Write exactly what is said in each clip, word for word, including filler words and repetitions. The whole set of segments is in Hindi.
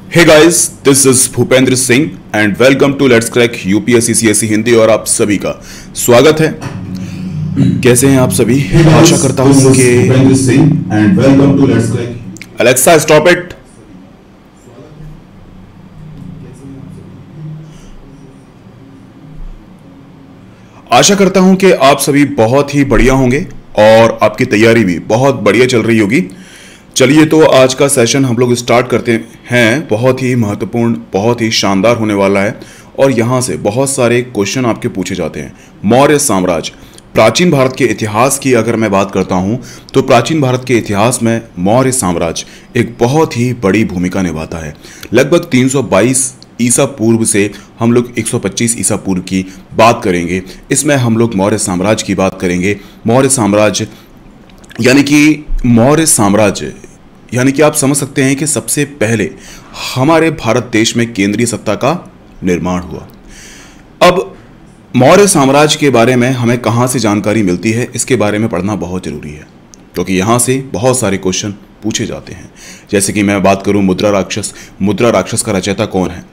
Hey guys, this is Bhupendra Singh and welcome to Let's Crack U P S C C S E Hindi और आप सभी का स्वागत है। कैसे हैं आप सभी? आशा करता हूं कि Bhupendra Singh and welcome to let's crack. Alexa stop it. आशा करता हूं कि आप सभी बहुत ही बढ़िया होंगे और आपकी तैयारी भी बहुत बढ़िया चल रही होगी। चलिए तो आज का सेशन हम लोग स्टार्ट करते हैं। बहुत ही महत्वपूर्ण, बहुत ही शानदार होने वाला है और यहाँ से बहुत सारे क्वेश्चन आपके पूछे जाते हैं। मौर्य साम्राज्य, प्राचीन भारत के इतिहास की अगर मैं बात करता हूँ तो प्राचीन भारत के इतिहास में मौर्य साम्राज्य एक बहुत ही बड़ी भूमिका निभाता है। लगभग तीन सौ बाईस ईसा पूर्व से हम लोग एक सौ पच्चीस ईसा पूर्व की बात करेंगे। इसमें हम लोग मौर्य साम्राज्य की बात करेंगे। मौर्य साम्राज्य यानी कि मौर्य साम्राज्य यानी कि आप समझ सकते हैं कि सबसे पहले हमारे भारत देश में केंद्रीय सत्ता का निर्माण हुआ। अब मौर्य साम्राज्य के बारे में हमें कहाँ से जानकारी मिलती है, इसके बारे में पढ़ना बहुत जरूरी है क्योंकि तो यहाँ से बहुत सारे क्वेश्चन पूछे जाते हैं। जैसे कि मैं बात करूँ मुद्रा राक्षस, मुद्रा राक्षस का रचयिता कौन है?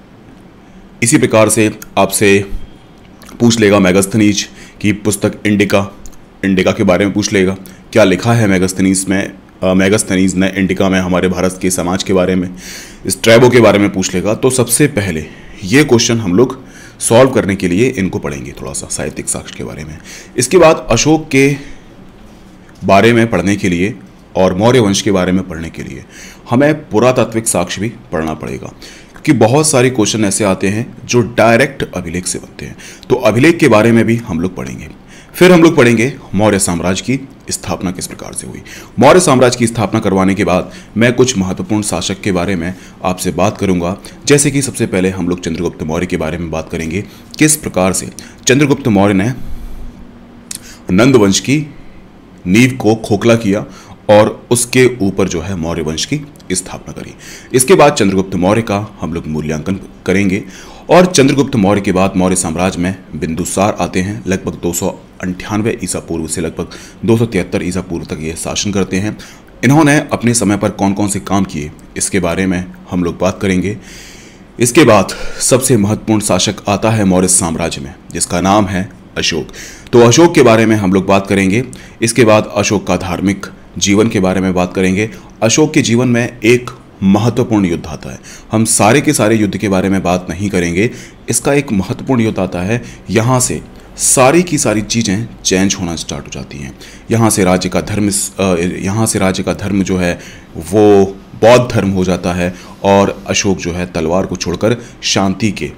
इसी प्रकार से आपसे पूछ लेगा मेगास्थनीज की पुस्तक इंडिका, इंडिका के बारे में पूछ लेगा क्या लिखा है मेगास्थनीज में, मेगास्थनीज ने इंडिका में हमारे भारत के समाज के बारे में, स्ट्रैबो के बारे में पूछ लेगा। तो सबसे पहले ये क्वेश्चन हम लोग सॉल्व करने के लिए इनको पढ़ेंगे, थोड़ा सा साहित्यिक साक्ष्य के बारे में। इसके बाद अशोक के बारे में पढ़ने के लिए और मौर्य वंश के बारे में पढ़ने के लिए हमें पुरातात्विक साक्ष्य भी पढ़ना पड़ेगा क्योंकि बहुत सारे क्वेश्चन ऐसे आते हैं जो डायरेक्ट अभिलेख से बनते हैं। तो अभिलेख के बारे में भी हम लोग पढ़ेंगे। फिर हम लोग पढ़ेंगे मौर्य साम्राज्य की स्थापना किस प्रकार से हुई। मौर्य साम्राज्य की स्थापना करवाने के बाद मैं कुछ महत्वपूर्ण शासक के बारे में आपसे बात करूंगा। जैसे कि सबसे पहले हम लोग चंद्रगुप्त मौर्य के बारे में बात करेंगे, किस प्रकार से चंद्रगुप्त मौर्य ने नंद वंश की नींव को खोखला किया और उसके ऊपर जो है मौर्य वंश की स्थापना करी। इसके बाद चंद्रगुप्त मौर्य का हम लोग मूल्यांकन करेंगे और चंद्रगुप्त मौर्य के बाद मौर्य साम्राज्य में बिंदुसार आते हैं। लगभग दो सौ अंठानवे ईसा पूर्व से लगभग दो सौ तिहत्तर ईसा पूर्व तक ये शासन करते हैं। इन्होंने अपने समय पर कौन कौन से काम किए इसके बारे में हम लोग बात करेंगे। इसके बाद सबसे महत्वपूर्ण शासक आता है मौर्य साम्राज्य में जिसका नाम है अशोक। तो अशोक के बारे में हम लोग बात करेंगे। इसके बाद अशोक का धार्मिक जीवन के बारे में बात करेंगे। अशोक के जीवन में एक महत्वपूर्ण युद्ध आता है। हम सारे के सारे युद्ध के बारे में बात नहीं करेंगे। इसका एक महत्वपूर्ण युद्ध आता है, यहाँ से सारी की सारी चीज़ें चेंज होना स्टार्ट हो जाती हैं। यहाँ से राज्य का धर्म यहाँ से राज्य का धर्म जो है वो बौद्ध धर्म हो जाता है और अशोक जो है तलवार को छोड़कर शांति के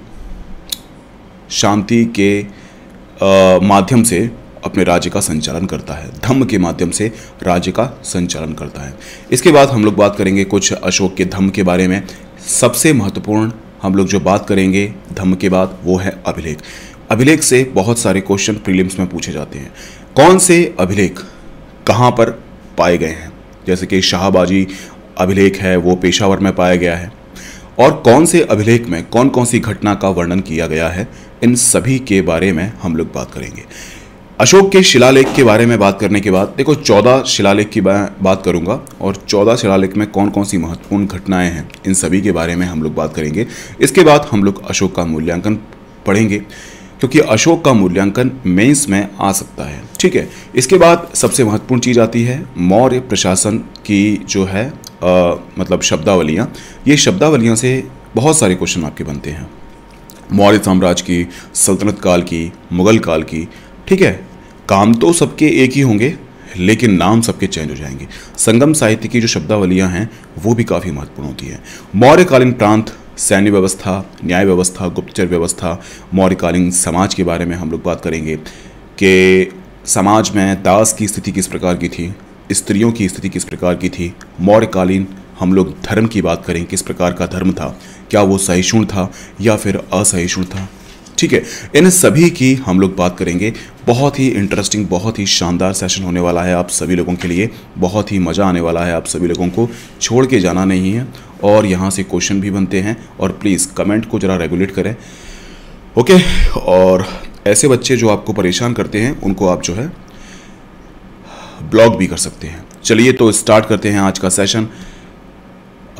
शांति के माध्यम से अपने राज्य का संचालन करता है, धम्म के माध्यम से राज्य का संचालन करता है। इसके बाद हम लोग बात करेंगे कुछ अशोक के धम्म के बारे में। सबसे महत्वपूर्ण हम लोग जो बात करेंगे धम्म के बाद वो है अभिलेख। अभिलेख से बहुत सारे क्वेश्चन प्रीलिम्स में पूछे जाते हैं। कौन से अभिलेख कहाँ पर पाए गए हैं? जैसे कि शाहबाजी अभिलेख है वो पेशावर में पाया गया है और कौन से अभिलेख में कौन कौन सी घटना का वर्णन किया गया है, इन सभी के बारे में हम लोग बात करेंगे। अशोक के शिलालेख के बारे में बात करने के बाद देखो चौदह शिलालेख की बात करूंगा और चौदह शिलालेख में कौन कौन सी महत्वपूर्ण घटनाएं हैं इन सभी के बारे में हम लोग बात करेंगे। इसके बाद हम लोग अशोक का मूल्यांकन पढ़ेंगे क्योंकि अशोक का मूल्यांकन मेंस में आ सकता है, ठीक है। इसके बाद सबसे महत्वपूर्ण चीज़ आती है मौर्य प्रशासन की जो है आ, मतलब शब्दावलियाँ। ये शब्दावलियाँ से बहुत सारे क्वेश्चन आपके बनते हैं। मौर्य साम्राज्य की, सल्तनत काल की, मुगल काल की, ठीक है। काम तो सबके एक ही होंगे लेकिन नाम सबके चेंज हो जाएंगे। संगम साहित्य की जो शब्दावलियां हैं वो भी काफ़ी महत्वपूर्ण होती हैं। मौर्यकालीन प्रांत, सैन्य व्यवस्था, न्याय व्यवस्था, गुप्तचर व्यवस्था, मौर्यकालीन समाज के बारे में हम लोग बात करेंगे कि समाज में दास की स्थिति किस प्रकार की थी, स्त्रियों की स्थिति किस प्रकार की थी। मौर्यकालीन हम लोग धर्म की बात करें, किस प्रकार का धर्म था, क्या वो सहिष्णु था या फिर असहिष्णु था, ठीक है। इन सभी की हम लोग बात करेंगे। बहुत ही इंटरेस्टिंग, बहुत ही शानदार सेशन होने वाला है आप सभी लोगों के लिए। बहुत ही मज़ा आने वाला है, आप सभी लोगों को छोड़ के जाना नहीं है और यहाँ से क्वेश्चन भी बनते हैं। और प्लीज़ कमेंट को ज़रा रेगुलेट करें, ओके। और ऐसे बच्चे जो आपको परेशान करते हैं उनको आप जो है ब्लॉक भी कर सकते हैं। चलिए तो स्टार्ट करते हैं आज का सेशन।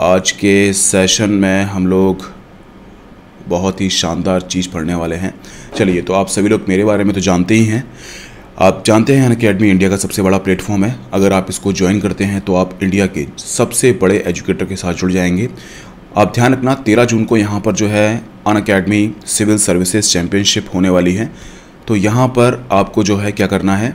आज के सेशन में हम लोग बहुत ही शानदार चीज़ पढ़ने वाले हैं। चलिए, तो आप सभी लोग मेरे बारे में तो जानते ही हैं। आप जानते हैं अनअकैडमी इंडिया का सबसे बड़ा प्लेटफॉर्म है। अगर आप इसको ज्वाइन करते हैं तो आप इंडिया के सबसे बड़े एजुकेटर के साथ जुड़ जाएंगे। आप ध्यान रखना, तेरह जून को यहाँ पर जो है अनअकैडमी सिविल सर्विसेज चैम्पियनशिप होने वाली है। तो यहाँ पर आपको जो है क्या करना है,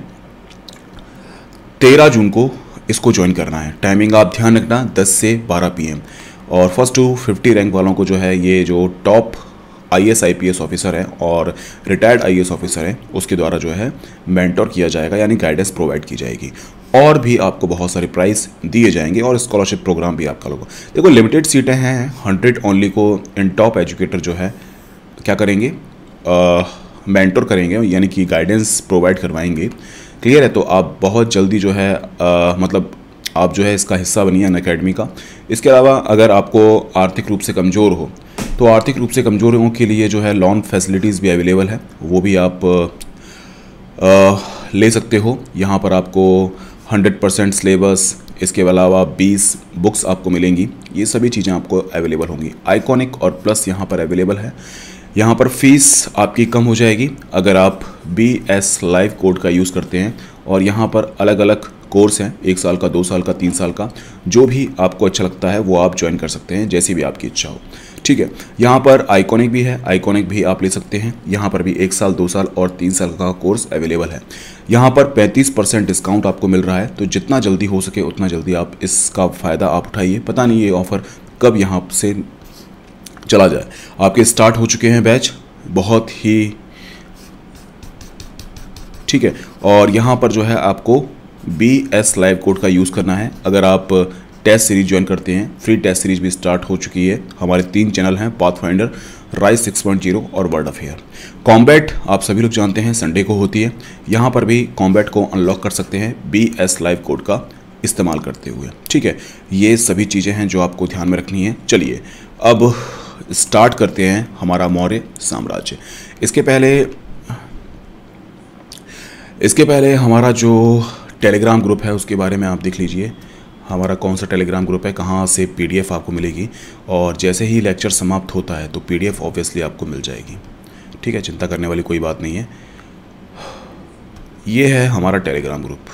तेरह जून को इसको ज्वाइन करना है। टाइमिंग आप ध्यान रखना दस से बारह पी एम। और फर्स्ट टू फिफ्टी रैंक वालों को जो है ये जो top I S I P S officer है और retired I A S officer है उसके द्वारा जो है मेंटोर किया जाएगा, यानी गाइडेंस प्रोवाइड की जाएगी। और भी आपको बहुत सारे प्राइस दिए जाएंगे और स्कॉलरशिप प्रोग्राम भी आपका लोगों। देखो, लिमिटेड सीटें हैं, हंड्रेड ओनली को इन टॉप एजुकेटर जो है क्या करेंगे, मेंटोर करेंगे, यानी कि गाइडेंस प्रोवाइड करवाएंगे। क्लियर है? तो आप बहुत जल्दी जो है आ, मतलब आप जो है इसका हिस्सा बनिए अनअकैडमी का। इसके अलावा अगर आपको आर्थिक रूप से कमज़ोर हो तो आर्थिक रूप से कमज़ोरों के लिए जो है लोन फैसिलिटीज़ भी अवेलेबल है, वो भी आप आ, ले सकते हो। यहाँ पर आपको हंड्रेड परसेंट सिलेबस, इसके अलावा बीस बुक्स आपको मिलेंगी। ये सभी चीज़ें आपको अवेलेबल होंगी। आइकॉनिक और प्लस यहाँ पर अवेलेबल है। यहाँ पर फीस आपकी कम हो जाएगी अगर आप बी एस लाइव कोड का यूज़ करते हैं। और यहाँ पर अलग अलग कोर्स हैं, एक साल का, दो साल का, तीन साल का, जो भी आपको अच्छा लगता है वो आप ज्वाइन कर सकते हैं, जैसी भी आपकी इच्छा हो। ठीक है, यहाँ पर आइकॉनिक भी है, आइकॉनिक भी आप ले सकते हैं। यहाँ पर भी एक साल, दो साल और तीन साल का कोर्स अवेलेबल है। यहाँ पर पैंतीस परसेंट डिस्काउंट आपको मिल रहा है, तो जितना जल्दी हो सके उतना जल्दी आप इसका फ़ायदा आप उठाइए। पता नहीं ये ऑफ़र कब यहाँ से चला जाए। आपके स्टार्ट हो चुके हैं बैच, बहुत ही ठीक है। और यहाँ पर जो है आपको बी एस लाइव कोड का यूज़ करना है। अगर आप टेस्ट सीरीज ज्वाइन करते हैं, फ्री टेस्ट सीरीज भी स्टार्ट हो चुकी है। हमारे तीन चैनल हैं, Pathfinder, Rise six point zero और वर्ल्ड अफेयर। कॉम्बैट आप सभी लोग जानते हैं संडे को होती है। यहाँ पर भी कॉम्बैट को अनलॉक कर सकते हैं बी एस लाइव कोड का इस्तेमाल करते हुए। ठीक है, ये सभी चीज़ें हैं जो आपको ध्यान में रखनी है। चलिए अब स्टार्ट करते हैं हमारा मौर्य साम्राज्य। इसके पहले इसके पहले हमारा जो टेलीग्राम ग्रुप है उसके बारे में आप देख लीजिए। हमारा कौन सा टेलीग्राम ग्रुप है, कहाँ से पीडीएफ आपको मिलेगी, और जैसे ही लेक्चर समाप्त होता है तो पीडीएफ ऑब्वियसली आपको मिल जाएगी। ठीक है, चिंता करने वाली कोई बात नहीं है। ये है हमारा टेलीग्राम ग्रुप।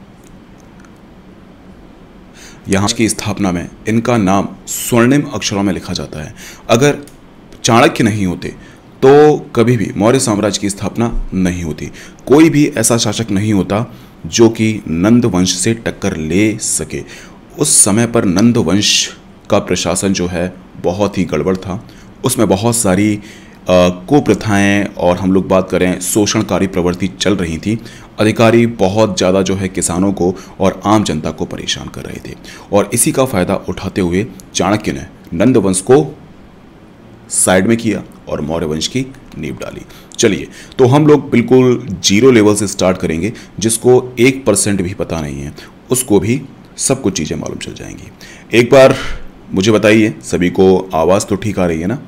यहाँ की स्थापना में इनका नाम स्वर्णिम अक्षरों में लिखा जाता है। अगर चाणक्य नहीं होते तो कभी भी मौर्य साम्राज्य की स्थापना नहीं होती। कोई भी ऐसा शासक नहीं होता जो कि नंद वंश से टक्कर ले सके। उस समय पर नंद वंश का प्रशासन जो है बहुत ही गड़बड़ था। उसमें बहुत सारी कुप्रथाएं और हम लोग बात करें शोषणकारी प्रवृत्ति चल रही थी। अधिकारी बहुत ज़्यादा जो है किसानों को और आम जनता को परेशान कर रहे थे, और इसी का फ़ायदा उठाते हुए चाणक्य ने नंद वंश को साइड में किया और मौर्य वंश की नींव डाली। चलिए, तो हम लोग बिल्कुल जीरो लेवल से स्टार्ट करेंगे। जिसको एक परसेंट भी पता नहीं है उसको भी सब कुछ चीज़ें मालूम चल जाएंगी। एक बार मुझे बताइए, सभी को आवाज़ तो ठीक आ रही है ना?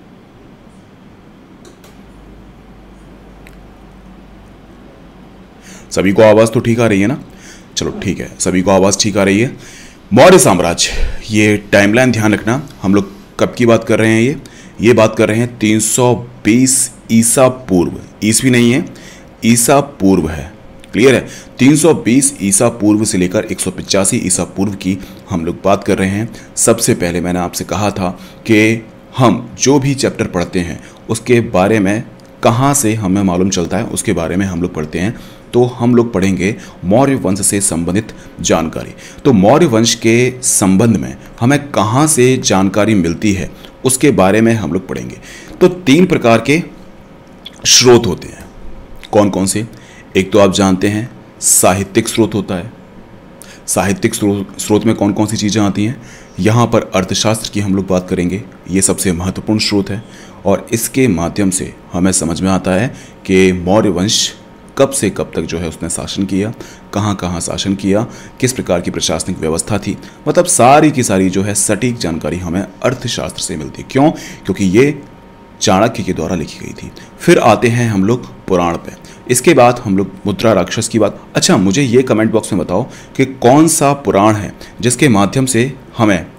सभी को आवाज़ तो ठीक आ रही है ना? चलो ठीक है, सभी को आवाज़ ठीक आ रही है। मौर्य साम्राज्य, ये टाइमलाइन ध्यान रखना। हम लोग कब की बात कर रहे हैं? ये ये बात कर रहे हैं तीन सौ बीस ईसा पूर्व। ईस्वी नहीं है, ईसा पूर्व है। क्लियर है? तीन सौ बीस ईसा पूर्व से लेकर एक सौ पचासी ईसा पूर्व की हम लोग बात कर रहे हैं। सबसे पहले मैंने आपसे कहा था कि हम जो भी चैप्टर पढ़ते हैं उसके बारे में कहाँ से हमें मालूम चलता है उसके बारे में हम लोग पढ़ते हैं। तो हम लोग पढ़ेंगे मौर्य वंश से संबंधित जानकारी। तो मौर्य वंश के संबंध में हमें कहाँ से जानकारी मिलती है उसके बारे में हम लोग पढ़ेंगे। तो तीन प्रकार के स्रोत होते हैं। कौन कौन से? एक तो आप जानते हैं साहित्यिक स्रोत होता है। साहित्यिक स्रोत स्रोत में कौन कौन सी चीज़ें आती हैं? यहाँ पर अर्थशास्त्र की हम लोग बात करेंगे। ये सबसे महत्वपूर्ण स्रोत है और इसके माध्यम से हमें समझ में आता है कि मौर्य वंश कब से कब तक जो है उसने शासन किया, कहाँ कहाँ शासन किया, किस प्रकार की प्रशासनिक व्यवस्था थी। मतलब सारी की सारी जो है सटीक जानकारी हमें अर्थशास्त्र से मिलती। क्यों? क्योंकि ये चाणक्य के द्वारा लिखी गई थी। फिर आते हैं हम लोग पुराण पे। इसके बाद हम लोग मुद्रा राक्षस की बात। अच्छा, मुझे ये कमेंट बॉक्स में बताओ कि कौन सा पुराण है जिसके माध्यम से हमें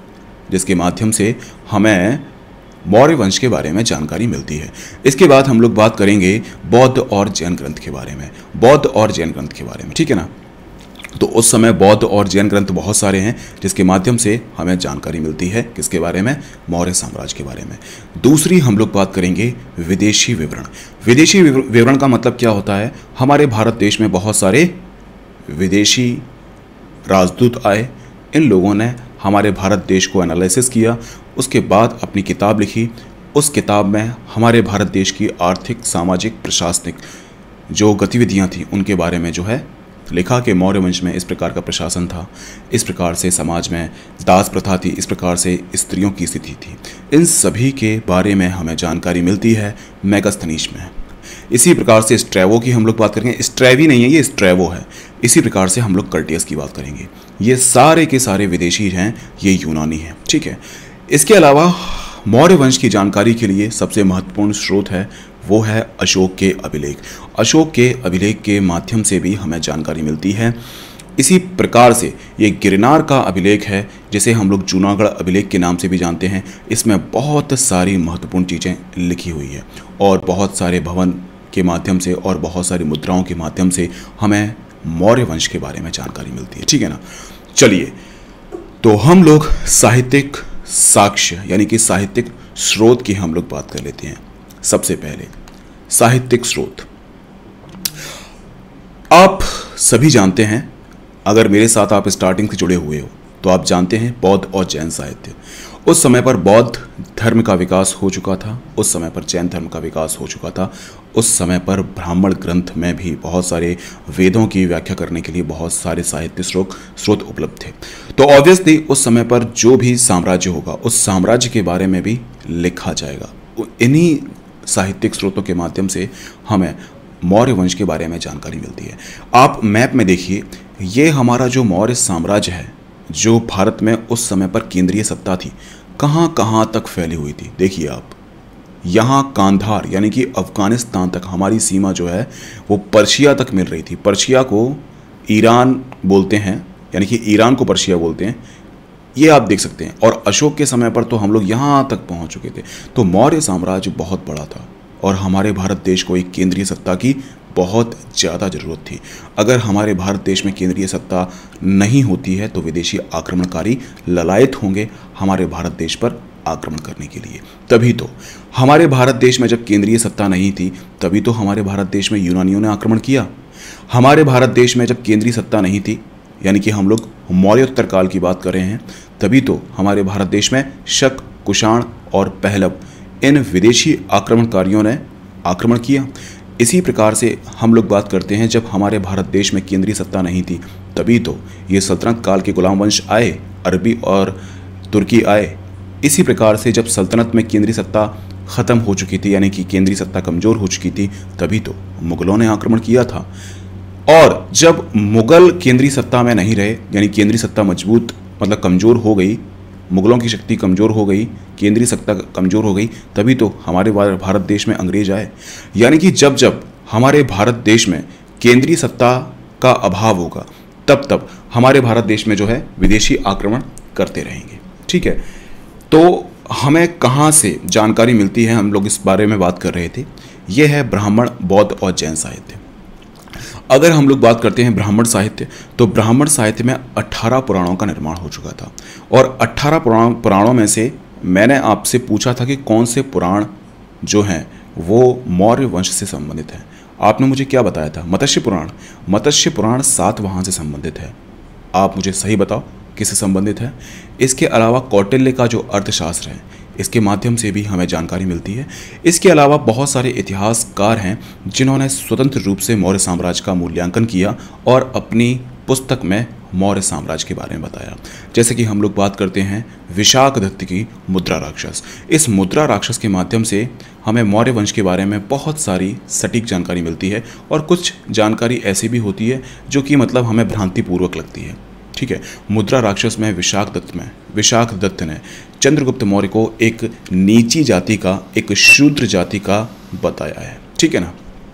जिसके माध्यम से हमें मौर्य वंश के बारे में जानकारी मिलती है। इसके बाद हम लोग बात करेंगे बौद्ध और जैन ग्रंथ के बारे में, बौद्ध और जैन ग्रंथ के बारे में, ठीक है ना। तो उस समय बौद्ध और जैन ग्रंथ बहुत सारे हैं जिसके माध्यम से हमें जानकारी मिलती है किसके बारे में, मौर्य साम्राज्य के बारे में। दूसरी हम लोग बात करेंगे विदेशी विवरण। विदेशी विवरण का मतलब क्या होता है, हमारे भारत देश में बहुत सारे विदेशी राजदूत आए, इन लोगों ने हमारे भारत देश को एनालिसिस किया, उसके बाद अपनी किताब लिखी। उस किताब में हमारे भारत देश की आर्थिक, सामाजिक, प्रशासनिक जो गतिविधियां थी उनके बारे में जो है लिखा कि मौर्य वंश में इस प्रकार का प्रशासन था, इस प्रकार से समाज में दास प्रथा थी, इस प्रकार से स्त्रियों की स्थिति थी। इन सभी के बारे में हमें जानकारी मिलती है मेगास्थनीज में। इसी प्रकार से स्ट्रैवो की हम लोग बात करेंगे, स्ट्रैवी नहीं है ये, स्ट्रैवो है। इसी प्रकार से हम लोग कर्टियस की बात करेंगे। ये सारे के सारे विदेशी हैं, ये यूनानी हैं, ठीक है। इसके अलावा मौर्य वंश की जानकारी के लिए सबसे महत्वपूर्ण स्रोत है वो है अशोक के अभिलेख। अशोक के अभिलेख के माध्यम से भी हमें जानकारी मिलती है। इसी प्रकार से ये गिरनार का अभिलेख है जिसे हम लोग जूनागढ़ अभिलेख के नाम से भी जानते हैं। इसमें बहुत सारी महत्वपूर्ण चीज़ें लिखी हुई है और बहुत सारे भवन के माध्यम से और बहुत सारी मुद्राओं के माध्यम से हमें मौर्य वंश के बारे में जानकारी मिलती है, ठीक है ना। चलिए, तो हम लोग साहित्यिक साक्ष्य यानी कि साहित्यिक स्रोत की हम लोग बात कर लेते हैं। सबसे पहले साहित्यिक स्रोत, आप सभी जानते हैं, अगर मेरे साथ आप स्टार्टिंग से जुड़े हुए हो तो आप जानते हैं बौद्ध और जैन साहित्य। उस समय पर बौद्ध धर्म का विकास हो चुका था, उस समय पर जैन धर्म का विकास हो चुका था, उस समय पर ब्राह्मण ग्रंथ में भी बहुत सारे वेदों की व्याख्या करने के लिए बहुत सारे साहित्य स्रोत स्रोत उपलब्ध थे। तो ऑब्वियसली उस समय पर जो भी साम्राज्य होगा उस साम्राज्य के बारे में भी लिखा जाएगा। इन्हीं साहित्यिक स्रोतों के माध्यम से हमें मौर्य वंश के बारे में जानकारी मिलती है। आप मैप में देखिए, ये हमारा जो मौर्य साम्राज्य है जो भारत में उस समय पर केंद्रीय सत्ता थी, कहाँ कहाँ तक फैली हुई थी। देखिए आप, यहाँ कांधार यानी कि अफगानिस्तान तक हमारी सीमा जो है वो पर्शिया तक मिल रही थी। पर्शिया को ईरान बोलते हैं, यानी कि ईरान को पर्शिया बोलते हैं, ये आप देख सकते हैं। और अशोक के समय पर तो हम लोग यहाँ तक पहुँच चुके थे। तो मौर्य साम्राज्य बहुत बड़ा था और हमारे भारत देश को एक केंद्रीय सत्ता की बहुत ज़्यादा ज़रूरत थी। अगर हमारे भारत देश में केंद्रीय सत्ता नहीं होती है तो विदेशी आक्रमणकारी ललायत होंगे हमारे भारत देश पर आक्रमण करने के लिए। तभी तो हमारे भारत देश में जब केंद्रीय सत्ता नहीं थी तभी तो हमारे भारत देश में यूनानियों ने आक्रमण किया। हमारे भारत देश में जब केंद्रीय सत्ता नहीं थी, यानी कि हम लोग मौर्योत्तर काल की बात कर रहे हैं, तभी तो हमारे भारत देश में शक, कुषाण और पहलव इन विदेशी आक्रमणकारियों ने आक्रमण किया। इसी प्रकार से हम लोग बात करते हैं, जब हमारे भारत देश में केंद्रीय सत्ता नहीं थी तभी तो ये सल्तनत काल के गुलाम वंश आए, अरबी और तुर्की आए। इसी प्रकार से जब सल्तनत में केंद्रीय सत्ता ख़त्म हो चुकी थी, यानी कि केंद्रीय सत्ता कमज़ोर हो चुकी थी, तभी तो मुग़लों ने आक्रमण किया था। और जब मुग़ल केंद्रीय सत्ता में नहीं रहे, यानी केंद्रीय सत्ता मजबूत मतलब कमज़ोर हो गई, मुग़लों की शक्ति कमज़ोर हो गई, केंद्रीय सत्ता कमज़ोर हो गई, तभी तो हमारे भारत देश में अंग्रेज आए। यानी कि जब जब हमारे भारत देश में केंद्रीय सत्ता का अभाव होगा तब तब हमारे भारत देश में जो है विदेशी आक्रमण करते रहेंगे, ठीक है। तो हमें कहाँ से जानकारी मिलती है, हम लोग इस बारे में बात कर रहे थे। ये है ब्राह्मण, बौद्ध और जैन साहित्य। अगर हम लोग बात करते हैं ब्राह्मण साहित्य, तो ब्राह्मण साहित्य में अट्ठारह पुराणों का निर्माण हो चुका था। और अट्ठारह पुराण पुराणों में से मैंने आपसे पूछा था कि कौन से पुराण जो हैं वो मौर्य वंश से संबंधित हैं। आपने मुझे क्या बताया था? मत्स्य पुराण। मत्स्य पुराण सातवाहन से संबंधित है। आप मुझे सही बताओ किससे संबंधित है। इसके अलावा कौटिल्य का जो अर्थशास्त्र है, इसके माध्यम से भी हमें जानकारी मिलती है। इसके अलावा बहुत सारे इतिहासकार हैं जिन्होंने स्वतंत्र रूप से मौर्य साम्राज्य का मूल्यांकन किया और अपनी पुस्तक में मौर्य साम्राज्य के बारे में बताया। जैसे कि हम लोग बात करते हैं विशाखदत्त की मुद्रा राक्षस। इस मुद्रा राक्षस के माध्यम से हमें मौर्य वंश के बारे में बहुत सारी सटीक जानकारी मिलती है और कुछ जानकारी ऐसी भी होती है जो कि मतलब हमें भ्रांतिपूर्वक लगती है, ठीक है। मुद्रा राक्षस में विशाखदत्त में विशाखदत्त ने चंद्रगुप्त मौर्य को एक नीची जाति का, एक शूद्र जाति का बताया है, ठीक है ना।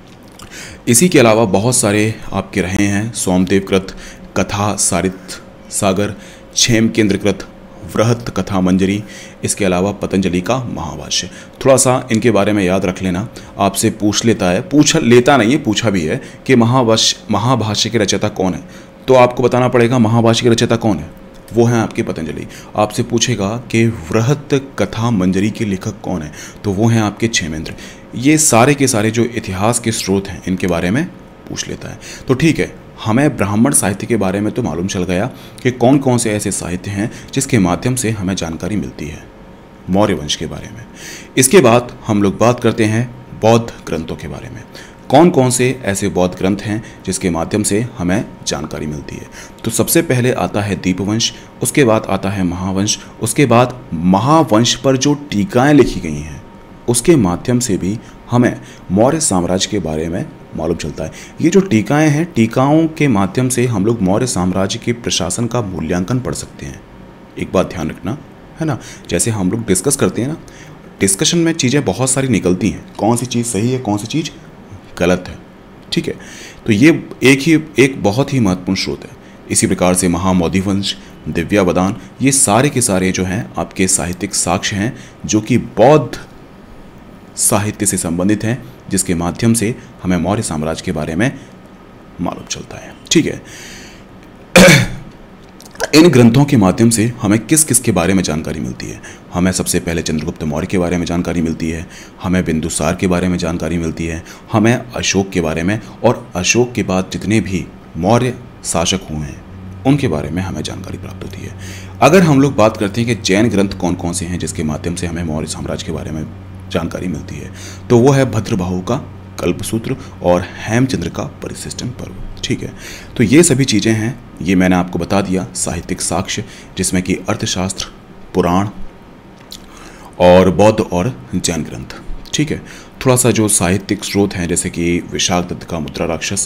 इसी के अलावा बहुत सारे आपके रहे हैं सोमदेव कृत, कथा सारित सागर, क्षेम केंद्र कृत, वृहत कथा मंजरी, इसके अलावा पतंजलि का महाभाष्य। थोड़ा सा इनके बारे में याद रख लेना। आपसे पूछ लेता है, पूछ लेता नहीं है, पूछा भी है कि महाभाष्य महाभाष्य के रचयिता कौन है, तो आपको बताना पड़ेगा महाभाष्य के रचयिता कौन है। वो हैं आपके पतंजलि। आपसे पूछेगा कि वृहत कथा मंजरी के लेखक कौन है, तो वो हैं आपके क्षेमेंद्र। ये सारे के सारे जो इतिहास के स्रोत हैं इनके बारे में पूछ लेता है। तो ठीक है, हमें ब्राह्मण साहित्य के बारे में तो मालूम चल गया कि कौन कौन से ऐसे साहित्य हैं जिसके माध्यम से हमें जानकारी मिलती है मौर्य वंश के बारे में। इसके बाद हम लोग बात करते हैं बौद्ध ग्रंथों के बारे में। कौन कौन से ऐसे बौद्ध ग्रंथ हैं जिसके माध्यम से हमें जानकारी मिलती है। तो सबसे पहले आता है दीपवंश, उसके बाद आता है महावंश, उसके बाद महावंश पर जो टीकाएँ लिखी गई हैं उसके माध्यम से भी हमें मौर्य साम्राज्य के बारे में मालूम चलता है। ये जो टीकाएं हैं, टीकाओं के माध्यम से हम लोग मौर्य साम्राज्य के प्रशासन का मूल्यांकन पढ़ सकते हैं। एक बात ध्यान रखना है ना, जैसे हम लोग डिस्कस करते हैं ना, डिस्कशन में चीज़ें बहुत सारी निकलती हैं, कौन सी चीज़ सही है कौन सी चीज़ गलत है, ठीक है। तो ये एक ही एक बहुत ही महत्वपूर्ण स्रोत है। इसी प्रकार से महामौधिवंश, दिव्यावदान, ये सारे के सारे जो हैं आपके साहित्यिक साक्ष्य हैं जो कि बौद्ध साहित्य से संबंधित हैं, जिसके माध्यम से हमें मौर्य साम्राज्य के बारे में मालूम चलता है, ठीक है। इन ग्रंथों के माध्यम से हमें किस किस के बारे में जानकारी मिलती है। हमें सबसे पहले चंद्रगुप्त मौर्य के बारे में जानकारी मिलती है, हमें बिंदुसार के बारे में जानकारी मिलती है, हमें अशोक के बारे में, और अशोक के बाद जितने भी मौर्य शासक हुए हैं उनके बारे में हमें जानकारी प्राप्त होती है। अगर हम लोग बात करते हैं कि जैन ग्रंथ कौन कौन से हैं जिसके माध्यम से हमें मौर्य साम्राज्य के बारे में जानकारी मिलती है, तो वो है भद्रबाहु का कल्पसूत्र और हेमचंद्र का परिशिष्टन पर्व, ठीक है। तो ये सभी चीज़ें हैं, ये मैंने आपको बता दिया साहित्यिक साक्ष्य, जिसमें कि अर्थशास्त्र, पुराण और बौद्ध और जैन ग्रंथ, ठीक है। थोड़ा सा जो साहित्यिक स्रोत हैं जैसे कि विशाखदत्त का मुद्रा राक्षस,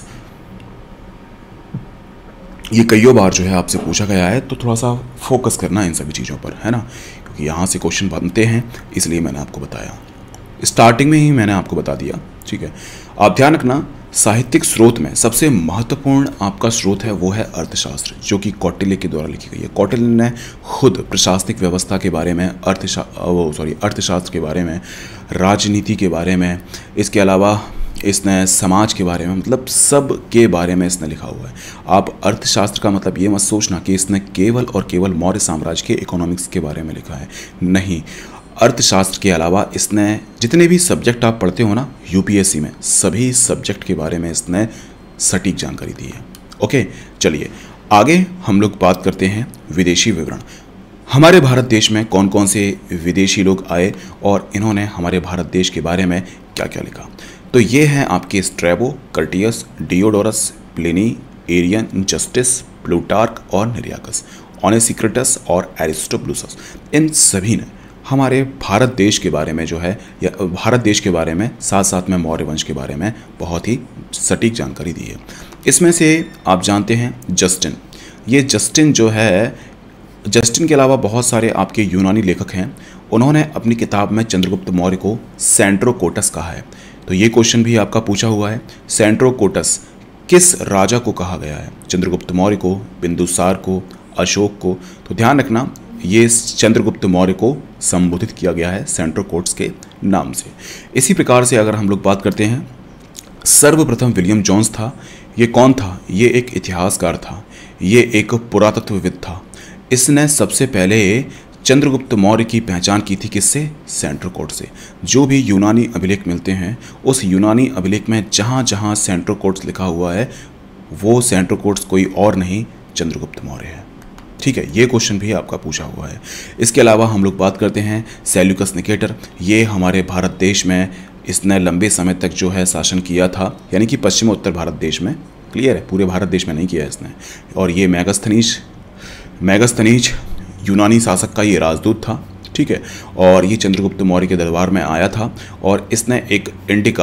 ये कईयों बार जो है आपसे पूछा गया है, तो थोड़ा सा फोकस करना इन सभी चीज़ों पर, है ना, क्योंकि यहाँ से क्वेश्चन बनते हैं, इसलिए मैंने आपको बताया, स्टार्टिंग में ही मैंने आपको बता दिया, ठीक है। आप ध्यान रखना, साहित्यिक स्रोत में सबसे महत्वपूर्ण आपका स्रोत है वो है अर्थशास्त्र, जो कि कौटिल्य के द्वारा लिखी गई है। कौटिल्य ने खुद प्रशासनिक व्यवस्था के बारे में, अर्थशा वो सॉरी अर्थशास्त्र के बारे में, राजनीति के बारे में, इसके अलावा इसने समाज के बारे में, मतलब सब के बारे में इसने लिखा हुआ है। आप अर्थशास्त्र का मतलब ये मत सोचना कि इसने केवल और केवल मौर्य साम्राज्य के इकोनॉमिक्स के बारे में लिखा है, नहीं। अर्थशास्त्र के अलावा इसने जितने भी सब्जेक्ट आप पढ़ते हो ना यूपीएससी में, सभी सब्जेक्ट के बारे में इसने सटीक जानकारी दी है। ओके, चलिए आगे हम लोग बात करते हैं विदेशी विवरण। हमारे भारत देश में कौन कौन से विदेशी लोग आए और इन्होंने हमारे भारत देश के बारे में क्या क्या लिखा। तो ये हैं आपके Strabo, Curtius, Diodorus, Pliny, Arrian, Justice, Plutarch और निरियाकस, ओनेसिक्रिटस और एरिस्टोबुलस। इन सभी ने हमारे भारत देश के बारे में जो है, या भारत देश के बारे में, साथ साथ में मौर्य वंश के बारे में बहुत ही सटीक जानकारी दी है। इसमें से आप जानते हैं जस्टिन, ये जस्टिन जो है, जस्टिन के अलावा बहुत सारे आपके यूनानी लेखक हैं, उन्होंने अपनी किताब में चंद्रगुप्त मौर्य को सेंट्रोकोटस कहा है। तो ये क्वेश्चन भी आपका पूछा हुआ है, सेंट्रोकोटस किस राजा को कहा गया है, चंद्रगुप्त मौर्य को, बिंदुसार को, अशोक को। तो ध्यान रखना, ये चंद्रगुप्त मौर्य को संबोधित किया गया है सेंट्रोकोटस के नाम से। इसी प्रकार से अगर हम लोग बात करते हैं, सर्वप्रथम विलियम जोन्स था। ये कौन था? ये एक इतिहासकार था, ये एक पुरातत्वविद था। इसने सबसे पहले चंद्रगुप्त मौर्य की पहचान की थी किससे? सेंट्रोकोट से। जो भी यूनानी अभिलेख मिलते हैं, उस यूनानी अभिलेख में जहाँ जहाँ सेंट्रोकोट्स लिखा हुआ है, वो सेंट्रोकोट्स कोई और नहीं, चंद्रगुप्त मौर्य है। ठीक है, ये क्वेश्चन भी आपका पूछा हुआ है। इसके अलावा हम लोग बात करते हैं सेल्यूकस निकेटर। ये हमारे भारत देश में इसने लंबे समय तक जो है शासन किया था, यानी कि पश्चिम उत्तर भारत देश में। क्लियर है, पूरे भारत देश में नहीं किया इसने। और ये मैगस्थनीज मैगस्थनीज यूनानी शासक का ये राजदूत था। ठीक है, और ये चंद्रगुप्त मौर्य के दरबार में आया था और इसने एक इंडिका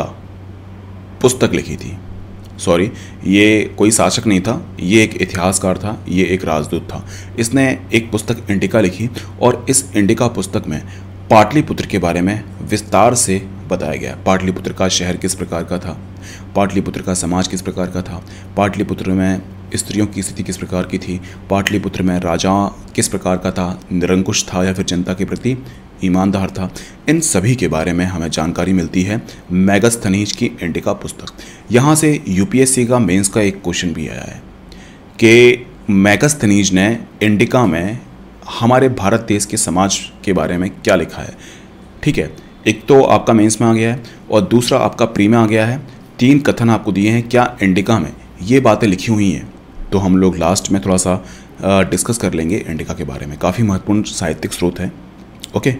पुस्तक लिखी थी। सॉरी, ये कोई शासक नहीं था, ये एक इतिहासकार था, ये एक राजदूत था। इसने एक पुस्तक इंडिका लिखी और इस इंडिका पुस्तक में पाटलिपुत्र के बारे में विस्तार से बताया गया। पाटलिपुत्र का शहर किस प्रकार का था, पाटलिपुत्र का समाज किस प्रकार का था, पाटलिपुत्र में स्त्रियों की स्थिति किस प्रकार की थी, पाटलिपुत्र में राजा किस प्रकार का था, निरंकुश था या फिर जनता के प्रति ईमानदार था, इन सभी के बारे में हमें जानकारी मिलती है मेगास्थनीज की इंडिका पुस्तक। यहाँ से यूपीएससी का मेंस का एक क्वेश्चन भी आया है कि मेगास्थनीज ने इंडिका में हमारे भारत देश के समाज के बारे में क्या लिखा है। ठीक है, एक तो आपका मेंस में आ गया है और दूसरा आपका प्री में आ गया है। तीन कथन आपको दिए हैं, क्या इंडिका में ये बातें लिखी हुई हैं। तो हम लोग लास्ट में थोड़ा सा डिस्कस कर लेंगे इंडिका के बारे में, काफ़ी महत्वपूर्ण साहित्यिक स्रोत है। ओके,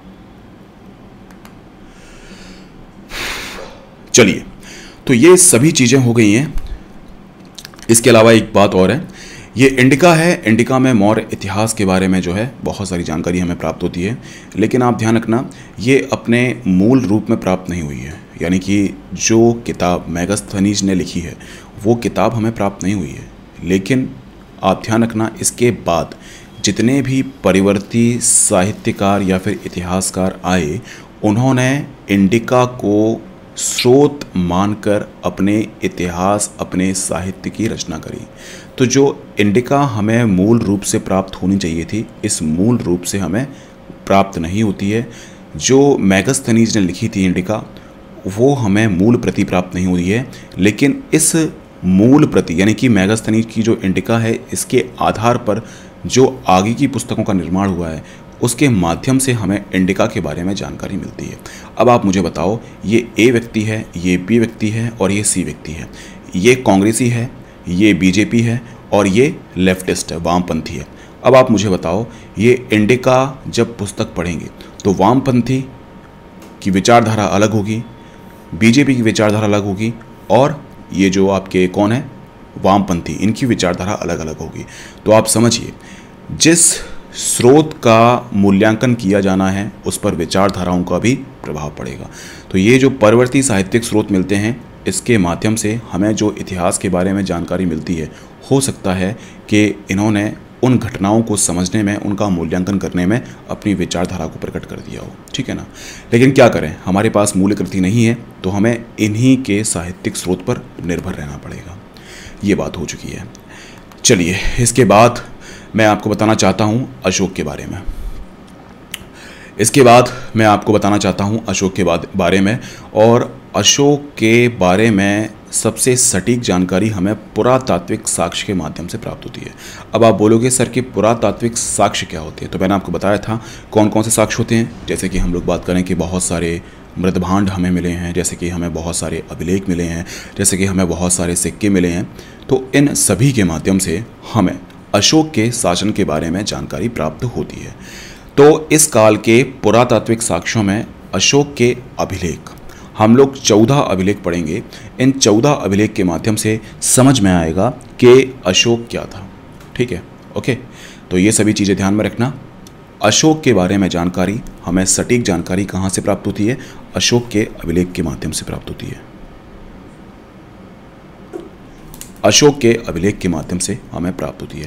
चलिए, तो ये सभी चीज़ें हो गई हैं। इसके अलावा एक बात और है, ये इंडिका है, इंडिका में मौर्य इतिहास के बारे में जो है बहुत सारी जानकारी हमें प्राप्त होती है, लेकिन आप ध्यान रखना ये अपने मूल रूप में प्राप्त नहीं हुई है। यानी कि जो किताब मेगास्थनीज ने लिखी है वो किताब हमें प्राप्त नहीं हुई है, लेकिन आप ध्यान रखना इसके बाद जितने भी परिवर्ती साहित्यकार या फिर इतिहासकार आए, उन्होंने इंडिका को स्रोत मानकर अपने इतिहास, अपने साहित्य की रचना करी। तो जो इंडिका हमें मूल रूप से प्राप्त होनी चाहिए थी, इस मूल रूप से हमें प्राप्त नहीं होती है। जो मेगास्थनीज ने लिखी थी इंडिका, वो हमें मूल प्रति प्राप्त नहीं हुई है, लेकिन इस मूल प्रति यानी कि मेगास्थनीज की जो इंडिका है, इसके आधार पर जो आगे की पुस्तकों का निर्माण हुआ है, उसके माध्यम से हमें इंडिका के बारे में जानकारी मिलती है। अब आप मुझे बताओ, ये ए व्यक्ति है, ये बी व्यक्ति है और ये सी व्यक्ति है, ये कांग्रेसी है, ये बीजेपी है और ये लेफ्टिस्ट है, वामपंथी है। अब आप मुझे बताओ, ये इंडिका जब पुस्तक पढ़ेंगे तो वामपंथी की विचारधारा अलग होगी, बीजेपी की विचारधारा अलग होगी और ये जो आपके कौन है वामपंथी, इनकी विचारधारा अलग अलग होगी। तो आप समझिए, जिस स्रोत का मूल्यांकन किया जाना है उस पर विचारधाराओं का भी प्रभाव पड़ेगा। तो ये जो परवर्ती साहित्यिक स्रोत मिलते हैं, इसके माध्यम से हमें जो इतिहास के बारे में जानकारी मिलती है, हो सकता है कि इन्होंने उन घटनाओं को समझने में, उनका मूल्यांकन करने में अपनी विचारधारा को प्रकट कर दिया हो। ठीक है ना, लेकिन क्या करें, हमारे पास मूल कृति नहीं है, तो हमें इन्हीं के साहित्यिक स्रोत पर निर्भर रहना पड़ेगा। ये बात हो चुकी है। चलिए, इसके बाद मैं आपको बताना चाहता हूँ अशोक के बारे में। इसके बाद मैं आपको बताना चाहता हूँ अशोक के बारे में, और अशोक के बारे में सबसे सटीक जानकारी हमें पुरातात्विक साक्ष्य के माध्यम से प्राप्त होती है। अब आप बोलोगे सर कि पुरातात्विक साक्ष्य क्या होते हैं, तो मैंने आपको बताया था कौन कौन से साक्ष्य होते हैं। जैसे कि हम लोग बात करें कि बहुत सारे मृदभांड हमें मिले हैं, जैसे कि हमें बहुत सारे अभिलेख मिले हैं, जैसे कि हमें बहुत सारे सिक्के मिले हैं। तो इन सभी के माध्यम से हमें अशोक के शासन के बारे में जानकारी प्राप्त होती है। तो इस काल के पुरातात्विक साक्ष्यों में अशोक के अभिलेख, हम लोग चौदह अभिलेख पढ़ेंगे। इन चौदह अभिलेख के माध्यम से समझ में आएगा कि अशोक क्या था। ठीक है, ओके। तो ये सभी चीज़ें ध्यान में रखना। अशोक के बारे में जानकारी, हमें सटीक जानकारी कहाँ से प्राप्त होती है? अशोक के अभिलेख के माध्यम से प्राप्त होती है। अशोक के अभिलेख के माध्यम से हमें प्राप्त होती है।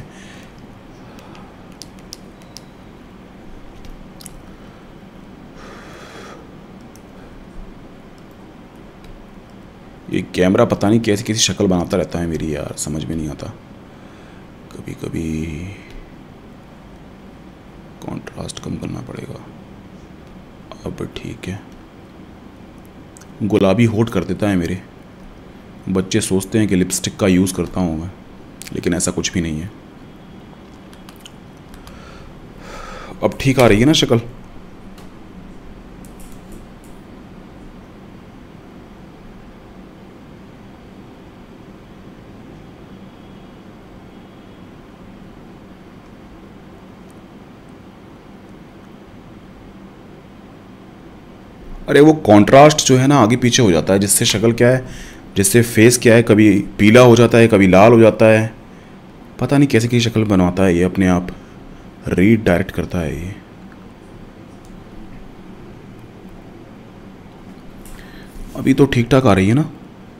ये कैमरा पता नहीं कैसी कैसी शक्ल बनाता रहता है मेरी, यार समझ में नहीं आता। कभी कभी कॉन्ट्रास्ट कम करना पड़ेगा। अब ठीक है, गुलाबी होठ कर देता है मेरे। बच्चे सोचते हैं कि लिपस्टिक का यूज़ करता हूँ मैं, लेकिन ऐसा कुछ भी नहीं है। अब ठीक आ रही है ना शक्ल? अरे वो कंट्रास्ट जो है ना आगे पीछे हो जाता है, जिससे शक्ल क्या है, जिससे फेस क्या है, कभी पीला हो जाता है, कभी लाल हो जाता है। पता नहीं कैसे की शक्ल बनवाता है ये, अपने आप रीड डायरेक्ट करता है ये। अभी तो ठीक ठाक आ रही है ना?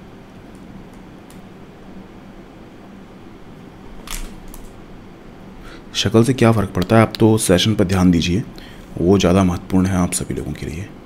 शक्ल से क्या फ़र्क पड़ता है? आप तो सेशन पर ध्यान दीजिए, वो ज़्यादा महत्वपूर्ण है आप सभी लोगों के लिए।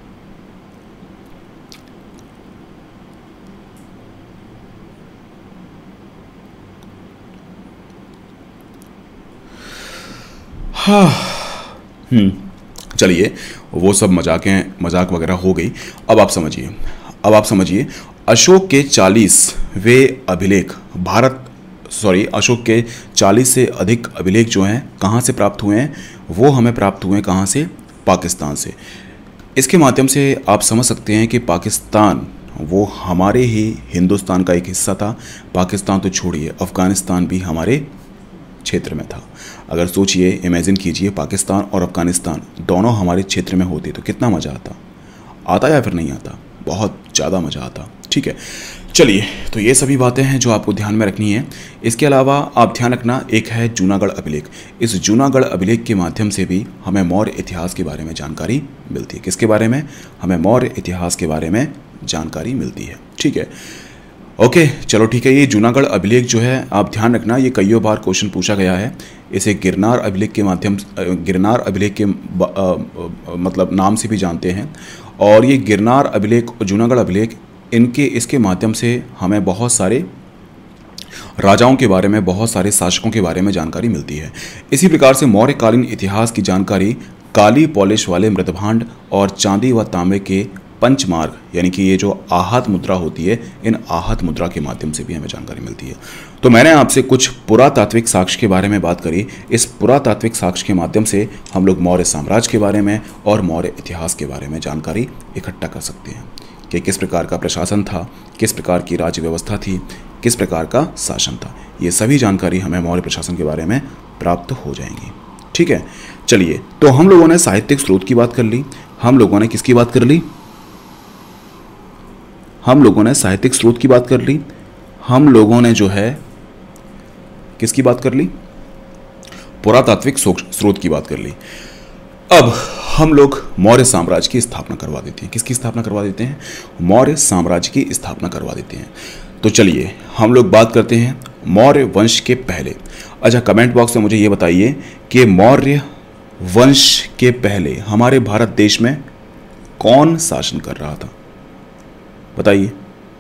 हाँ, हम्म चलिए, वो सब मजाकें मजाक वगैरह हो गई। अब आप समझिए, अब आप समझिए अशोक के चालीसवें अभिलेख भारत सॉरी अशोक के चालीस से अधिक अभिलेख जो हैं कहाँ से प्राप्त हुए हैं? वो हमें प्राप्त हुए हैं कहाँ से? पाकिस्तान से। इसके माध्यम से आप समझ सकते हैं कि पाकिस्तान वो हमारे ही हिंदुस्तान का एक हिस्सा था। पाकिस्तान तो छोड़िए, अफ़गानिस्तान भी हमारे क्षेत्र में था। अगर सोचिए, इमेजिन कीजिए, पाकिस्तान और अफ़गानिस्तान दोनों हमारे क्षेत्र में होते तो कितना मज़ा आता आता या फिर नहीं आता? बहुत ज़्यादा मज़ा आता। ठीक है, चलिए, तो ये सभी बातें हैं जो आपको ध्यान में रखनी है। इसके अलावा आप ध्यान रखना, एक है जूनागढ़ अभिलेख। इस जूनागढ़ अभिलेख के माध्यम से भी हमें मौर्य इतिहास के बारे में जानकारी मिलती है। किसके बारे में? हमें मौर्य इतिहास के बारे में जानकारी मिलती है। ठीक है, ओके, चलो ठीक है। ये जूनागढ़ अभिलेख जो है, आप ध्यान रखना, ये कईयों बार क्वेश्चन पूछा गया है। इसे गिरनार अभिलेख के माध्यम गिरनार अभिलेख के आ, आ, मतलब नाम से भी जानते हैं। और ये गिरनार अभिलेख और जूनागढ़ अभिलेख, इनके इसके माध्यम से हमें बहुत सारे राजाओं के बारे में, बहुत सारे शासकों के बारे में जानकारी मिलती है। इसी प्रकार से मौर्यकालीन इतिहास की जानकारी काली पॉलिश वाले मृतभांड और चांदी व तांबे के पंचमार्ग, यानी कि ये जो आहत मुद्रा होती है, इन आहत मुद्रा के माध्यम से भी हमें जानकारी मिलती है। तो मैंने आपसे कुछ पुरातात्विक साक्ष्य के बारे में बात करी। इस पुरातात्विक साक्ष्य के माध्यम से हम लोग मौर्य साम्राज्य के बारे में और मौर्य इतिहास के बारे में जानकारी इकट्ठा कर सकते हैं कि किस प्रकार का प्रशासन था, किस प्रकार की राज्य व्यवस्था थी, किस प्रकार का शासन था। ये सभी जानकारी हमें मौर्य प्रशासन के बारे में प्राप्त हो जाएंगी। ठीक है, चलिए, तो हम लोगों ने साहित्यिक स्रोत की बात कर ली। हम लोगों ने किसकी बात कर ली? हम लोगों ने साहित्यिक स्रोत की बात कर ली। हम लोगों ने जो है किसकी बात कर ली? पुरातात्विक स्रोत की बात कर ली। अब हम लोग मौर्य साम्राज्य की स्थापना करवा देते हैं। किसकी स्थापना करवा देते हैं? मौर्य साम्राज्य की स्थापना करवा देते हैं। तो चलिए, हम लोग बात करते हैं मौर्य वंश के पहले। अच्छा, कमेंट बॉक्स में मुझे ये बताइए कि मौर्य वंश के पहले हमारे भारत देश में कौन शासन कर रहा था? बताइए।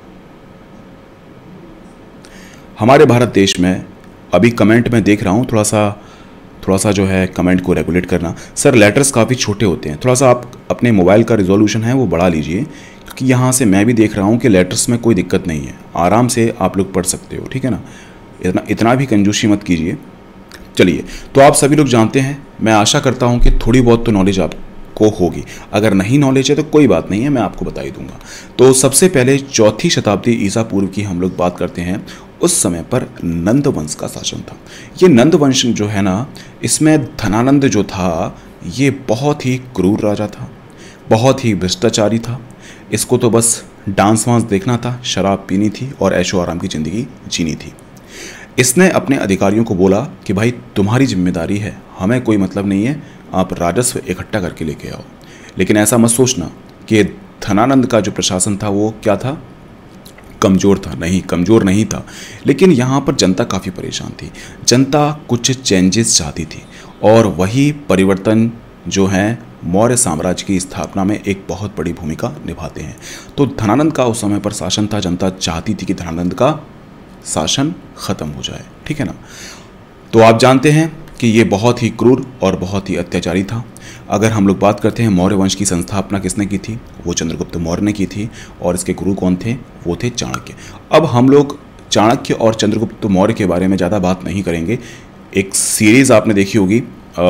हमारे भारत देश में अभी कमेंट में देख रहा हूँ, थोड़ा सा थोड़ा सा जो है कमेंट को रेगुलेट करना। सर, लेटर्स काफ़ी छोटे होते हैं, थोड़ा सा आप अपने मोबाइल का रिजोल्यूशन है वो बढ़ा लीजिए, क्योंकि यहाँ से मैं भी देख रहा हूँ कि लेटर्स में कोई दिक्कत नहीं है, आराम से आप लोग पढ़ सकते हो। ठीक है ना, इतना इतना भी कंजूसी मत कीजिए। चलिए, तो आप सभी लोग जानते हैं, मैं आशा करता हूँ कि थोड़ी बहुत तो नॉलेज आपको होगी। अगर नहीं नॉलेज है तो कोई बात नहीं है, मैं आपको बता ही दूंगा। तो सबसे पहले चौथी शताब्दी ईसा पूर्व की हम लोग बात करते हैं। उस समय पर नंद वंश का शासन था। ये नंद वंश जो है ना, इसमें धनानंद जो था, ये बहुत ही क्रूर राजा था, बहुत ही भ्रष्टाचारी था। इसको तो बस डांस वांस देखना था, शराब पीनी थी और ऐशो आराम की ज़िंदगी जीनी थी। इसने अपने अधिकारियों को बोला कि भाई तुम्हारी जिम्मेदारी है, हमें कोई मतलब नहीं है, आप राजस्व इकट्ठा करके लेके आओ। लेकिन ऐसा मत सोचना कि धनानंद का जो प्रशासन था वो क्या था, कमज़ोर था। नहीं, कमज़ोर नहीं था, लेकिन यहाँ पर जनता काफ़ी परेशान थी। जनता कुछ चेंजेस चाहती थी और वही परिवर्तन जो है मौर्य साम्राज्य की स्थापना में एक बहुत बड़ी भूमिका निभाते हैं। तो धनानंद का उस समय पर शासन था, जनता चाहती थी कि धनानंद का शासन ख़त्म हो जाए। ठीक है ना, तो आप जानते हैं कि ये बहुत ही क्रूर और बहुत ही अत्याचारी था। अगर हम लोग बात करते हैं मौर्य वंश की संस्थापना किसने की थी, वो चंद्रगुप्त मौर्य ने की थी और इसके गुरु कौन थे, वो थे चाणक्य। अब हम लोग चाणक्य और चंद्रगुप्त मौर्य के बारे में ज़्यादा बात नहीं करेंगे। एक सीरीज़ आपने देखी होगी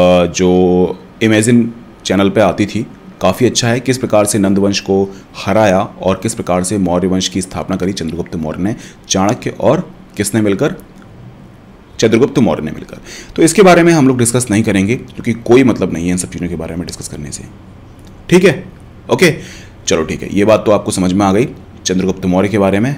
जो इमेजिन चैनल पे आती थी, काफ़ी अच्छा है, किस प्रकार से नंद वंश को हराया और किस प्रकार से मौर्य वंश की स्थापना करी चंद्रगुप्त मौर्य ने, चाणक्य और किसने मिलकर, चंद्रगुप्त मौर्य ने मिलकर। तो इसके बारे में हम लोग डिस्कस नहीं करेंगे क्योंकि कोई मतलब नहीं है इन सब चीज़ों के बारे में डिस्कस करने से। ठीक है, ओके, चलो ठीक है, ये बात तो आपको समझ में आ गई। चंद्रगुप्त मौर्य के बारे में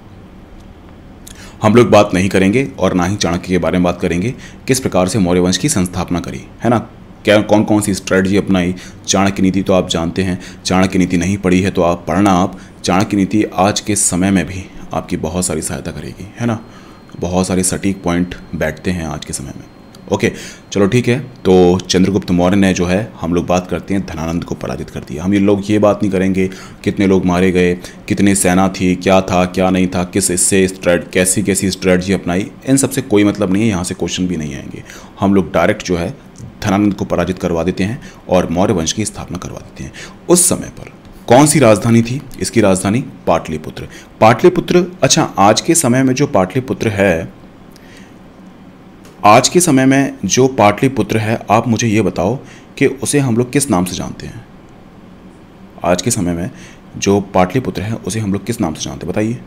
हम लोग बात नहीं करेंगे और ना ही चाणक्य के बारे में बात करेंगे, किस प्रकार से मौर्य वंश की संस्थापना करी, है ना, क्या कौन कौन सी स्ट्रेटजी अपनाई। चाणक्य नीति तो आप जानते हैं, चाणक्य नीति नहीं पढ़ी है तो आप पढ़ना। आप चाणक्य नीति आज के समय में भी आपकी बहुत सारी सहायता करेगी, है ना, बहुत सारे सटीक पॉइंट बैठते हैं आज के समय में। ओके, चलो ठीक है। तो चंद्रगुप्त मौर्य ने जो है, हम लोग बात करते हैं, धनानंद को पराजित कर दिया। हम ये लोग ये बात नहीं करेंगे कितने लोग मारे गए, कितनी सेना थी, क्या था क्या नहीं था, किस इससे स्ट्रेट कैसी कैसी स्ट्रेटजी अपनाई, इन सबसे कोई मतलब नहीं है, यहाँ से क्वेश्चन भी नहीं आएंगे। हम लोग डायरेक्ट जो है धनानंद को पराजित करवा देते हैं और मौर्य वंश की स्थापना करवा देते हैं। उस समय पर कौन सी राजधानी थी? इसकी राजधानी पाटलिपुत्र। पाटलिपुत्र, अच्छा आज के समय में जो पाटलिपुत्र है, आज के समय में जो पाटलिपुत्र है, आप मुझे ये बताओ कि उसे हम लोग किस नाम से जानते हैं? आज के समय में जो पाटलिपुत्र है उसे हम लोग किस नाम से जानते हैं बताइए?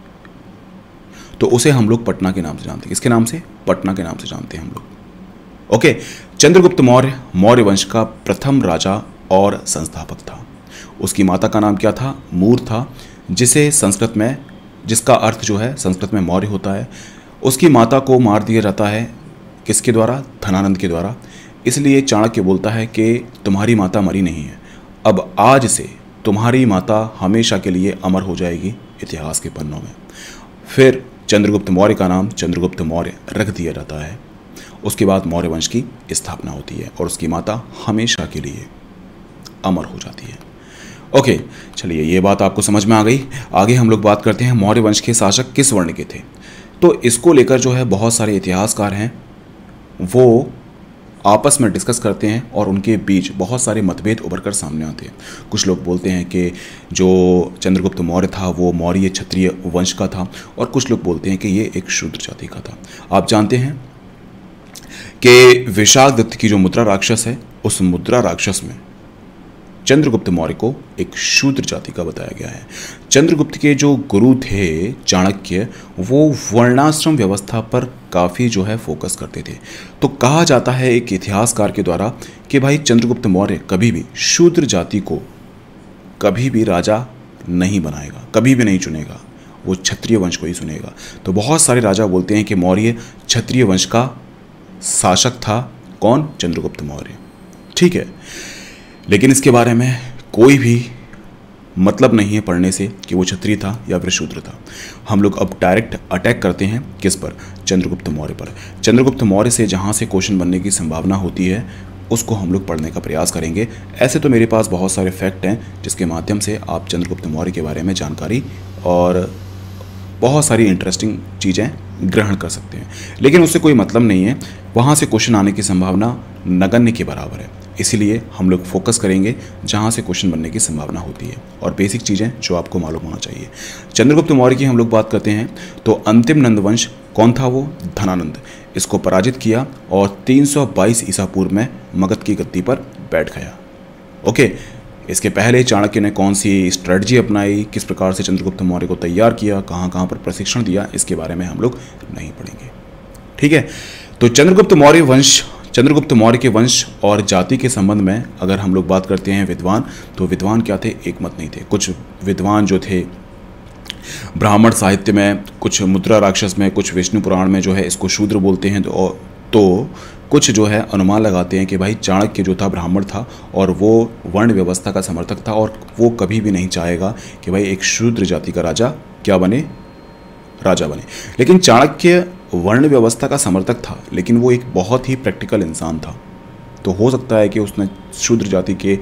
तो उसे हम लोग पटना के नाम से जानते हैं। किसके नाम से? पटना के नाम से जानते हैं हम लोग। ओके, चंद्रगुप्त मौर्य मौर्य वंश का प्रथम राजा और संस्थापक था। उसकी माता का नाम क्या था? मूर था, जिसे संस्कृत में, जिसका अर्थ जो है संस्कृत में मौर्य होता है। उसकी माता को मार दिया जाता है, किसके द्वारा? धनानंद के द्वारा। इसलिए चाणक्य बोलता है कि तुम्हारी माता मरी नहीं है, अब आज से तुम्हारी माता हमेशा के लिए अमर हो जाएगी इतिहास के पन्नों में। फिर चंद्रगुप्त मौर्य का नाम चंद्रगुप्त मौर्य रख दिया जाता है। उसके बाद मौर्य वंश की स्थापना होती है और उसकी माता हमेशा के लिए अमर हो जाती है। ओके, चलिए ये बात आपको समझ में आ गई। आगे हम लोग बात करते हैं मौर्य वंश के शासक किस वर्ण के थे। तो इसको लेकर जो है बहुत सारे इतिहासकार हैं, वो आपस में डिस्कस करते हैं और उनके बीच बहुत सारे मतभेद उभर कर सामने आते हैं। कुछ लोग बोलते हैं कि जो चंद्रगुप्त मौर्य था वो मौर्य क्षत्रिय वंश का था, और कुछ लोग बोलते हैं कि ये एक शूद्र जाति का था। आप जानते हैं कि विशाखदत्त की जो मुद्रा राक्षस है, उस मुद्रा राक्षस में चंद्रगुप्त मौर्य को एक शूद्र जाति का बताया गया है। चंद्रगुप्त के जो गुरु थे चाणक्य, वो वर्णाश्रम व्यवस्था पर काफ़ी जो है फोकस करते थे। तो कहा जाता है एक इतिहासकार के द्वारा कि भाई चंद्रगुप्त मौर्य कभी भी शूद्र जाति को कभी भी राजा नहीं बनाएगा, कभी भी नहीं चुनेगा, वो क्षत्रिय वंश को ही चुनेगा। तो बहुत सारे राजा बोलते हैं कि मौर्य क्षत्रिय वंश का शासक था। कौन? चंद्रगुप्त मौर्य। ठीक है, लेकिन इसके बारे में कोई भी मतलब नहीं है पढ़ने से कि वो क्षत्रिय था या फिर शूद्र था। हम लोग अब डायरेक्ट अटैक करते हैं किस पर? चंद्रगुप्त मौर्य पर। चंद्रगुप्त मौर्य से जहाँ से क्वेश्चन बनने की संभावना होती है उसको हम लोग पढ़ने का प्रयास करेंगे। ऐसे तो मेरे पास बहुत सारे फैक्ट हैं जिसके माध्यम से आप चंद्रगुप्त मौर्य के बारे में जानकारी और बहुत सारी इंटरेस्टिंग चीज़ें ग्रहण कर सकते हैं, लेकिन उससे कोई मतलब नहीं है। वहाँ से क्वेश्चन आने की संभावना नगण्य के बराबर है। इसीलिए हम लोग फोकस करेंगे जहाँ से क्वेश्चन बनने की संभावना होती है और बेसिक चीज़ें जो आपको मालूम होना चाहिए। चंद्रगुप्त मौर्य की हम लोग बात करते हैं तो अंतिम नंदवंश कौन था? वो धनानंद। इसको पराजित किया और तीन सौ बाईस ईसा पूर्व में मगध की गद्दी पर बैठ गया। ओके, इसके पहले चाणक्य ने कौन सी स्ट्रेटजी अपनाई, किस प्रकार से चंद्रगुप्त मौर्य को तैयार किया, कहाँ कहाँ पर प्रशिक्षण दिया, इसके बारे में हम लोग नहीं पढ़ेंगे। ठीक है, तो चंद्रगुप्त मौर्य वंश चंद्रगुप्त मौर्य के वंश और जाति के संबंध में अगर हम लोग बात करते हैं विद्वान, तो विद्वान क्या थे? एक मत नहीं थे। कुछ विद्वान जो थे ब्राह्मण साहित्य में, कुछ मुद्रा राक्षस में, कुछ विष्णु पुराण में जो है इसको शूद्र बोलते हैं। तो, तो कुछ जो है अनुमान लगाते हैं कि भाई चाणक्य जो था ब्राह्मण था और वो वर्ण व्यवस्था का समर्थक था और वो कभी भी नहीं चाहेगा कि भाई एक शूद्र जाति का राजा क्या बने? राजा बने। लेकिन चाणक्य वर्ण व्यवस्था का समर्थक था, लेकिन वो एक बहुत ही प्रैक्टिकल इंसान था। तो हो सकता है कि उसने शूद्र जाति के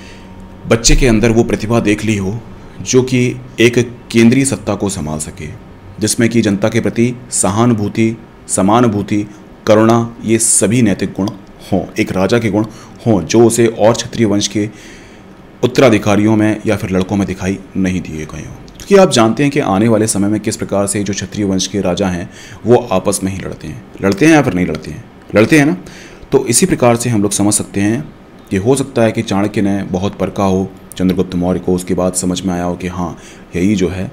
बच्चे के अंदर वो प्रतिभा देख ली हो जो कि एक केंद्रीय सत्ता को संभाल सके, जिसमें कि जनता के प्रति सहानुभूति, समानुभूति, करुणा, ये सभी नैतिक गुण हों, एक राजा के गुण हों, जो उसे और क्षत्रिय वंश के उत्तराधिकारियों में या फिर लड़कों में दिखाई नहीं दिए गए हों। क्योंकि आप जानते हैं कि आने वाले समय में किस प्रकार से जो क्षत्रिय वंश के राजा हैं वो आपस में ही लड़ते हैं लड़ते हैं या फिर नहीं लड़ते हैं लड़ते हैं ना। तो इसी प्रकार से हम लोग समझ सकते हैं कि हो सकता है कि चाणक्य ने बहुत परखा हो चंद्रगुप्त मौर्य को, उसके बाद समझ में आया हो कि हाँ यही जो है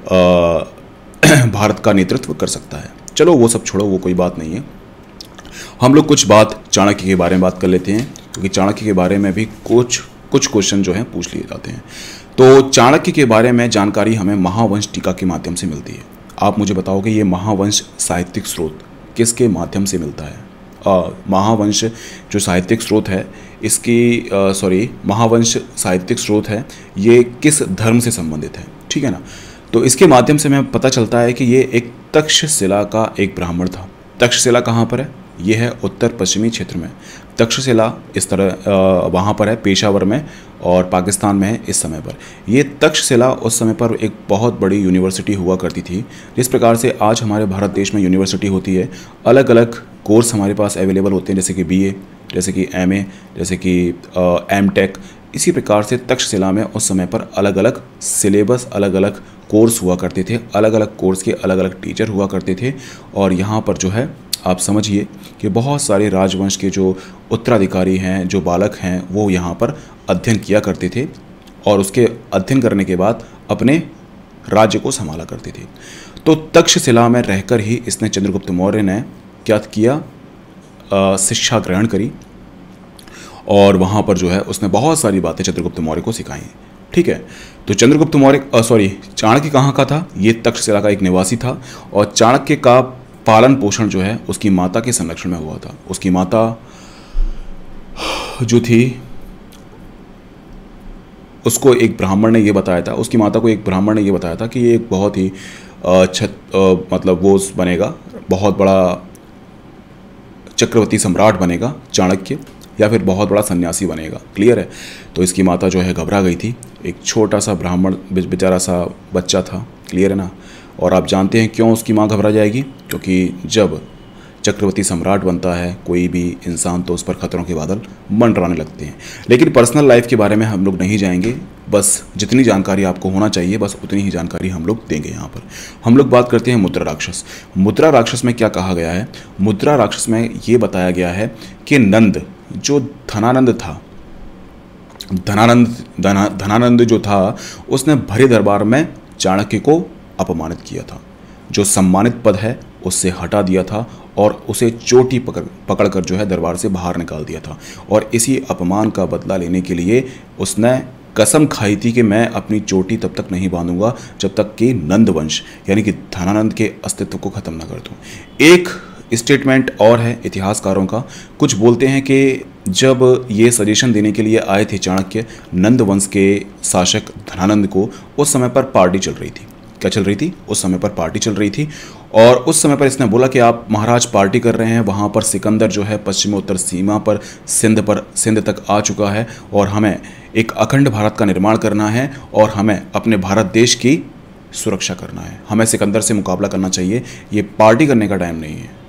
आ, भारत का नेतृत्व कर सकता है। चलो वो सब छोड़ो, वो कोई बात नहीं है। हम लोग कुछ बात चाणक्य के बारे में बात कर लेते हैं, क्योंकि चाणक्य के बारे में भी कुछ कुछ क्वेश्चन जो हैं पूछ लिए जाते हैं। तो चाणक्य के बारे में जानकारी हमें महावंश टीका के माध्यम से मिलती है। आप मुझे बताओगे ये महावंश साहित्यिक स्रोत किसके माध्यम से मिलता है? आ, महावंश जो साहित्यिक स्रोत है इसकी सॉरी महावंश साहित्यिक स्रोत है, ये किस धर्म से संबंधित है? ठीक है ना। तो इसके माध्यम से हमें पता चलता है कि ये एक तक्षशिला का एक ब्राह्मण था। तक्षशिला कहाँ पर है? ये है उत्तर पश्चिमी क्षेत्र में। तक्षशिला इस तरह वहाँ पर है पेशावर में और पाकिस्तान में है इस समय पर। ये तक्षशिला उस समय पर एक बहुत बड़ी यूनिवर्सिटी हुआ करती थी। जिस प्रकार से आज हमारे भारत देश में यूनिवर्सिटी होती है, अलग अलग कोर्स हमारे पास अवेलेबल होते हैं, जैसे कि बी ए, जैसे कि एम ए, जैसे कि एम टेक। इसी प्रकार से तक्षशिला में उस समय पर अलग अलग सिलेबस, अलग अलग कोर्स हुआ करते थे, अलग अलग कोर्स के अलग अलग टीचर हुआ करते थे। और यहाँ पर जो है आप समझिए कि बहुत सारे राजवंश के जो उत्तराधिकारी हैं, जो बालक हैं, वो यहाँ पर अध्ययन किया करते थे और उसके अध्ययन करने के बाद अपने राज्य को संभाला करते थे। तो तक्षशिला में रहकर ही इसने चंद्रगुप्त मौर्य ने क्या किया, शिक्षा ग्रहण करी और वहाँ पर जो है उसने बहुत सारी बातें चंद्रगुप्त मौर्य को सिखाई। ठीक है, तो चंद्रगुप्त मौर्य सॉरी चाणक्य कहाँ का था, ये तक्षशिला का एक निवासी था और चाणक्य का पालन पोषण जो है उसकी माता के संरक्षण में हुआ था। उसकी माता जो थी उसको एक ब्राह्मण ने ये बताया था, उसकी माता को एक ब्राह्मण ने ये बताया था कि ये एक बहुत ही छत मतलब वो बनेगा, बहुत बड़ा चक्रवर्ती सम्राट बनेगा चाणक्य, या फिर बहुत बड़ा सन्यासी बनेगा। क्लियर है। तो इसकी माता जो है घबरा गई थी, एक छोटा सा ब्राह्मण बेचारा सा बच्चा था। क्लियर है ना। और आप जानते हैं क्यों उसकी माँ घबरा जाएगी, क्योंकि जब चक्रवर्ती सम्राट बनता है कोई भी इंसान तो उस पर खतरों के बादल मंडराने लगते हैं। लेकिन पर्सनल लाइफ के बारे में हम लोग नहीं जाएंगे, बस जितनी जानकारी आपको होना चाहिए बस उतनी ही जानकारी हम लोग देंगे। यहाँ पर हम लोग बात करते हैं मुद्रा राक्षस। मुद्रा राक्षस में क्या कहा गया है, मुद्रा राक्षस में ये बताया गया है कि नंद जो धनानंद था, धनानंद धना धनानंद जो था उसने भरे दरबार में चाणक्य को अपमानित किया था। जो सम्मानित पद है उससे हटा दिया था और उसे चोटी पकड़ पकड़कर जो है दरबार से बाहर निकाल दिया था। और इसी अपमान का बदला लेने के लिए उसने कसम खाई थी कि मैं अपनी चोटी तब तक नहीं बांधूंगा जब तक कि नंद वंश यानी कि धनानंद के अस्तित्व को ख़त्म न कर दूं। एक स्टेटमेंट और है इतिहासकारों का, कुछ बोलते हैं कि जब ये सजेशन देने के लिए आए थे चाणक्य नंद वंश के शासक धनानंद को, उस समय पर पार्टी चल रही थी। क्या चल रही थी? उस समय पर पार्टी चल रही थी और उस समय पर इसने बोला कि आप महाराज पार्टी कर रहे हैं, वहाँ पर सिकंदर जो है पश्चिमोत्तर सीमा पर सिंध पर सिंध तक आ चुका है और हमें एक अखंड भारत का निर्माण करना है और हमें अपने भारत देश की सुरक्षा करना है, हमें सिकंदर से मुकाबला करना चाहिए, ये पार्टी करने का टाइम नहीं है।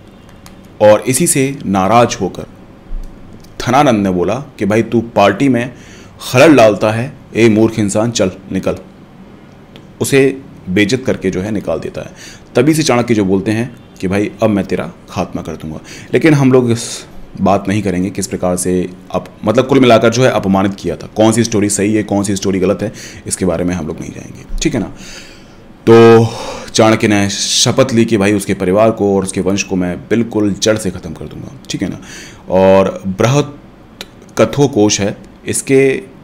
और इसी से नाराज होकर धनानंद ने बोला कि भाई तू पार्टी में खलल डालता है, ए मूर्ख इंसान, चल निकल। उसे बेइज्जत करके जो है निकाल देता है। तभी से चाणक्य जो बोलते हैं कि भाई अब मैं तेरा खात्मा कर दूंगा। लेकिन हम लोग इस बात नहीं करेंगे किस प्रकार से अप मतलब कुल मिलाकर जो है अपमानित किया था, कौन सी स्टोरी सही है कौन सी स्टोरी गलत है इसके बारे में हम लोग नहीं जाएंगे। ठीक है ना। तो चाणक्य ने शपथ ली कि भाई उसके परिवार को और उसके वंश को मैं बिल्कुल जड़ से ख़त्म कर दूंगा। ठीक है ना। और बृहत कथोकोश है, इसके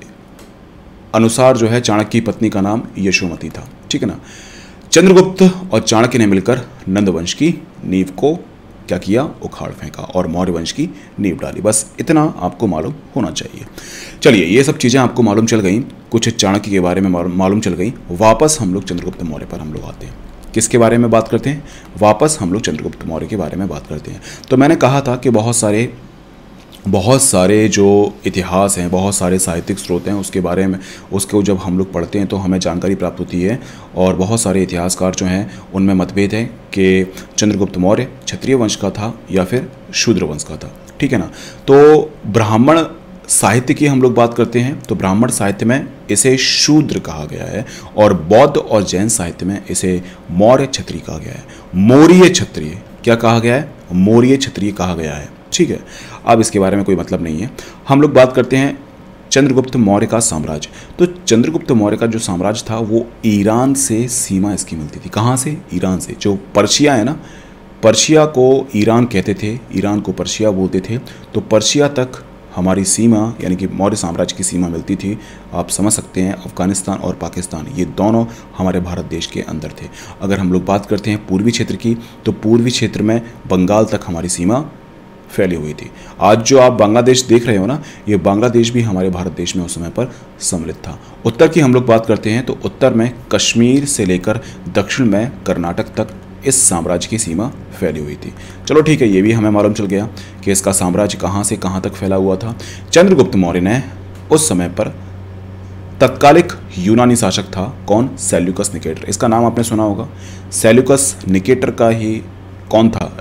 अनुसार जो है चाणक्य की पत्नी का नाम यशोमती था। ठीक है ना। चंद्रगुप्त और चाणक्य ने मिलकर नंद वंश की नींव को क्या किया, उखाड़ फेंका और मौर्य वंश की नींव डाली। बस इतना आपको मालूम होना चाहिए। चलिए ये सब चीज़ें आपको मालूम चल गई, कुछ चाणक्य के बारे में मालूम चल गई। वापस हम लोग चंद्रगुप्त मौर्य पर हम लोग आते हैं। किसके बारे में बात करते हैं? वापस हम लोग चंद्रगुप्त मौर्य के बारे में बात करते हैं। तो मैंने कहा था कि बहुत सारे बहुत सारे जो इतिहास हैं, बहुत सारे साहित्यिक स्रोत हैं, उसके बारे में उसको जब हम लोग पढ़ते हैं तो हमें जानकारी प्राप्त होती है। और बहुत सारे इतिहासकार जो हैं उनमें मतभेद है कि चंद्रगुप्त मौर्य क्षत्रिय वंश का था या फिर शूद्र वंश का था। ठीक है ना। तो ब्राह्मण साहित्य की हम लोग बात करते हैं तो ब्राह्मण साहित्य में इसे शूद्र कहा गया है और बौद्ध और जैन साहित्य में इसे मौर्य क्षत्रिय कहा गया है। मौर्य क्षत्रिय क्या कहा गया है? मौर्य क्षत्रिय कहा गया है। ठीक है। अब इसके बारे में कोई मतलब नहीं है। हम लोग बात करते हैं चंद्रगुप्त मौर्य का साम्राज्य। तो चंद्रगुप्त मौर्य का जो साम्राज्य था वो ईरान से सीमा इसकी मिलती थी। कहाँ से? ईरान से। जो पर्शिया है ना, पर्शिया को ईरान कहते थे, ईरान को पर्शिया बोलते थे। तो पर्शिया तक हमारी सीमा यानी कि मौर्य साम्राज्य की सीमा मिलती थी। आप समझ सकते हैं अफगानिस्तान और पाकिस्तान ये दोनों हमारे भारत देश के अंदर थे। अगर हम लोग बात करते हैं पूर्वी क्षेत्र की तो पूर्वी क्षेत्र में बंगाल तक हमारी सीमा फैली हुई थी। आज जो आप बांग्लादेश देख रहे हो ना, ये बांग्लादेश भी हमारे भारत देश में उस समय पर सम्मिलित था। उत्तर की हम लोग बात करते हैं तो उत्तर में कश्मीर से लेकर दक्षिण में कर्नाटक तक इस साम्राज्य की सीमा फैली हुई थी। चलो ठीक है, ये भी हमें मालूम चल गया कि इसका साम्राज्य कहाँ से कहाँ तक फैला हुआ था। चंद्रगुप्त मौर्य ने उस समय पर तत्कालिक यूनानी शासक था कौन? Seleucus Nicator. इसका नाम आपने सुना होगा। सेल्यूकस निकेटर का ही कौन था?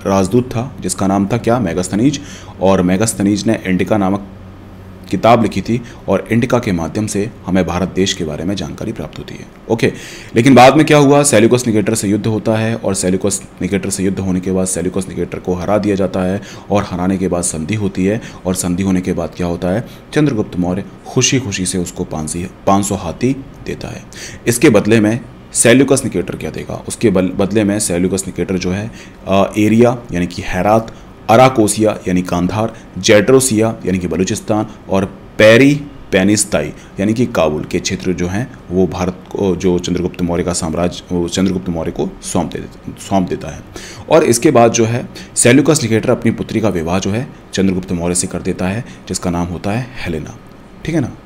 राजदूत था जिसका नाम था क्या, मेगास्थनीज। और मेगास्थनीज ने इंडिका नामक किताब लिखी थी और इंडिका के माध्यम से हमें भारत देश के बारे में जानकारी प्राप्त होती है। ओके, लेकिन बाद में क्या हुआ, सेल्यूकस निकेटर से युद्ध होता है और सेल्यूकस निकेटर से युद्ध होने के बाद सेल्यूकस निकेटर को हरा दिया जाता है और हराने के बाद संधि होती है और संधि होने के बाद क्या होता है, चंद्रगुप्त मौर्य खुशी खुशी से उसको पाँच सौ हाथी देता है। इसके बदले में सेल्यूकस निकेटर क्या देगा, उसके बदले में सेल्यूकस निकेटर जो है एरिया यानी कि हेरात, अराकोसिया यानी कांधार, जेड्रोसिया यानी कि बलूचिस्तान और पेरी पेनिस्ताई यानी कि काबुल के क्षेत्र जो हैं वो भारत को, जो चंद्रगुप्त मौर्य का साम्राज्य, वो चंद्रगुप्त मौर्य को सौंप दे सौंप देता है। और इसके बाद जो है सेल्यूकस निकेटर अपनी पुत्री का विवाह जो है चंद्रगुप्त मौर्य से कर देता है जिसका नाम होता है हेलेना। ठीक है ना।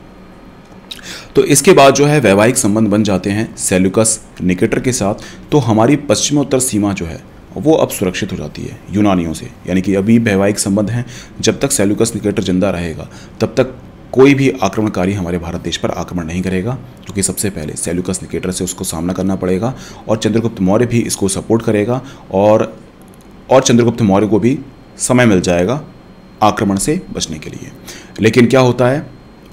तो इसके बाद जो है वैवाहिक संबंध बन जाते हैं सेल्यूकस निकेटर के साथ। तो हमारी पश्चिमोत्तर सीमा जो है वो अब सुरक्षित हो जाती है यूनानियों से, यानी कि अभी वैवाहिक संबंध हैं। जब तक सेल्यूकस निकेटर जिंदा रहेगा तब तक कोई भी आक्रमणकारी हमारे भारत देश पर आक्रमण नहीं करेगा, क्योंकि सबसे पहले सेल्यूकस निकेटर से उसको सामना करना पड़ेगा और चंद्रगुप्त मौर्य भी इसको सपोर्ट करेगा और और चंद्रगुप्त मौर्य को भी समय मिल जाएगा आक्रमण से बचने के लिए। लेकिन क्या होता है,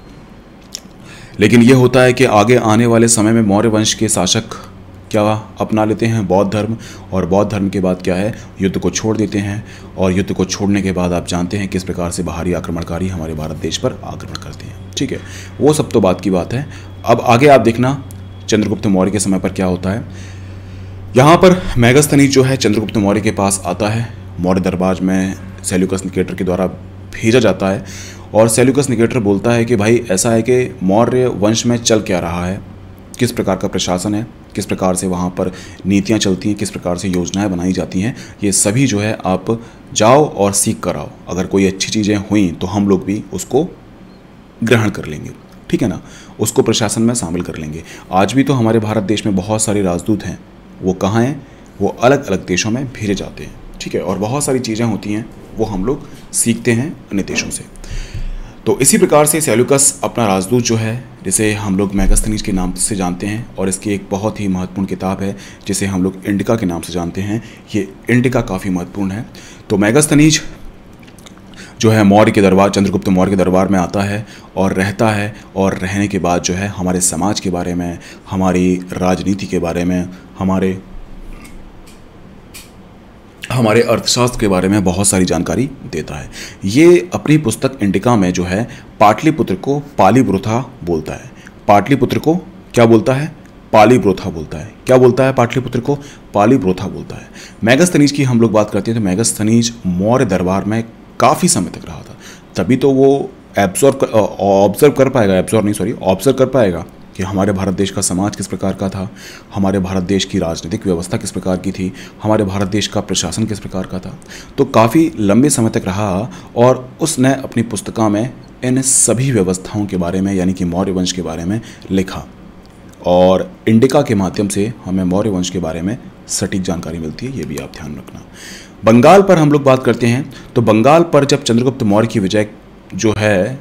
लेकिन ये होता है कि आगे आने वाले समय में मौर्य वंश के शासक क्या अपना लेते हैं, बौद्ध धर्म। और बौद्ध धर्म के बाद क्या है, युद्ध को छोड़ देते हैं और युद्ध को छोड़ने के बाद आप जानते हैं किस प्रकार से बाहरी आक्रमणकारी हमारे भारत देश पर आक्रमण करते हैं। ठीक है, वो सब तो बात की बात है। अब आगे आप देखना चंद्रगुप्त मौर्य के समय पर क्या होता है। यहाँ पर मेगास्थनीज जो है चंद्रगुप्त मौर्य के पास आता है, मौर्य दरबार में सेल्यूकस निकेटर के द्वारा भेजा जाता है और सेल्यूकस निकेटर बोलता है कि भाई ऐसा है कि मौर्य वंश में चल क्या रहा है, किस प्रकार का प्रशासन है, किस प्रकार से वहाँ पर नीतियाँ चलती हैं, किस प्रकार से योजनाएं बनाई जाती हैं, ये सभी जो है आप जाओ और सीख कर आओ। अगर कोई अच्छी चीज़ें हुई तो हम लोग भी उसको ग्रहण कर लेंगे। ठीक है ना, उसको प्रशासन में शामिल कर लेंगे। आज भी तो हमारे भारत देश में बहुत सारे राजदूत हैं, वो कहाँ हैं, वो अलग अलग देशों में भेजे जाते हैं। ठीक है, और बहुत सारी चीज़ें होती हैं वो हम लोग सीखते हैं अन्य देशों से। तो इसी प्रकार से सेल्यूकस अपना राजदूत जो है, जिसे हम लोग मेगास्थनीज के नाम से जानते हैं, और इसकी एक बहुत ही महत्वपूर्ण किताब है जिसे हम लोग इंडिका के नाम से जानते हैं, ये इंडिका काफ़ी महत्वपूर्ण है। तो मेगास्थनीज जो है मौर्य के दरबार, चंद्रगुप्त मौर्य के दरबार में आता है और रहता है, और रहने के बाद जो है हमारे समाज के बारे में, हमारी राजनीति के बारे में, हमारे हमारे अर्थशास्त्र के बारे में बहुत सारी जानकारी देता है। ये अपनी पुस्तक इंडिका में जो है पाटलिपुत्र को पालीप्रोथा बोलता है। पाटलिपुत्र को क्या बोलता है, पालीप्रोथा बोलता है। क्या बोलता है, पाटलिपुत्र को पालीप्रोथा बोलता है। मेगास्थनीज की हम लोग बात करते हैं तो मेगास्थनीज मौर्य दरबार में काफ़ी समय तक रहा था, तभी तो वो एब्जॉर्व ऑब्जर्व कर पाएगा, एब्जॉर्व नहीं सॉरी ऑब्जर्व कर पाएगा कि हमारे भारत देश का समाज किस प्रकार का था, हमारे भारत देश की राजनीतिक व्यवस्था किस प्रकार की थी, हमारे भारत देश का प्रशासन किस प्रकार का था। तो काफ़ी लंबे समय तक रहा और उसने अपनी पुस्तका में इन सभी व्यवस्थाओं के बारे में, यानी कि मौर्य वंश के बारे में लिखा, और इंडिका के माध्यम से हमें मौर्य वंश के बारे में सटीक जानकारी मिलती है, ये भी आप ध्यान रखना। बंगाल पर हम लोग बात करते हैं तो बंगाल पर जब चंद्रगुप्त मौर्य की विजय जो है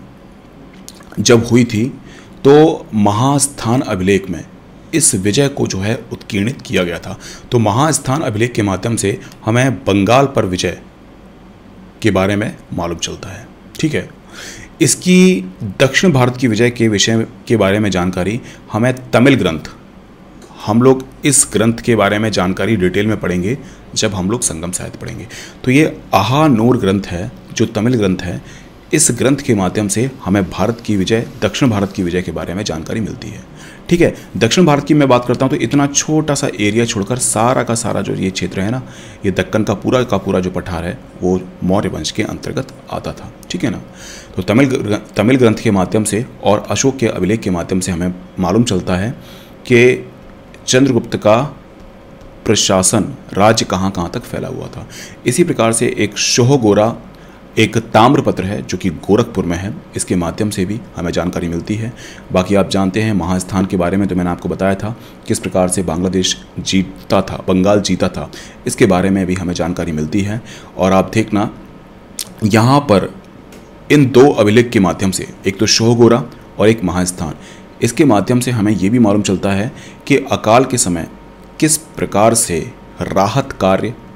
जब हुई थी तो महास्थान अभिलेख में इस विजय को जो है उत्कीर्णित किया गया था। तो महास्थान अभिलेख के माध्यम से हमें बंगाल पर विजय के बारे में मालूम चलता है। ठीक है, इसकी दक्षिण भारत की विजय के विषय के बारे में जानकारी हमें तमिल ग्रंथ, हम लोग इस ग्रंथ के बारे में जानकारी डिटेल में पढ़ेंगे जब हम लोग संगम साहित्य पढ़ेंगे। तो ये आहा नूर ग्रंथ है जो तमिल ग्रंथ है, इस ग्रंथ के माध्यम से हमें भारत की विजय, दक्षिण भारत की विजय के बारे में जानकारी मिलती है। ठीक है, दक्षिण भारत की मैं बात करता हूँ तो इतना छोटा सा एरिया छोड़कर सारा का सारा जो ये क्षेत्र है ना, ये दक्कन का पूरा का पूरा जो पठार है वो मौर्य वंश के अंतर्गत आता था। ठीक है ना, तो तमिल तमिल ग्रंथ के माध्यम से और अशोक के अभिलेख के माध्यम से हमें मालूम चलता है कि चंद्रगुप्त का प्रशासन, राज्य कहाँ कहाँ तक फैला हुआ था। इसी प्रकार से एक शोहगोरा एक ताम्रपत्र है जो कि गोरखपुर में है, इसके माध्यम से भी हमें जानकारी मिलती है। बाकी आप जानते हैं महास्थान के बारे में तो मैंने आपको बताया था, किस प्रकार से बांग्लादेश जीता था, बंगाल जीता था, इसके बारे में भी हमें जानकारी मिलती है। और आप देखना यहाँ पर इन दो अभिलेख के माध्यम से, एक तो शोहगोरा और एक महास्थान, इसके माध्यम से हमें ये भी मालूम चलता है कि अकाल के समय किस प्रकार से राहत कार्य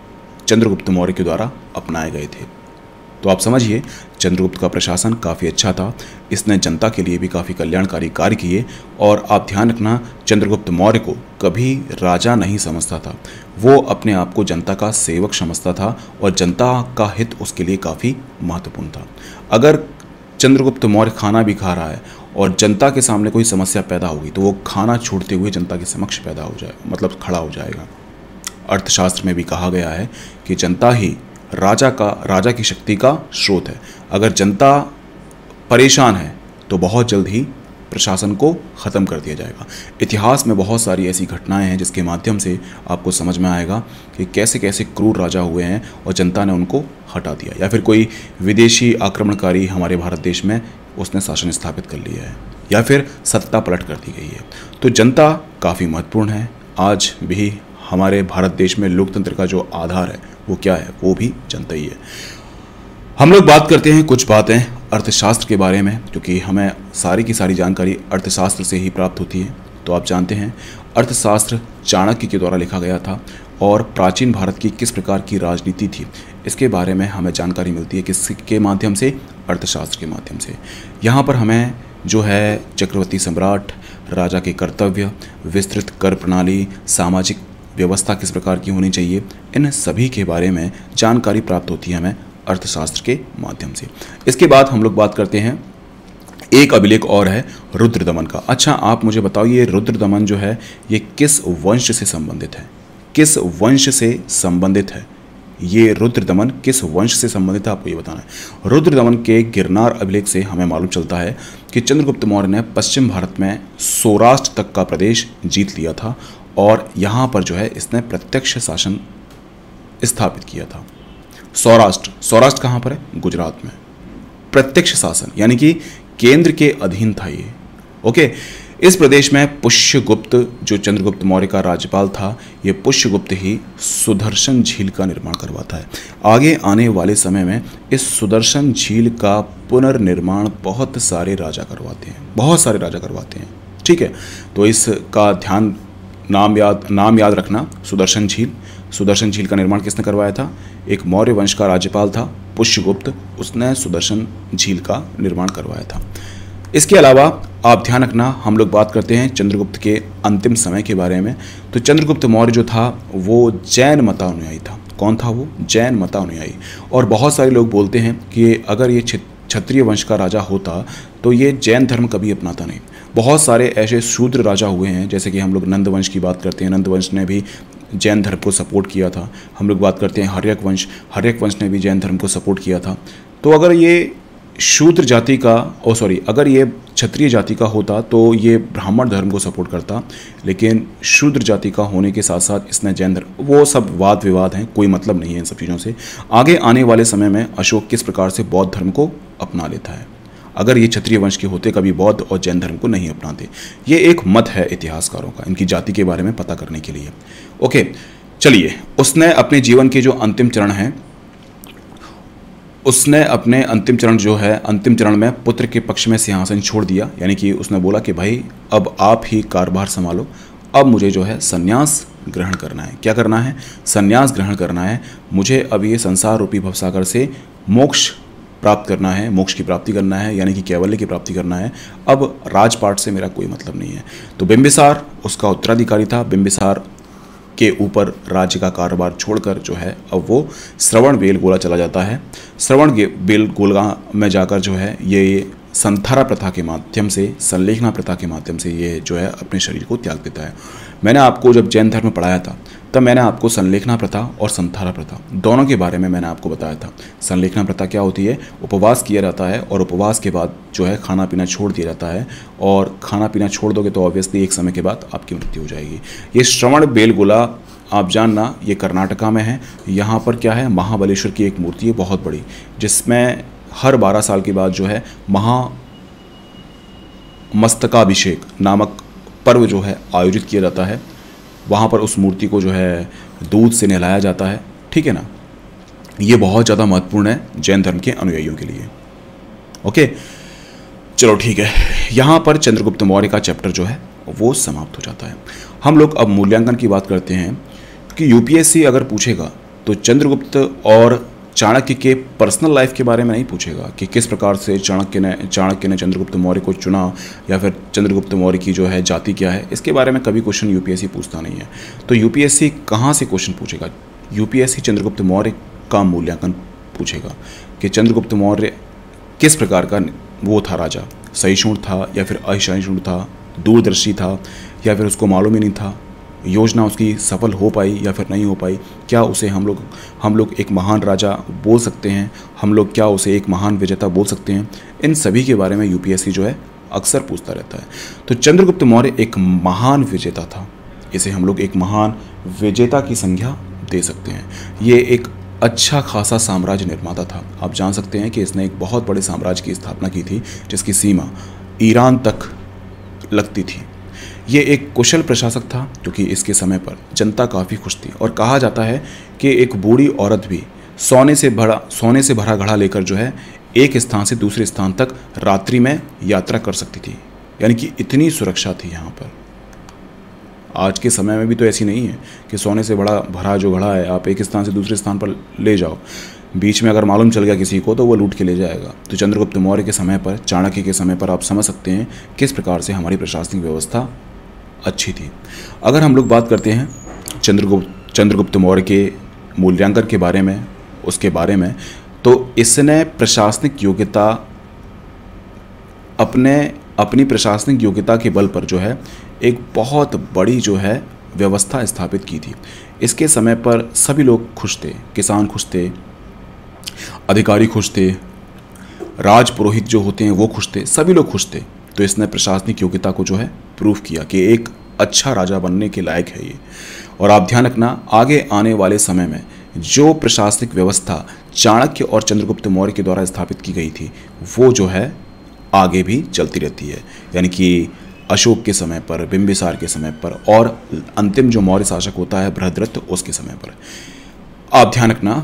चंद्रगुप्त मौर्य के द्वारा अपनाए गए थे। तो आप समझिए, चंद्रगुप्त का प्रशासन काफ़ी अच्छा था, इसने जनता के लिए भी काफ़ी कल्याणकारी कार्य किए। और आप ध्यान रखना, चंद्रगुप्त मौर्य को कभी राजा नहीं समझता था, वो अपने आप को जनता का सेवक समझता था और जनता का हित उसके लिए काफ़ी महत्वपूर्ण था। अगर चंद्रगुप्त मौर्य खाना भी खा रहा है और जनता के सामने कोई समस्या पैदा होगी तो वो खाना छोड़ते हुए जनता के समक्ष पैदा हो जाए मतलब खड़ा हो जाएगा। अर्थशास्त्र में भी कहा गया है कि जनता ही राजा का राजा की शक्ति का स्रोत है। अगर जनता परेशान है तो बहुत जल्द ही प्रशासन को ख़त्म कर दिया जाएगा। इतिहास में बहुत सारी ऐसी घटनाएं हैं जिसके माध्यम से आपको समझ में आएगा कि कैसे कैसे क्रूर राजा हुए हैं और जनता ने उनको हटा दिया, या फिर कोई विदेशी आक्रमणकारी हमारे भारत देश में उसने शासन स्थापित कर लिया है, या फिर सत्ता पलट कर दी गई है। तो जनता काफ़ी महत्वपूर्ण है। आज भी हमारे भारत देश में लोकतंत्र का जो आधार है वो क्या है, वो भी जनता ही है। हम लोग बात करते हैं कुछ बातें अर्थशास्त्र के बारे में, क्योंकि हमें सारी की सारी जानकारी अर्थशास्त्र से ही प्राप्त होती है। तो आप जानते हैं अर्थशास्त्र चाणक्य के द्वारा लिखा गया था और प्राचीन भारत की किस प्रकार की राजनीति थी इसके बारे में हमें जानकारी मिलती है किसके माध्यम से, अर्थशास्त्र के माध्यम से। यहाँ पर हमें जो है चक्रवर्ती सम्राट, राजा के कर्तव्य, विस्तृत कर प्रणाली, सामाजिक व्यवस्था किस प्रकार की होनी चाहिए, इन सभी के बारे में जानकारी प्राप्त होती है हमें अर्थशास्त्र के माध्यम से। इसके बाद हम लोग बात करते हैं, एक अभिलेख और है रुद्रदमन का। अच्छा, आप मुझे बताओ ये रुद्रदमन जो है ये किस वंश से संबंधित है, किस वंश से संबंधित है? ये रुद्रदमन किस वंश से संबंधित है, आपको ये बताना है। रुद्रदमन के गिरनार अभिलेख से हमें मालूम चलता है कि चंद्रगुप्त मौर्य ने पश्चिम भारत में सौराष्ट्र तक का प्रदेश जीत लिया था और यहाँ पर जो है इसने प्रत्यक्ष शासन स्थापित किया था। सौराष्ट्र, सौराष्ट्र कहाँ पर है? गुजरात में। प्रत्यक्ष शासन यानी कि केंद्र के अधीन था ये। ओके, इस प्रदेश में पुष्यगुप्त जो चंद्रगुप्त मौर्य का राज्यपाल था, ये पुष्यगुप्त ही सुदर्शन झील का निर्माण करवाता है। आगे आने वाले समय में इस सुदर्शन झील का पुनर्निर्माण बहुत सारे राजा करवाते हैं, बहुत सारे राजा करवाते हैं। ठीक है, तो इसका ध्यान नाम याद नाम याद रखना, सुदर्शन झील। सुदर्शन झील का निर्माण किसने करवाया था? एक मौर्य वंश का राज्यपाल था पुष्यगुप्त, उसने सुदर्शन झील का निर्माण करवाया था। इसके अलावा आप ध्यान रखना, हम लोग बात करते हैं चंद्रगुप्त के अंतिम समय के बारे में। तो चंद्रगुप्त मौर्य जो था वो जैन मतानुयायी था। कौन था वो? जैन मतानुयायी। और बहुत सारे लोग बोलते हैं कि अगर ये क्षत्रिय वंश का राजा होता तो ये जैन धर्म कभी अपनाता नहीं। बहुत सारे ऐसे शूद्र राजा हुए हैं, जैसे कि हम लोग नंद वंश की बात करते हैं, नंद वंश ने भी जैन धर्म को सपोर्ट किया था। हम लोग बात करते हैं हर्यक वंश, हर्यक वंश ने भी जैन धर्म को सपोर्ट किया था। तो अगर ये शूद्र जाति का ओ सॉरी अगर ये क्षत्रिय जाति का होता तो ये ब्राह्मण धर्म को सपोर्ट करता, लेकिन शूद्र जाति का होने के साथ साथ इसने जैन धर्म, वो सब वाद विवाद हैं, कोई मतलब नहीं है इन सब चीज़ों से। आगे आने वाले समय में अशोक किस प्रकार से बौद्ध धर्म को अपना लेता है। अगर ये क्षत्रिय वंश के होते कभी बौद्ध और जैन धर्म को नहीं अपनाते। ये एक मत है इतिहासकारों का इनकी जाति के बारे में पता करने के लिए। ओके, चलिए, उसने अपने जीवन के जो अंतिम चरण हैं उसने अपने अंतिम चरण जो है अंतिम चरण में पुत्र के पक्ष में सिंहासन छोड़ दिया, यानी कि उसने बोला कि भाई अब आप ही कारभार संभालो, अब मुझे जो है संन्यास ग्रहण करना है। क्या करना है? संन्यास ग्रहण करना है। मुझे अब ये संसार रूपी भवसागर से मोक्ष प्राप्त करना है, मोक्ष की प्राप्ति करना है, यानी कि कैवल्य की प्राप्ति करना है। अब राजपाट से मेरा कोई मतलब नहीं है। तो बिंबिसार उसका उत्तराधिकारी था। बिंबिसार के ऊपर राज्य का कारोबार छोड़कर जो है अब वो श्रवण बेलगोला चला जाता है। श्रवण बेलगोला में जाकर जो है ये संथारा प्रथा के माध्यम से, संलेखना प्रथा के माध्यम से ये जो है अपने शरीर को त्याग देता है। मैंने आपको जब जैन धर्म पढ़ाया था तब मैंने आपको संलेखना प्रथा और संथारा प्रथा दोनों के बारे में मैंने आपको बताया था। संलेखना प्रथा क्या होती है? उपवास किया जाता है और उपवास के बाद जो है खाना पीना छोड़ दिया जाता है, और खाना पीना छोड़ दोगे तो ऑब्वियसली एक समय के बाद आपकी मृत्यु हो जाएगी। ये श्रवण बेलगोला आप जानना ये कर्नाटका में है। यहाँ पर क्या है? महाबलेश्वर की एक मूर्ति है बहुत बड़ी, जिसमें हर बारह साल के बाद जो है महामस्तकाभिषेक नामक पर्व जो है आयोजित किया जाता है। वहाँ पर उस मूर्ति को जो है दूध से नहलाया जाता है। ठीक है ना, ये बहुत ज़्यादा महत्वपूर्ण है जैन धर्म के अनुयायियों के लिए। ओके, चलो ठीक है, यहाँ पर चंद्रगुप्त मौर्य का चैप्टर जो है वो समाप्त हो जाता है। हम लोग अब मूल्यांकन की बात करते हैं कि यूपीएससी अगर पूछेगा तो चंद्रगुप्त और चाणक्य के पर्सनल लाइफ के बारे में नहीं पूछेगा कि किस प्रकार से चाणक्य ने चाणक्य ने चंद्रगुप्त मौर्य को चुना या फिर चंद्रगुप्त मौर्य की जो है जाति क्या है, इसके बारे में कभी क्वेश्चन यूपीएससी पूछता नहीं है। तो यूपीएससी कहाँ से क्वेश्चन पूछेगा? यूपीएससी चंद्रगुप्त मौर्य का मूल्यांकन पूछेगा कि चंद्रगुप्त मौर्य किस प्रकार का वो था राजा, सहिष्णु था या फिर असहिष्णु था, दूरदर्शी था या फिर उसको मालूम ही नहीं था, योजना उसकी सफल हो पाई या फिर नहीं हो पाई, क्या उसे हम लोग हम लोग एक महान राजा बोल सकते हैं, हम लोग क्या उसे एक महान विजेता बोल सकते हैं। इन सभी के बारे में यूपीएससी जो है अक्सर पूछता रहता है। तो चंद्रगुप्त मौर्य एक महान विजेता था, इसे हम लोग एक महान विजेता की संज्ञा दे सकते हैं। ये एक अच्छा खासा साम्राज्य निर्माता था। आप जान सकते हैं कि इसने एक बहुत बड़े साम्राज्य की स्थापना की थी जिसकी सीमा ईरान तक लगती थी। ये एक कुशल प्रशासक था क्योंकि इसके समय पर जनता काफ़ी खुश थी और कहा जाता है कि एक बूढ़ी औरत भी सोने से भरा सोने से भरा घड़ा लेकर जो है एक स्थान से दूसरे स्थान तक रात्रि में यात्रा कर सकती थी, यानी कि इतनी सुरक्षा थी यहाँ पर। आज के समय में भी तो ऐसी नहीं है कि सोने से बड़ा भरा जो घड़ा है आप एक स्थान से दूसरे स्थान पर ले जाओ, बीच में अगर मालूम चल गया किसी को तो वो लूट के ले जाएगा। तो चंद्रगुप्त मौर्य के समय पर, चाणक्य के समय पर आप समझ सकते हैं किस प्रकार से हमारी प्रशासनिक व्यवस्था अच्छी थी। अगर हम लोग बात करते हैं चंद्रगुप्त चंद्रगुप्त मौर्य के मूल्यांकन के बारे में, उसके बारे में, तो इसने प्रशासनिक योग्यता अपने अपनी प्रशासनिक योग्यता के बल पर जो है एक बहुत बड़ी जो है व्यवस्था स्थापित की थी। इसके समय पर सभी लोग खुश थे, किसान खुश थे, अधिकारी खुश थे, राज पुरोहित जो होते हैं वो खुश थे, सभी लोग खुश थे। तो इसने प्रशासनिक योग्यता को जो है प्रूफ किया कि एक अच्छा राजा बनने के लायक है ये। और आप ध्यान रखना, आगे आने वाले समय में जो प्रशासनिक व्यवस्था चाणक्य और चंद्रगुप्त मौर्य के द्वारा स्थापित की गई थी वो जो है आगे भी चलती रहती है, यानी कि अशोक के समय पर, बिंबिसार के समय पर और अंतिम जो मौर्य शासक होता है बृहद्रथ, उसके समय पर। आप ध्यान रखना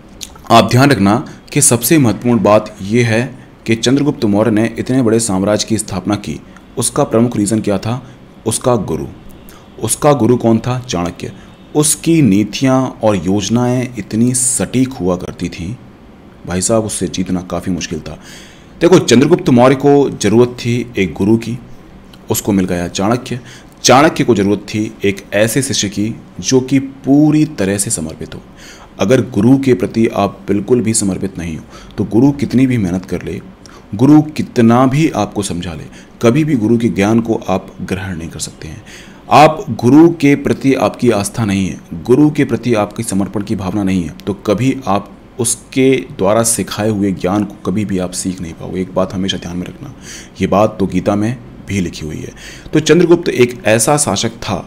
आप ध्यान रखना कि सबसे महत्वपूर्ण बात यह है कि चंद्रगुप्त मौर्य ने इतने बड़े साम्राज्य की स्थापना की, उसका प्रमुख रीज़न क्या था? उसका गुरु। उसका गुरु कौन था? चाणक्य। उसकी नीतियाँ और योजनाएं इतनी सटीक हुआ करती थीं, भाई साहब उससे जीतना काफ़ी मुश्किल था। देखो, चंद्रगुप्त मौर्य को ज़रूरत थी एक गुरु की, उसको मिल गया चाणक्य। चाणक्य को ज़रूरत थी एक ऐसे शिष्य की जो कि पूरी तरह से समर्पित हो। अगर गुरु के प्रति आप बिल्कुल भी समर्पित नहीं हो तो गुरु कितनी भी मेहनत कर ले, गुरु कितना भी आपको समझा ले, कभी भी गुरु के ज्ञान को आप ग्रहण नहीं कर सकते हैं। आप गुरु के प्रति आपकी आस्था नहीं है, गुरु के प्रति आपकी समर्पण की भावना नहीं है, तो कभी आप उसके द्वारा सिखाए हुए ज्ञान को कभी भी आप सीख नहीं पाओगे। एक बात हमेशा ध्यान में रखना, ये बात तो गीता में भी लिखी हुई है। तो चंद्रगुप्त एक ऐसा शासक था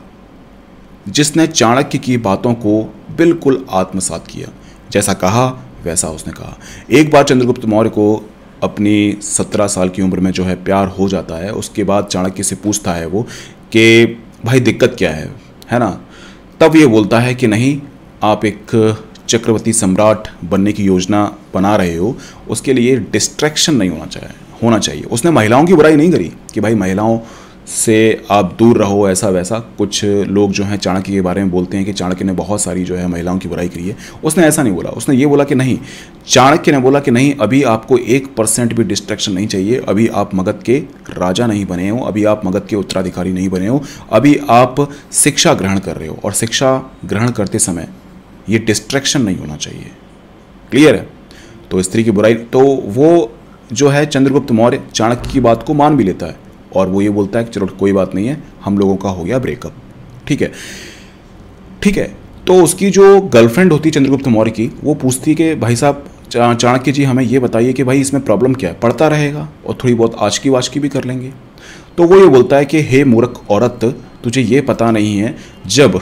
जिसने चाणक्य की बातों को बिल्कुल आत्मसात किया, जैसा कहा वैसा उसने कहा। एक बार चंद्रगुप्त मौर्य को अपनी सत्रह साल की उम्र में जो है प्यार हो जाता है। उसके बाद चाणक्य से पूछता है वो कि भाई दिक्कत क्या है, है ना? तब ये बोलता है कि नहीं, आप एक चक्रवर्ती सम्राट बनने की योजना बना रहे हो, उसके लिए डिस्ट्रैक्शन नहीं होना चाहिए होना चाहिए उसने महिलाओं की बुराई नहीं करी कि भाई महिलाओं से आप दूर रहो, ऐसा वैसा। कुछ लोग जो हैं चाणक्य के बारे में बोलते हैं कि चाणक्य ने बहुत सारी जो है महिलाओं की बुराई करी है। उसने ऐसा नहीं बोला, उसने ये बोला कि नहीं, चाणक्य ने बोला कि नहीं, अभी आपको एक परसेंट भी डिस्ट्रैक्शन नहीं चाहिए, अभी आप मगध के राजा नहीं बने हो, अभी आप मगध के उत्तराधिकारी नहीं बने हो, अभी आप शिक्षा ग्रहण कर रहे हो और शिक्षा ग्रहण करते समय ये डिस्ट्रैक्शन नहीं होना चाहिए। क्लियर है? तो स्त्री की बुराई, तो वो जो है चंद्रगुप्त मौर्य चाणक्य की बात को मान भी लेता है और वो ये बोलता है कि चलो कोई बात नहीं है, हम लोगों का हो गया ब्रेकअप। ठीक है ठीक है तो उसकी जो गर्लफ्रेंड होती चंद्रगुप्त मौर्य की, वो पूछती कि भाई साहब चाणक्य जी, हमें ये बताइए कि भाई इसमें प्रॉब्लम क्या है, पढ़ता रहेगा और थोड़ी बहुत आशकी वाशकी भी कर लेंगे। तो वो ये बोलता है कि हे मूर्ख औरत, तुझे ये पता नहीं है, जब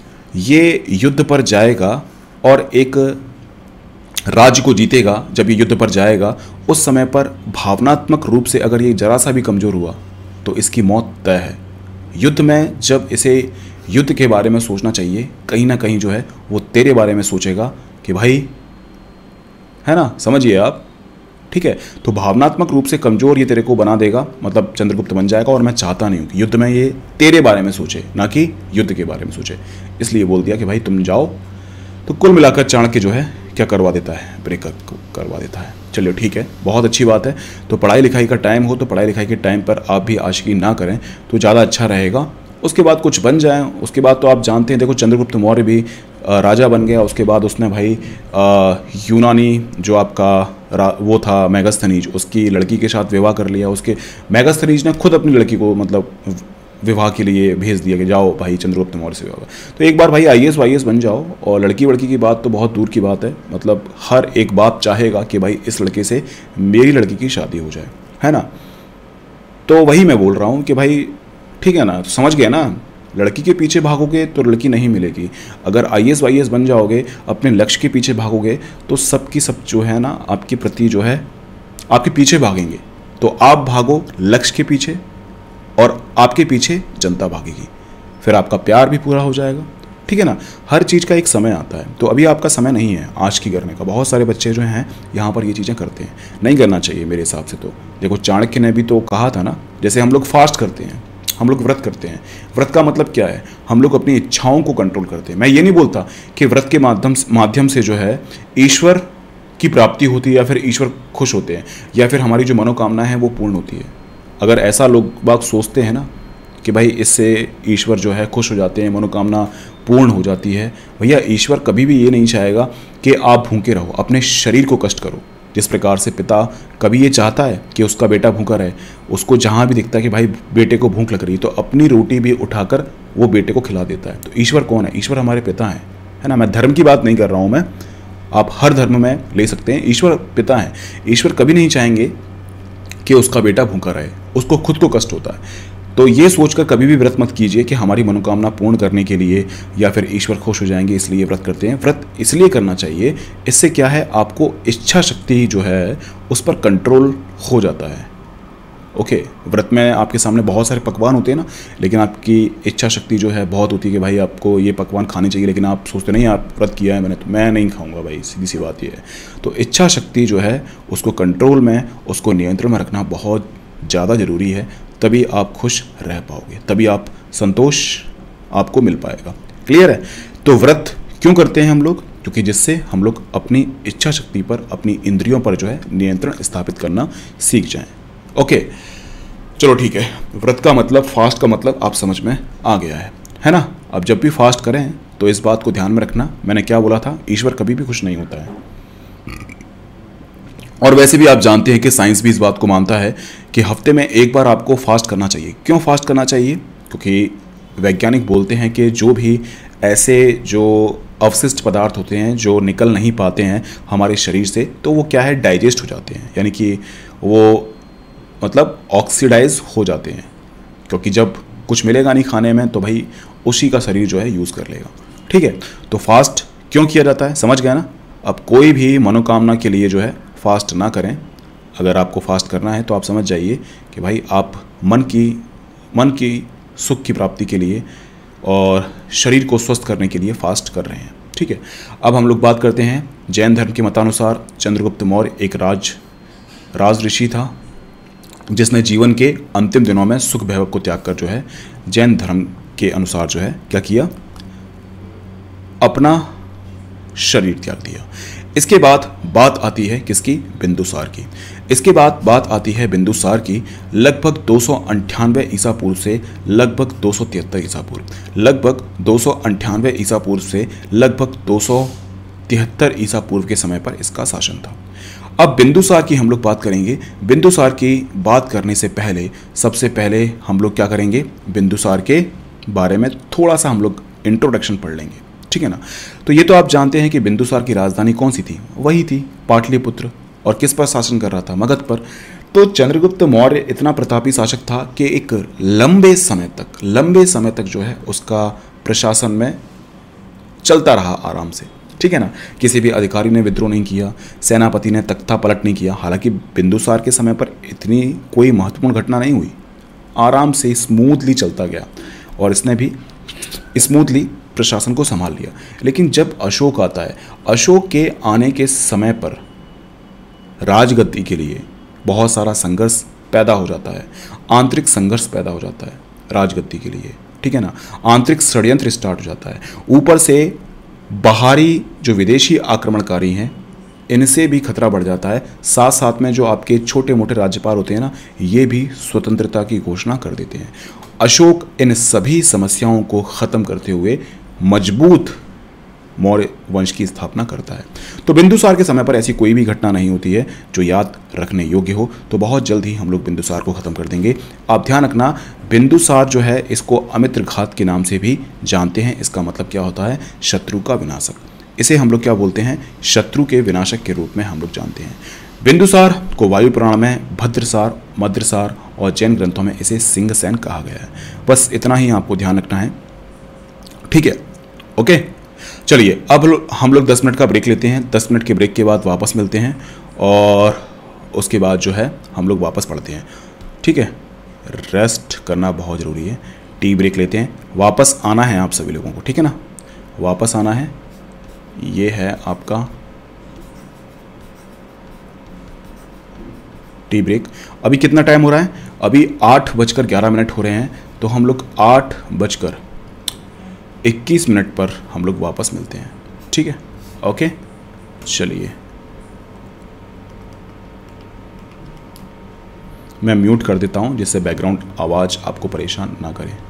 ये युद्ध पर जाएगा और एक राज्य को जीतेगा, जब ये युद्ध पर जाएगा, उस समय पर भावनात्मक रूप से अगर ये जरा सा भी कमज़ोर हुआ तो इसकी मौत तय है। युद्ध में जब इसे युद्ध के बारे में सोचना चाहिए, कहीं ना कहीं जो है वो तेरे बारे में सोचेगा कि भाई, है ना, समझिए आप। ठीक है, तो भावनात्मक रूप से कमज़ोर ये तेरे को बना देगा, मतलब चंद्रगुप्त बन जाएगा। और मैं चाहता नहीं हूँ कि युद्ध में ये तेरे बारे में सोचे, ना कि युद्ध के बारे में सोचे। इसलिए बोल दिया कि भाई तुम जाओ, तो कुल मिलाकर चाणक्य जो है क्या करवा देता है, ब्रेकअप करवा देता है। चलिए ठीक है, बहुत अच्छी बात है। तो पढ़ाई लिखाई का टाइम हो तो पढ़ाई लिखाई के टाइम पर आप भी आशिकी ना करें तो ज़्यादा अच्छा रहेगा। उसके बाद कुछ बन जाए, उसके बाद तो आप जानते हैं, देखो चंद्रगुप्त मौर्य भी राजा बन गया, उसके बाद उसने भाई यूनानी जो आपका वो था मेगास्थनीज, उसकी लड़की के साथ विवाह कर लिया। उसके मेगास्थनीज ने खुद अपनी लड़की को मतलब विवाह के लिए भेज दिया कि जाओ भाई चंद्रगुप्त मौर्य से विवाह। तो एक बार भाई I A S Y A S बन जाओ। और लड़की वड़की की बात तो बहुत दूर की बात है, मतलब हर एक बाप चाहेगा कि भाई इस लड़के से मेरी लड़की की शादी हो जाए, है ना। तो वही मैं बोल रहा हूँ कि भाई ठीक है ना, समझ गए ना, लड़की के पीछे भागोगे तो लड़की नहीं मिलेगी। अगर I A S Y A S बन जाओगे, अपने लक्ष्य के पीछे भागोगे तो सबकी सब जो है ना आपके प्रति जो है आपके पीछे भागेंगे। तो आप भागो लक्ष्य के पीछे और आपके पीछे जनता भागेगी, फिर आपका प्यार भी पूरा हो जाएगा, ठीक है ना। हर चीज़ का एक समय आता है, तो अभी आपका समय नहीं है आज की करने का। बहुत सारे बच्चे जो हैं यहाँ पर ये चीज़ें करते हैं, नहीं करना चाहिए मेरे हिसाब से। तो देखो चाणक्य ने भी तो कहा था ना, जैसे हम लोग फास्ट करते हैं, हम लोग व्रत करते हैं। व्रत का मतलब क्या है, हम लोग अपनी इच्छाओं को कंट्रोल करते हैं। मैं ये नहीं बोलता कि व्रत के माध्यम माध्यम से जो है ईश्वर की प्राप्ति होती है या फिर ईश्वर खुश होते हैं या फिर हमारी जो मनोकामना है वो पूर्ण होती है। अगर ऐसा लोग बाग सोचते हैं ना कि भाई इससे ईश्वर जो है खुश हो जाते हैं, मनोकामना पूर्ण हो जाती है, भैया ईश्वर कभी भी ये नहीं चाहेगा कि आप भूखे रहो, अपने शरीर को कष्ट करो। जिस प्रकार से पिता कभी ये चाहता है कि उसका बेटा भूखा रहे, उसको जहाँ भी दिखता है कि भाई बेटे को भूख लग रही है तो अपनी रोटी भी उठाकर वो बेटे को खिला देता है। तो ईश्वर कौन है, ईश्वर हमारे पिता हैं, है ना। मैं धर्म की बात नहीं कर रहा हूँ, मैं आप हर धर्म में ले सकते हैं, ईश्वर पिता हैं। ईश्वर कभी नहीं चाहेंगे कि उसका बेटा भूखा रहे, उसको खुद को कष्ट होता है। तो ये सोचकर कभी भी व्रत मत कीजिए कि हमारी मनोकामना पूर्ण करने के लिए या फिर ईश्वर खुश हो जाएंगे इसलिए व्रत करते हैं। व्रत इसलिए करना चाहिए, इससे क्या है आपको इच्छा शक्ति जो है उस पर कंट्रोल हो जाता है। ओके, व्रत में आपके सामने बहुत सारे पकवान होते हैं ना, लेकिन आपकी इच्छा शक्ति जो है बहुत होती है कि भाई आपको ये पकवान खाने चाहिए, लेकिन आप सोचते नहीं आप व्रत किया है मैंने तो मैं नहीं खाऊंगा भाई, सीधी सी बात ये है। तो इच्छा शक्ति जो है उसको कंट्रोल में, उसको नियंत्रण में रखना बहुत ज़्यादा ज़रूरी है, तभी आप खुश रह पाओगे, तभी आप संतोष आपको मिल पाएगा। क्लियर है। तो व्रत क्यों करते हैं हम लोग, क्योंकि जिससे हम लोग अपनी इच्छा शक्ति पर, अपनी इंद्रियों पर जो है नियंत्रण स्थापित करना सीख जाएं। ओके चलो ठीक है, व्रत का मतलब, फास्ट का मतलब आप समझ में आ गया है, है ना। अब जब भी फास्ट करें तो इस बात को ध्यान में रखना, मैंने क्या बोला था, ईश्वर कभी भी खुश नहीं होता है। और वैसे भी आप जानते हैं कि साइंस भी इस बात को मानता है कि हफ्ते में एक बार आपको फास्ट करना चाहिए। क्यों फास्ट करना चाहिए, क्योंकि वैज्ञानिक बोलते हैं कि जो भी ऐसे जो अवशिष्ट पदार्थ होते हैं जो निकल नहीं पाते हैं हमारे शरीर से, तो वो क्या है डाइजेस्ट हो जाते हैं, यानी कि वो मतलब ऑक्सीडाइज हो जाते हैं। क्योंकि जब कुछ मिलेगा नहीं खाने में तो भाई उसी का शरीर जो है यूज़ कर लेगा, ठीक है। तो फास्ट क्यों किया जाता है, समझ गया ना। अब कोई भी मनोकामना के लिए जो है फास्ट ना करें। अगर आपको फास्ट करना है तो आप समझ जाइए कि भाई आप मन की मन की सुख की प्राप्ति के लिए और शरीर को स्वस्थ करने के लिए फास्ट कर रहे हैं, ठीक है। अब हम लोग बात करते हैं जैन धर्म के मतानुसार चंद्रगुप्त मौर्य एक राज राज ऋषि था, जिसने जीवन के अंतिम दिनों में सुख वैभव को त्याग कर जो है जैन धर्म के अनुसार जो है क्या किया, अपना शरीर त्याग दिया। इसके बाद बात आती है किसकी, बिंदुसार की। इसके बाद बात आती है बिंदुसार की लगभग दो सौ अंठानवे ईसा पूर्व से लगभग दो सौ तिहत्तर ईसा पूर्व लगभग दो सौ अंठानवे ईसा पूर्व से लगभग दो सौ तिहत्तर ईसा पूर्व के समय पर इसका शासन था। अब बिंदुसार की हम लोग बात करेंगे। बिंदुसार की बात करने से पहले सबसे पहले हम लोग क्या करेंगे, बिंदुसार के बारे में थोड़ा सा हम लोग इंट्रोडक्शन पढ़ लेंगे, ठीक है ना। तो ये तो आप जानते हैं कि बिंदुसार की राजधानी कौन सी थी, वही थी पाटलिपुत्र। और किस पर शासन कर रहा था, मगध पर। तो चंद्रगुप्त मौर्य इतना प्रतापी शासक था कि एक लंबे समय तक लंबे समय तक जो है उसका प्रशासन में चलता रहा आराम से, ठीक है ना। किसी भी अधिकारी ने विद्रोह नहीं किया, सेनापति ने तख्ता पलट नहीं किया। हालांकि बिंदुसार के समय पर इतनी कोई महत्वपूर्ण घटना नहीं हुई, आराम से स्मूथली चलता गया और इसने भी स्मूथली प्रशासन को संभाल लिया। लेकिन जब अशोक आता है, अशोक के आने के समय पर राजगद्दी के लिए बहुत सारा संघर्ष पैदा हो जाता है, आंतरिक संघर्ष पैदा हो जाता है राजगद्दी के लिए, ठीक है ना। आंतरिक षड्यंत्र स्टार्ट हो जाता है। ऊपर से बाहरी जो विदेशी आक्रमणकारी हैं इनसे भी खतरा बढ़ जाता है। साथ साथ में जो आपके छोटे मोटे राज्यपाल होते हैं ना, ये भी स्वतंत्रता की घोषणा कर देते हैं। अशोक इन सभी समस्याओं को ख़त्म करते हुए मजबूत मौर्य वंश की स्थापना करता है। तो बिंदुसार के समय पर ऐसी कोई भी घटना नहीं होती है जो याद रखने योग्य हो। तो बहुत जल्द ही हम लोग बिंदुसार को ख़त्म कर देंगे। आप ध्यान रखना, बिंदुसार जो है इसको अमित्रघात के नाम से भी जानते हैं। इसका मतलब क्या होता है? शत्रु का विनाशक। इसे हम लोग क्या बोलते हैं? शत्रु के विनाशक के रूप में हम लोग जानते हैं। बिंदुसार को वायु पुराण में भद्रसार, मद्रसार और जैन ग्रंथों में इसे सिंहसेन कहा गया है। बस इतना ही आपको ध्यान रखना है, ठीक है? ओके, चलिए अब हम लोग दस मिनट का ब्रेक लेते हैं। दस मिनट के ब्रेक के बाद वापस मिलते हैं और उसके बाद जो है हम लोग वापस पढ़ते हैं, ठीक है? रेस्ट करना बहुत ज़रूरी है। टी ब्रेक लेते हैं, वापस आना है आप सभी लोगों को, ठीक है ना? वापस आना है। ये है आपका टी ब्रेक। अभी कितना टाइम हो रहा है? अभी आठ बजकर ग्यारह मिनट हो रहे हैं। तो हम लोग आठ बजकर इक्कीस मिनट पर हम लोग वापस मिलते हैं, ठीक है? ओके, चलिए मैं म्यूट कर देता हूं जिससे बैकग्राउंड आवाज़ आपको परेशान ना करे।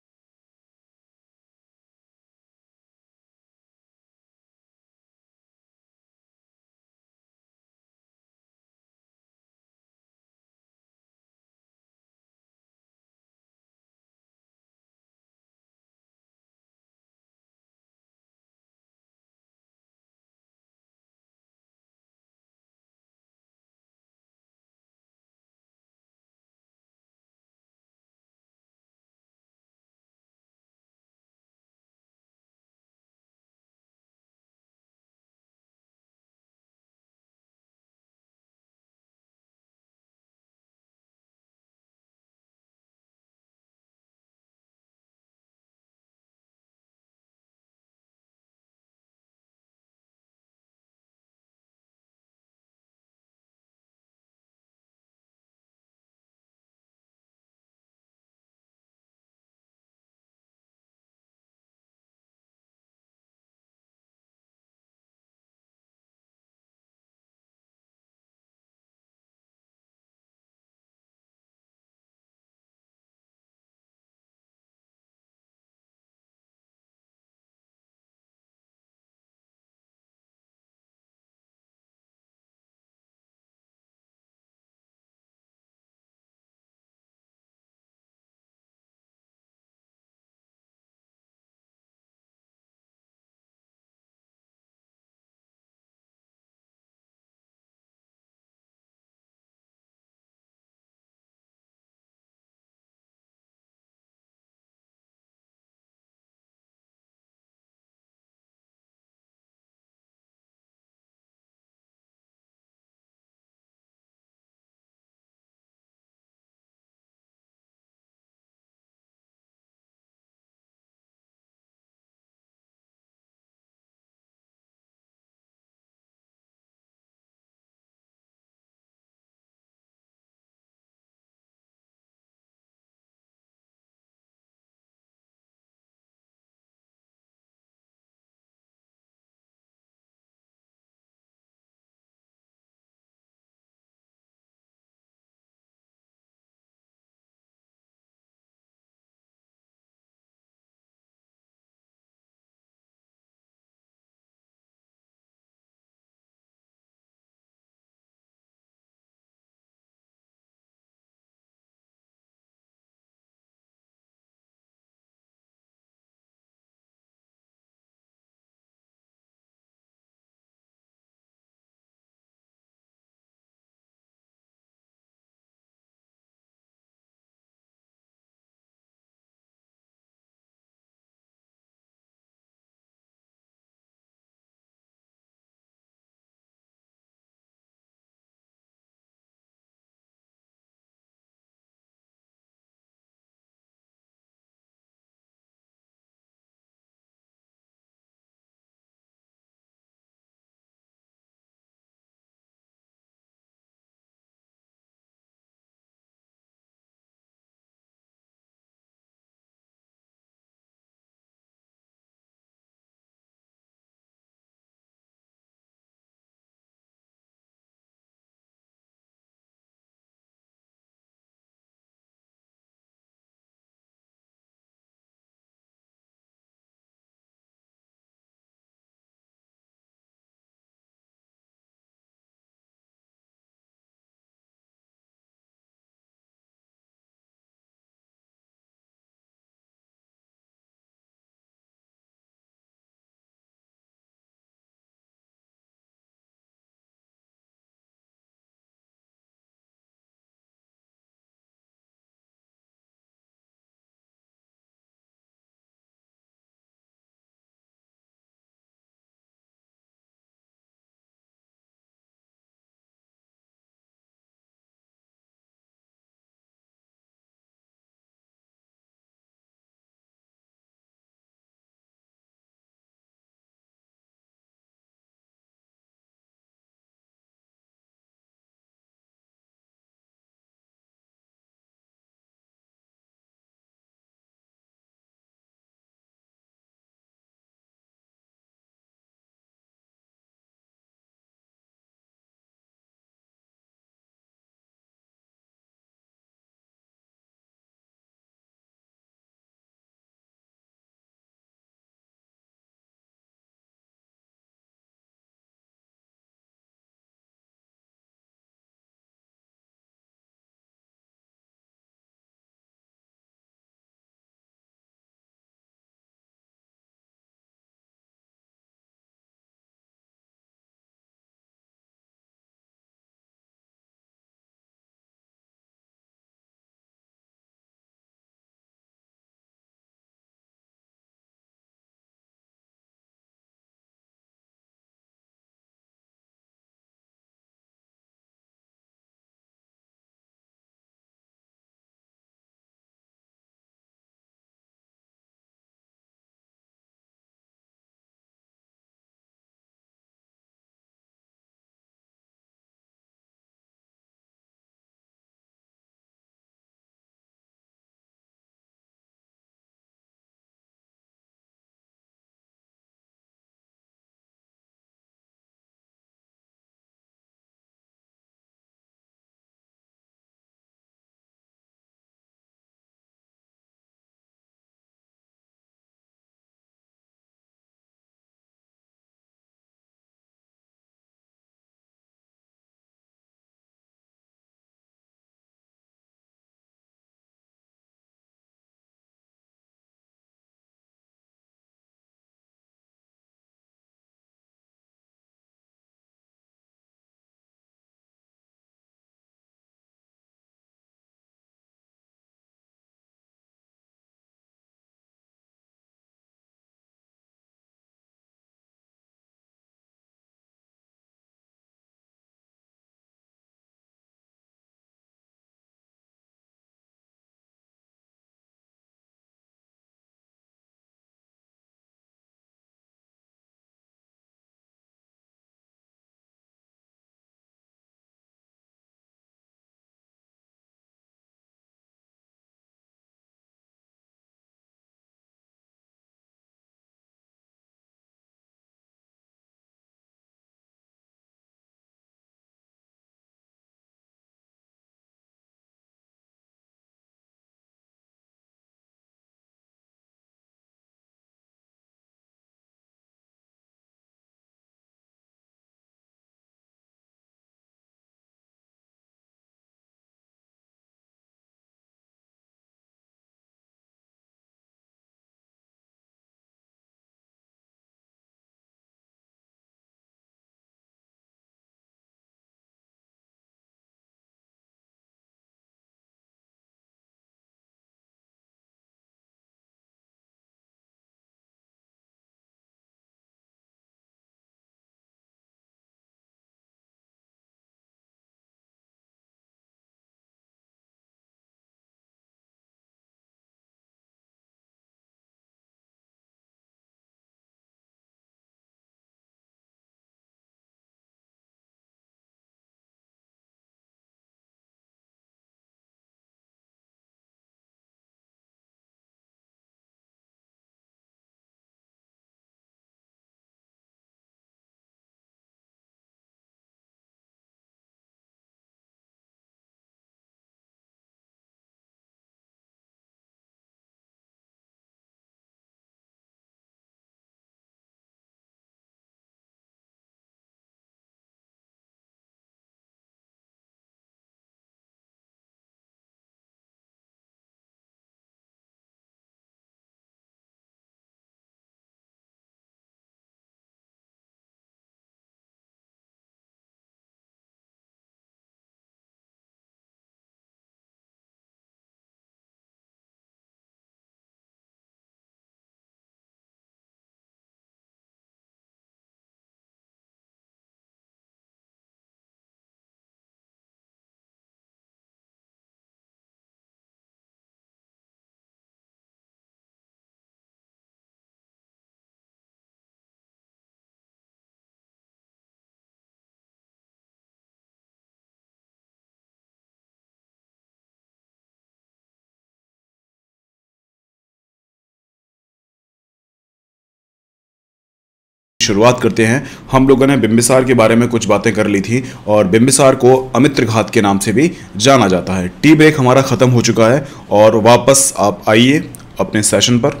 शुरुआत करते हैं। हम लोगों ने बिंबिसार के बारे में कुछ बातें कर ली थी और बिंबिसार को अमित्र घात के नाम से भी जाना जाता है। टी ब्रेक हमारा ख़त्म हो चुका है और वापस आप आइए अपने सेशन पर।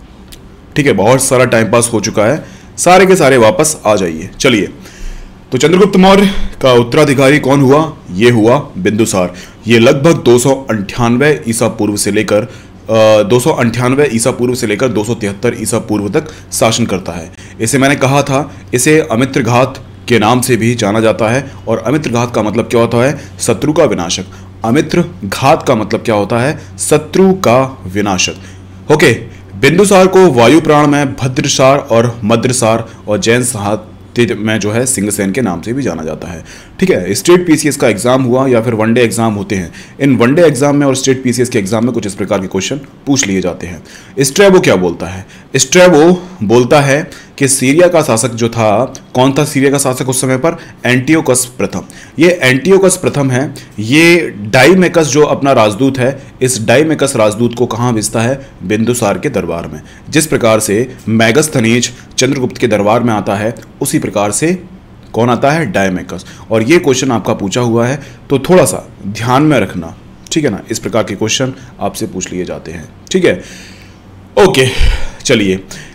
ठीक है, बहुत सारा टाइम पास हो चुका है, सारे के सारे वापस आ जाइए। चलिए, तो चंद्रगुप्त मौर्य का उत्तराधिकारी कौन हुआ? ये हुआ बिंदुसार। ये लगभग दो सौ अंठानवे ईसा पूर्व से लेकर दो सौ अंठानवे ईसा पूर्व से लेकर दो सौ तिहत्तर ईसा पूर्व तक शासन करता है। इसे मैंने कहा था, इसे अमित्र घात के नाम से भी जाना जाता है। और अमित्र घात का मतलब क्या होता है? शत्रु का विनाशक। अमित्र घात का मतलब क्या होता है? शत्रु का विनाशक। ओके, बिंदुसार को वायु प्राण में भद्रसार और मद्रसार और जैन साहित्य में जो है सिंहसेन के नाम से भी जाना जाता है। ठीक है, स्टेट पीसीएस का एग्जाम हुआ या फिर वनडे एग्जाम होते हैं। इन वनडे एग्जाम में और स्टेट पीसीएस के एग्जाम में कुछ इस प्रकार के क्वेश्चन पूछ लिए जाते हैं। स्ट्रैबो क्या बोलता है? स्ट्रैबो बोलता है कि सीरिया का शासक जो था, कौन था सीरिया का शासक उस समय पर? एंटियोकस प्रथम। ये एंटियोकस प्रथम है। ये डाइमेकस जो अपना राजदूत है, इस डाइमेकस राजदूत को कहाँ भेजता है? बिंदुसार के दरबार में। जिस प्रकार से मैगस्थनीज चंद्रगुप्त के दरबार में आता है, उसी प्रकार से कौन आता है? डाइमेकस। और ये क्वेश्चन आपका पूछा हुआ है, तो थोड़ा सा ध्यान में रखना। ठीक है ना, इस प्रकार के क्वेश्चन आपसे पूछ लिए जाते हैं। ठीक है, ओके, चलिए।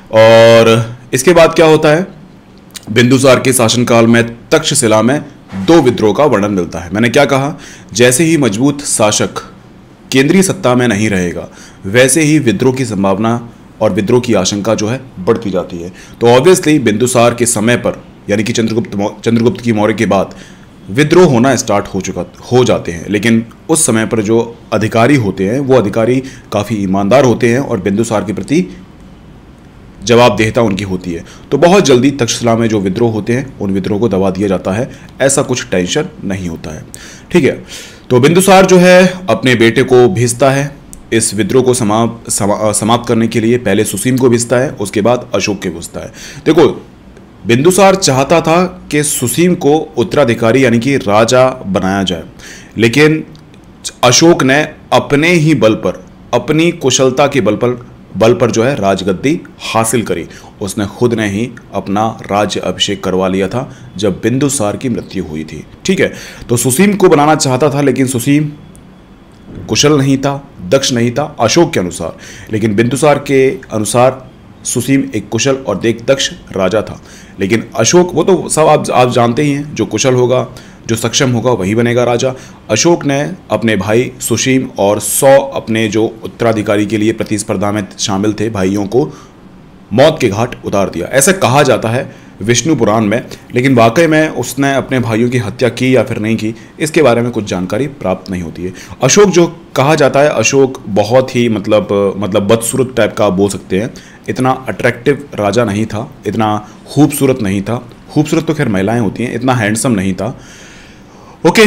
और इसके बाद क्या होता है? बिंदुसार के शासनकाल में तक्षशिला में दो विद्रोह का वर्णन मिलता है। मैंने क्या कहा? जैसे ही मजबूत शासक केंद्रीय सत्ता में नहीं रहेगा, वैसे ही विद्रोह की संभावना और विद्रोह की आशंका जो है बढ़ती जाती है। तो ऑब्वियसली बिंदुसार के समय पर, यानी कि चंद्रगुप्त चंद्रगुप्त की मौर्य के बाद विद्रोह होना स्टार्ट हो चुका हो जाते हैं। लेकिन उस समय पर जो अधिकारी होते हैं, वो अधिकारी काफ़ी ईमानदार होते हैं और बिंदुसार के प्रति जवाबदेहता उनकी होती है। तो बहुत जल्दी तक्षशिला में जो विद्रोह होते हैं, उन विद्रोह को दबा दिया जाता है। ऐसा कुछ टेंशन नहीं होता है। ठीक है, तो बिंदुसार जो है अपने बेटे को भेजता है इस विद्रोह को समाप्त समा, समाप्त करने के लिए। पहले सुसीम को भेजता है, उसके बाद अशोक के भेजता है। देखो, बिंदुसार चाहता था कि सुसीम को उत्तराधिकारी यानी कि राजा बनाया जाए, लेकिन अशोक ने अपने ही बल पर, अपनी कुशलता के बल पर बल पर जो है राजगद्दी हासिल करी। उसने खुद ने ही अपना राज्य अभिषेक करवा लिया था जब बिंदुसार की मृत्यु हुई थी। ठीक है, तो सुसीम को बनाना चाहता था, लेकिन सुसीम कुशल नहीं था, दक्ष नहीं था अशोक के अनुसार। लेकिन बिंदुसार के अनुसार सुसीम एक कुशल और देख दक्ष राजा था। लेकिन अशोक, वो तो सब आप आप जानते ही हैं, जो कुशल होगा, जो सक्षम होगा, वही बनेगा राजा। अशोक ने अपने भाई सुसीम और सौ अपने जो उत्तराधिकारी के लिए प्रतिस्पर्धा में शामिल थे भाइयों को मौत के घाट उतार दिया। ऐसा कहा जाता है विष्णु पुराण में, लेकिन वाकई में उसने अपने भाइयों की हत्या की या फिर नहीं की, इसके बारे में कुछ जानकारी प्राप्त नहीं होती है। अशोक जो कहा जाता है, अशोक बहुत ही मतलब मतलब बदसूरत टाइप का आप बोल सकते हैं। इतना अट्रैक्टिव राजा नहीं था, इतना खूबसूरत नहीं था। खूबसूरत तो खैर महिलाएं होती हैं, इतना हैंडसम नहीं था। ओके,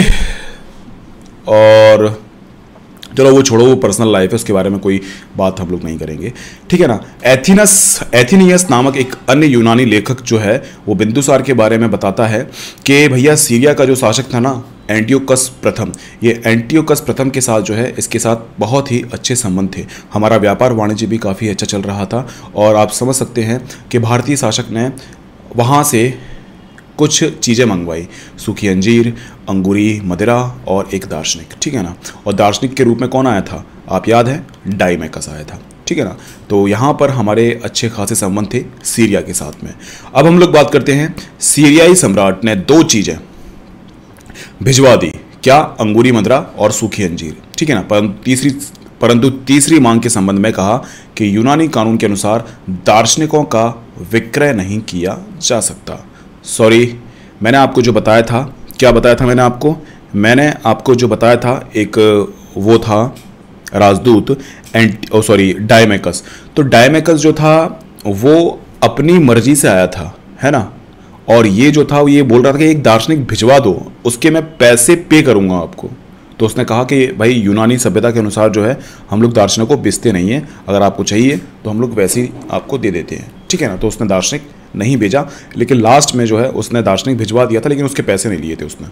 और चलो वो छोड़ो, वो पर्सनल लाइफ है, उसके बारे में कोई बात हम लोग नहीं करेंगे। ठीक है ना। एथिनस एथिनियस नामक एक अन्य यूनानी लेखक जो है, वो बिंदुसार के बारे में बताता है कि भैया सीरिया का जो शासक था ना, एंटियोकस प्रथम, ये एंटियोकस प्रथम के साथ जो है, इसके साथ बहुत ही अच्छे संबंध थे। हमारा व्यापार वाणिज्य भी काफ़ी अच्छा चल रहा था। और आप समझ सकते हैं कि भारतीय शासक ने वहाँ से कुछ चीज़ें मंगवाई, सूखी अंजीर, अंगूरी, मदिरा और एक दार्शनिक। ठीक है ना। और दार्शनिक के रूप में कौन आया था? आप याद है? डाइमेकस आया था। ठीक है ना। तो यहाँ पर हमारे अच्छे खासे संबंध थे सीरिया के साथ में। अब हम लोग बात करते हैं, सीरियाई सम्राट ने दो चीज़ें भिजवा दी। क्या? अंगूरी मदिरा और सूखी अंजीर। ठीक है ना। परंतु तीसरी परंतु तीसरी मांग के संबंध में कहा कि यूनानी कानून के अनुसार दार्शनिकों का विक्रय नहीं किया जा सकता। सॉरी, मैंने आपको जो बताया था, क्या बताया था मैंने आपको? मैंने आपको जो बताया था, एक वो था राजदूत एंड ओ सॉरी डाइमेकस। तो डाइमेकस जो था वो अपनी मर्जी से आया था, है ना। और ये जो था वो ये बोल रहा था कि एक दार्शनिक भिजवा दो, उसके मैं पैसे पे करूंगा आपको। तो उसने कहा कि भाई यूनानी सभ्यता के अनुसार जो है हम लोग दार्शनिक को बेचते नहीं है, अगर आपको चाहिए तो हम लोग वैसे ही आपको दे देते हैं। ठीक है ना। तो उसने दार्शनिक नहीं भेजा, लेकिन लास्ट में जो है उसने दार्शनिक भिजवा दिया था, लेकिन उसके पैसे नहीं लिए थे उसने।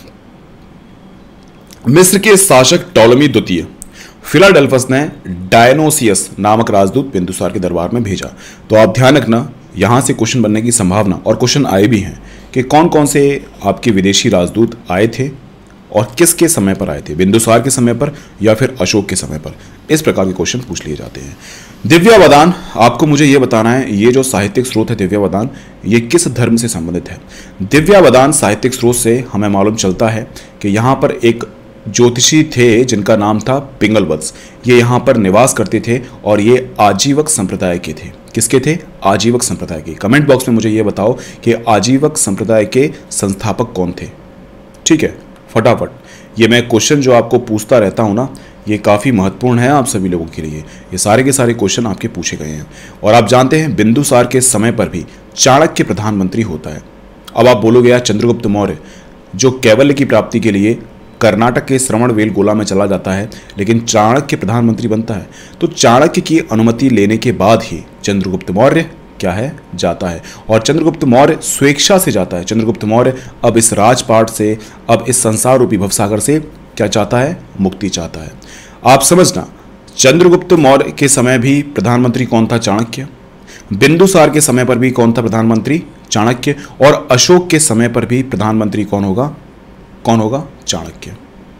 मिस्र के शासक टॉलमी द्वितीय फिलाडेल्फस ने डायनोसियस नामक राजदूत बिंदुसार के दरबार में भेजा। तो आप ध्यान रखना, यहाँ से क्वेश्चन बनने की संभावना, और क्वेश्चन आए भी हैं कि कौन कौन से आपके विदेशी राजदूत आए थे और किसके समय पर आए थे, बिंदुसार के समय पर या फिर अशोक के समय पर। इस प्रकार के क्वेश्चन पूछ लिए जाते हैं। दिव्यावदान, आपको मुझे ये बताना है ये जो साहित्यिक स्रोत है दिव्यावदान, ये किस धर्म से संबंधित है। दिव्यावदान साहित्यिक स्रोत से हमें मालूम चलता है कि यहाँ पर एक ज्योतिषी थे जिनका नाम था पिंगलवत्स। ये यहाँ पर निवास करते थे और ये आजीवक संप्रदाय के थे। किसके थे? आजीवक संप्रदाय के। कमेंट बॉक्स में मुझे ये बताओ कि आजीवक संप्रदाय के संस्थापक कौन थे। ठीक है, फटाफट। ये मैं क्वेश्चन जो आपको पूछता रहता हूँ ना, ये काफ़ी महत्वपूर्ण है आप सभी लोगों के लिए। ये सारे के सारे क्वेश्चन आपके पूछे गए हैं। और आप जानते हैं बिंदुसार के समय पर भी चाणक्य प्रधानमंत्री होता है। अब आप बोलोगे यार चंद्रगुप्त मौर्य जो कैवल्य की प्राप्ति के लिए कर्नाटक के श्रवणबेलगोला में चला जाता है, लेकिन चाणक्य प्रधानमंत्री बनता है। तो चाणक्य की अनुमति लेने के बाद ही चंद्रगुप्त मौर्य क्या है, जाता है। और चंद्रगुप्त मौर्य स्वेच्छा से जाता है। चंद्रगुप्त मौर्य अब इस राजपाट से, अब इस संसार रूपी भवसागर से क्या चाहता है? मुक्ति चाहता है। आप समझना, चंद्रगुप्त मौर्य के समय भी प्रधानमंत्री कौन था? चाणक्य। बिंदुसार के समय पर भी कौन था प्रधानमंत्री? चाणक्य। और अशोक के समय पर भी प्रधानमंत्री कौन होगा? कौन होगा? चाणक्य।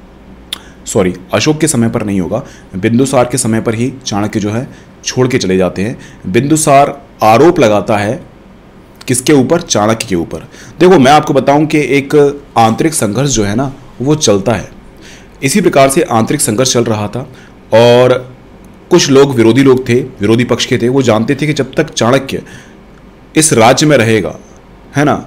सॉरी, अशोक के समय पर नहीं होगा, बिंदुसार के समय पर ही चाणक्य जो है छोड़ के चले जाते हैं। बिंदुसार आरोप लगाता है किसके ऊपर? चाणक्य के ऊपर। देखो मैं आपको बताऊं कि एक आंतरिक संघर्ष जो है ना वो चलता है। इसी प्रकार से आंतरिक संघर्ष चल रहा था और कुछ लोग, विरोधी लोग थे, विरोधी पक्ष के थे, वो जानते थे कि जब तक चाणक्य इस राज्य में रहेगा, है ना,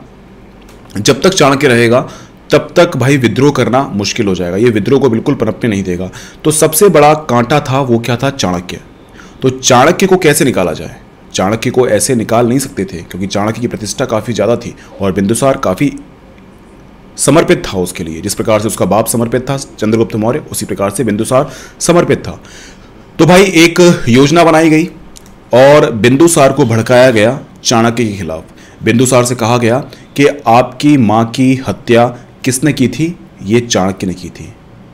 जब तक चाणक्य रहेगा तब तक भाई विद्रोह करना मुश्किल हो जाएगा। ये विद्रोह को बिल्कुल पनपने नहीं देगा। तो सबसे बड़ा कांटा था वो क्या था? चाणक्य। तो चाणक्य को कैसे निकाला जाए? चाणक्य को ऐसे निकाल नहीं सकते थे क्योंकि चाणक्य की प्रतिष्ठा काफ़ी ज़्यादा थी और बिंदुसार काफ़ी समर्पित था उसके लिए। जिस प्रकार से उसका बाप समर्पित था चंद्रगुप्त मौर्य, उसी प्रकार से बिंदुसार समर्पित था। तो भाई एक योजना बनाई गई और बिंदुसार को भड़काया गया चाणक्य के खिलाफ। बिंदुसार से कहा गया कि आपकी माँ की हत्या किसने की थी? ये चाणक्य ने की थी।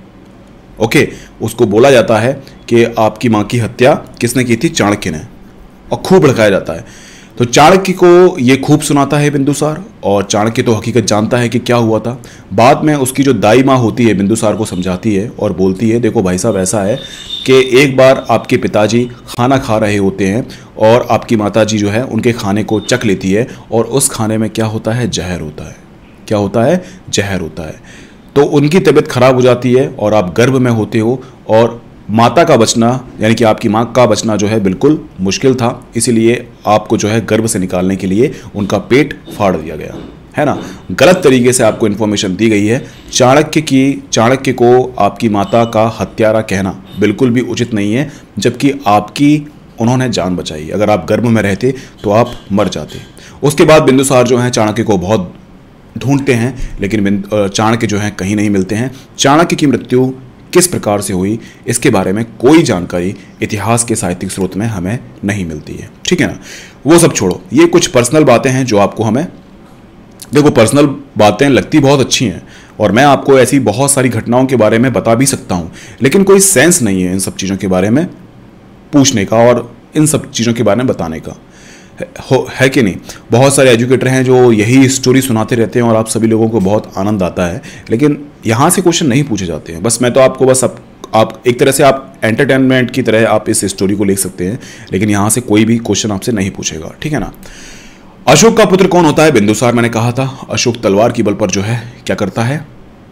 ओके, उसको बोला जाता है कि आपकी माँ की हत्या किसने की थी? चाणक्य ने। और खूब भड़काया जाता है। तो चाणक्य को ये खूब सुनाता है बिंदुसार और चाणक्य तो हकीकत जानता है कि क्या हुआ था। बाद में उसकी जो दाई माँ होती है बिंदुसार को समझाती है और बोलती है, देखो भाई साहब ऐसा है कि एक बार आपके पिताजी खाना खा रहे होते हैं और आपकी माताजी जो है उनके खाने को चख लेती है और उस खाने में क्या होता है? जहर होता है। क्या होता है? जहर होता है। तो उनकी तबीयत खराब हो जाती है और आप गर्भ में होते हो और माता का बचना यानी कि आपकी माँ का बचना जो है बिल्कुल मुश्किल था। इसीलिए आपको जो है गर्भ से निकालने के लिए उनका पेट फाड़ दिया गया, है ना। गलत तरीके से आपको इन्फॉर्मेशन दी गई है। चाणक्य की चाणक्य को आपकी माता का हत्यारा कहना बिल्कुल भी उचित नहीं है, जबकि आपकी उन्होंने जान बचाई। अगर आप गर्भ में रहते तो आप मर जाते। उसके बाद बिंदुसार जो है चाणक्य को बहुत ढूंढते हैं, लेकिन चाणक्य जो है कहीं नहीं मिलते हैं। चाणक्य की मृत्यु किस प्रकार से हुई इसके बारे में कोई जानकारी इतिहास के साहित्यिक स्रोत में हमें नहीं मिलती है। ठीक है ना, वो सब छोड़ो। ये कुछ पर्सनल बातें हैं जो आपको हमें, देखो पर्सनल बातें लगती बहुत अच्छी हैं और मैं आपको ऐसी बहुत सारी घटनाओं के बारे में बता भी सकता हूँ, लेकिन कोई सेंस नहीं है इन सब चीज़ों के बारे में पूछने का और इन सब चीज़ों के बारे में बताने का, हो है कि नहीं। बहुत सारे एजुकेटर हैं जो यही स्टोरी सुनाते रहते हैं और आप सभी लोगों को बहुत आनंद आता है, लेकिन यहाँ से क्वेश्चन नहीं पूछे जाते हैं। बस मैं तो आपको बस आप, आप एक तरह से आप एंटरटेनमेंट की तरह आप इस स्टोरी को लिख सकते हैं, लेकिन यहाँ से कोई भी क्वेश्चन आपसे नहीं पूछेगा। ठीक है ना। अशोक का पुत्र कौन होता है? बिंदुसार। मैंने कहा था अशोक तलवार की बल पर जो है क्या करता है?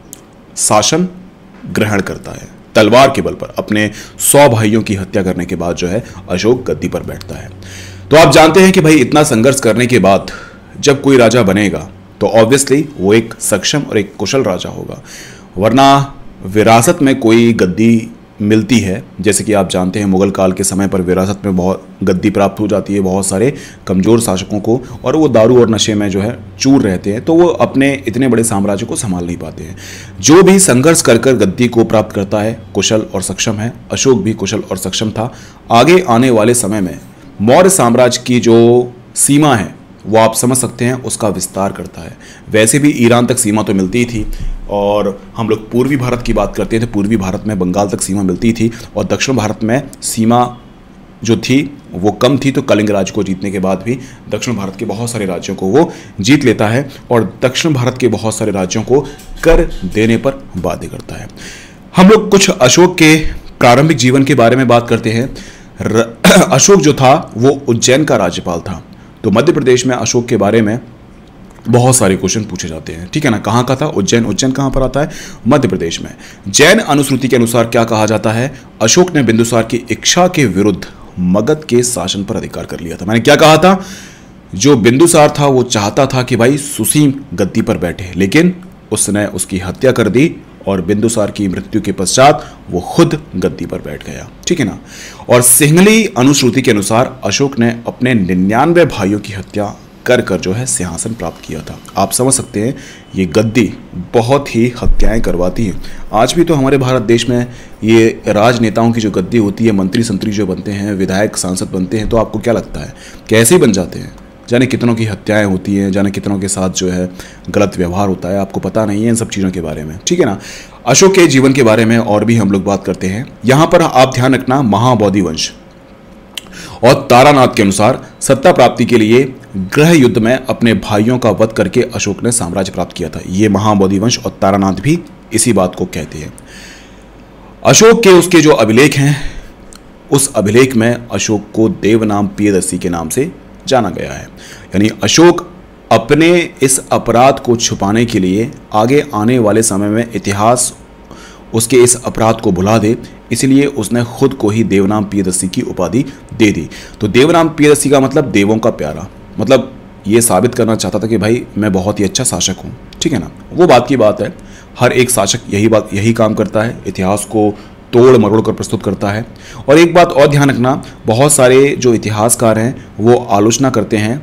शासन ग्रहण करता है। तलवार के बल पर अपने सौ भाइयों की हत्या करने के बाद जो है अशोक गद्दी पर बैठता है। तो आप जानते हैं कि भाई इतना संघर्ष करने के बाद जब कोई राजा बनेगा तो ऑब्वियसली वो एक सक्षम और एक कुशल राजा होगा, वरना विरासत में कोई गद्दी मिलती है। जैसे कि आप जानते हैं मुगल काल के समय पर विरासत में बहुत गद्दी प्राप्त हो जाती है बहुत सारे कमज़ोर शासकों को, और वो दारू और नशे में जो है चूर रहते हैं, तो वो अपने इतने बड़े साम्राज्य को संभाल नहीं पाते हैं। जो भी संघर्ष कर कर गद्दी को प्राप्त करता है कुशल और सक्षम है। अशोक भी कुशल और सक्षम था। आगे आने वाले समय में मौर्य साम्राज्य की जो सीमा है वो आप समझ सकते हैं, उसका विस्तार करता है। वैसे भी ईरान तक सीमा तो मिलती थी, और हम लोग पूर्वी भारत की बात करते थे, पूर्वी भारत में बंगाल तक सीमा मिलती थी, और दक्षिण भारत में सीमा जो थी वो कम थी, तो कलिंग राज्य को जीतने के बाद भी दक्षिण भारत के बहुत सारे राज्यों को वो जीत लेता है और दक्षिण भारत के बहुत सारे राज्यों को कर देने पर बाध्य करता है। हम लोग कुछ अशोक के प्रारंभिक जीवन के बारे में बात करते हैं। अशोक जो था वो उज्जैन का राज्यपाल था। तो मध्य प्रदेश में अशोक के बारे में बहुत सारे क्वेश्चन पूछे जाते हैं, ठीक है ना। कहाँ का था उज्जैन? उज्जैन कहाँ पर आता है? मध्य प्रदेश में। जैन अनुश्रुति के अनुसार क्या कहा जाता है? अशोक ने बिंदुसार की इच्छा के विरुद्ध मगध के शासन पर अधिकार कर लिया था। मैंने क्या कहा था? जो बिंदुसार था वो चाहता था कि भाई सुसीम गद्दी पर बैठे, लेकिन उसने उसकी हत्या कर दी और बिंदुसार की मृत्यु के पश्चात वो खुद गद्दी पर बैठ गया, ठीक है ना। और सिंहली अनुश्रुति के अनुसार अशोक ने अपने निन्यानवे भाइयों की हत्या कर कर जो है सिंहासन प्राप्त किया था। आप समझ सकते हैं ये गद्दी बहुत ही हत्याएं करवाती है। आज भी तो हमारे भारत देश में ये राजनेताओं की जो गद्दी होती है, मंत्री संतरी जो बनते हैं, विधायक सांसद बनते हैं, तो आपको क्या लगता है कैसे ही बन जाते हैं? जाने कितनों की हत्याएं होती हैं, जाने कितनों के साथ जो है गलत व्यवहार होता है, आपको पता नहीं है इन सब चीज़ों के बारे में, ठीक है ना। अशोक के जीवन के बारे में और भी हम लोग बात करते हैं। यहाँ पर आप ध्यान रखना, महाबोधि वंश और तारानाथ के अनुसार सत्ता प्राप्ति के लिए गृह युद्ध में अपने भाइयों का वध करके अशोक ने साम्राज्य प्राप्त किया था। ये महाबोधि वंश और तारानाथ भी इसी बात को कहते हैं। अशोक के उसके जो अभिलेख हैं, उस अभिलेख में अशोक को देवनाम प्रियदर्शी के नाम से जाना गया है। यानी अशोक अपने इस अपराध को छुपाने के लिए आगे आने वाले समय में इतिहास उसके इस अपराध को भुला दे, इसलिए उसने खुद को ही देवनाम प्रियदर्शी की उपाधि दे दी। तो देवनाम प्रियदर्शी का मतलब देवों का प्यारा, मतलब ये साबित करना चाहता था कि भाई मैं बहुत ही अच्छा शासक हूँ, ठीक है ना। वो बात की बात है, हर एक शासक यही बात यही काम करता है, इतिहास को तोड़ मरोड़ कर प्रस्तुत करता है। और एक बात और ध्यान रखना, बहुत सारे जो इतिहासकार हैं वो आलोचना करते हैं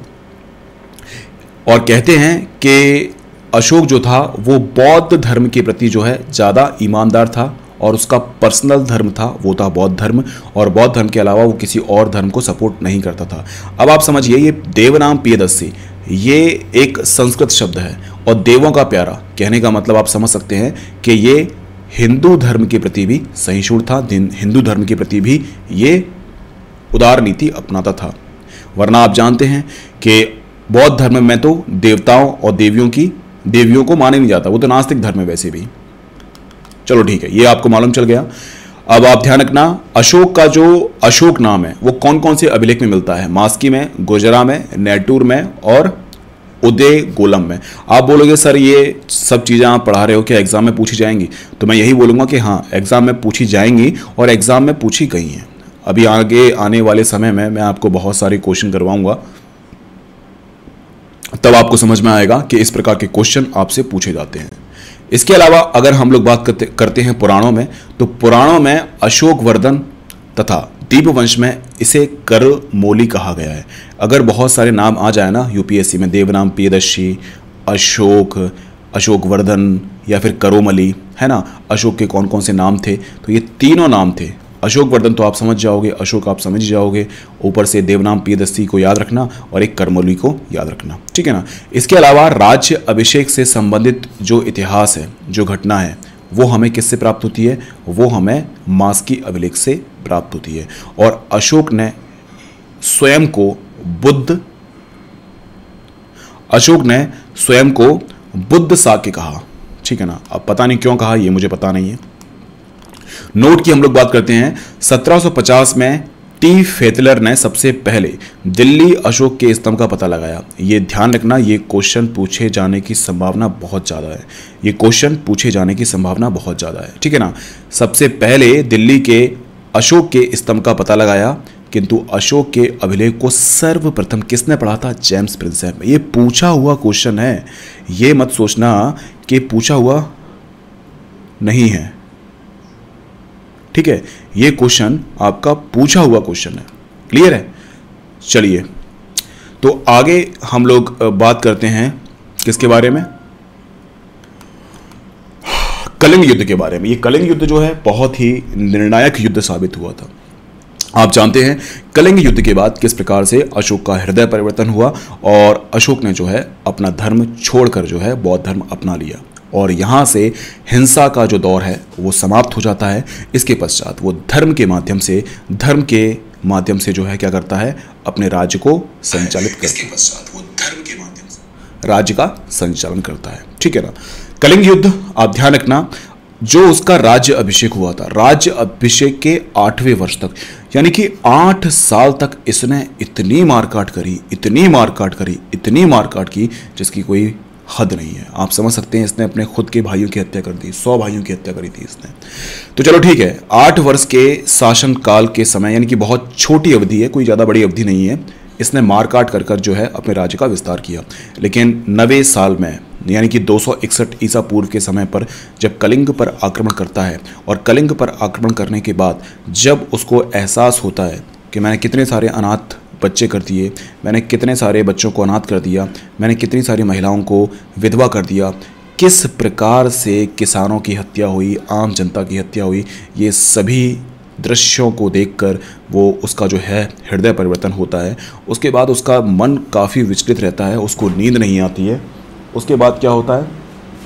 और कहते हैं कि अशोक जो था वो बौद्ध धर्म के प्रति जो है ज़्यादा ईमानदार था और उसका पर्सनल धर्म था वो था बौद्ध धर्म, और बौद्ध धर्म के अलावा वो किसी और धर्म को सपोर्ट नहीं करता था। अब आप समझिए, ये देवनाम प्रियदर्शी ये एक संस्कृत शब्द है और देवों का प्यारा कहने का मतलब आप समझ सकते हैं कि ये हिंदू धर्म के प्रति भी सहिष्णु था, हिंदू धर्म के प्रति भी ये उदार नीति अपनाता था। वरना आप जानते हैं कि बौद्ध धर्म में तो देवताओं और देवियों की देवियों को माने नहीं जाता, वो तो नास्तिक धर्म है वैसे भी। चलो ठीक है, ये आपको मालूम चल गया। अब आप ध्यान रखना, अशोक का जो अशोक नाम है वो कौन कौन से अभिलेख में मिलता है? मास्की में, गुजरा में, नैटूर में और उदय गोलम में। आप बोलोगे सर ये सब चीज़ें आप पढ़ा रहे हो क्या एग्जाम में पूछी जाएंगी? तो मैं यही बोलूँगा कि हाँ, एग्जाम में पूछी जाएंगी और एग्जाम में पूछी गई हैं। अभी आगे आने वाले समय में मैं आपको बहुत सारे क्वेश्चन करवाऊंगा, तब आपको समझ में आएगा कि इस प्रकार के क्वेश्चन आपसे पूछे जाते हैं। इसके अलावा अगर हम लोग बात करते करते हैं पुराणों में, तो पुराणों में अशोक वर्धन तथा दीपवंश में इसे करमौली कहा गया है। अगर बहुत सारे नाम आ जाए ना यूपीएससी में, देवनाम प्रियदर्शी, अशोक, अशोक वर्धन या फिर करोमली, है ना, अशोक के कौन कौन से नाम थे, तो ये तीनों नाम थे। अशोक वर्धन तो आप समझ जाओगे, अशोक आप समझ जाओगे, ऊपर से देवनाम प्रियदर्शी को याद रखना और एक करमौली को याद रखना, ठीक है ना। इसके अलावा राज्य अभिषेक से संबंधित जो इतिहास है, जो घटना है, वो हमें किससे प्राप्त होती है? वो हमें मास्की अभिलेख से प्राप्त होती है। और अशोक ने स्वयं को बुद्ध अशोक ने स्वयं को बुद्ध साक्य कहा, ठीक है ना। अब पता नहीं क्यों कहा, ये मुझे पता नहीं है। नोट की हम लोग बात करते हैं, सत्रह सौ पचास में टी फेतलर ने सबसे पहले दिल्ली अशोक के स्तंभ का पता लगाया। ये ध्यान रखना, ये क्वेश्चन पूछे जाने की संभावना बहुत ज़्यादा है। ये क्वेश्चन पूछे जाने की संभावना बहुत ज़्यादा है, ठीक है ना। सबसे पहले दिल्ली के अशोक के स्तंभ का पता लगाया, किंतु अशोक के अभिलेख को सर्वप्रथम किसने पढ़ा था? James Prinsep. ये पूछा हुआ क्वेश्चन है, ये मत सोचना कि पूछा हुआ नहीं है, ठीक है। ये क्वेश्चन आपका पूछा हुआ क्वेश्चन है, क्लियर है। चलिए तो आगे हम लोग बात करते हैं किसके बारे में? कलिंग युद्ध के बारे में। ये कलिंग युद्ध जो है बहुत ही निर्णायक युद्ध साबित हुआ था। आप जानते हैं कलिंग युद्ध के बाद किस प्रकार से अशोक का हृदय परिवर्तन हुआ और अशोक ने जो है अपना धर्म छोड़कर जो है बौद्ध धर्म अपना लिया और यहाँ से हिंसा का जो दौर है वो समाप्त हो जाता है। इसके पश्चात वो धर्म के माध्यम से धर्म के माध्यम से जो है क्या करता है, अपने राज्य को संचालित करता है। इसके पश्चात वो धर्म के माध्यम से राज्य का संचालन करता है। ठीक है ना। कलिंग युद्ध आप ध्यान रखना, जो उसका राज्य अभिषेक हुआ था, राज्य अभिषेक के आठवें वर्ष तक, यानी कि आठ साल तक इसने इतनी मारकाट करी, इतनी मारकाट करी, इतनी मारकाट की जिसकी कोई हद नहीं है। आप समझ सकते हैं, इसने अपने खुद के भाइयों की हत्या कर दी, सौ भाइयों की हत्या करी थी इसने। तो चलो ठीक है, आठ वर्ष के शासन काल के समय, यानी कि बहुत छोटी अवधि है, कोई ज़्यादा बड़ी अवधि नहीं है, इसने मारकाट कर कर जो है अपने राज्य का विस्तार किया। लेकिन नवे साल में, यानी कि दो सौ इकसठ ईसा पूर्व के समय पर जब कलिंग पर आक्रमण करता है, और कलिंग पर आक्रमण करने के बाद जब उसको एहसास होता है कि मैंने कितने सारे अनाथ बच्चे कर दिए, मैंने कितने सारे बच्चों को अनाथ कर दिया, मैंने कितनी सारी महिलाओं को विधवा कर दिया, किस प्रकार से किसानों की हत्या हुई, आम जनता की हत्या हुई, ये सभी दृश्यों को देखकर वो उसका जो है हृदय परिवर्तन होता है। उसके बाद उसका मन काफ़ी विचलित रहता है, उसको नींद नहीं आती है। उसके बाद क्या होता है,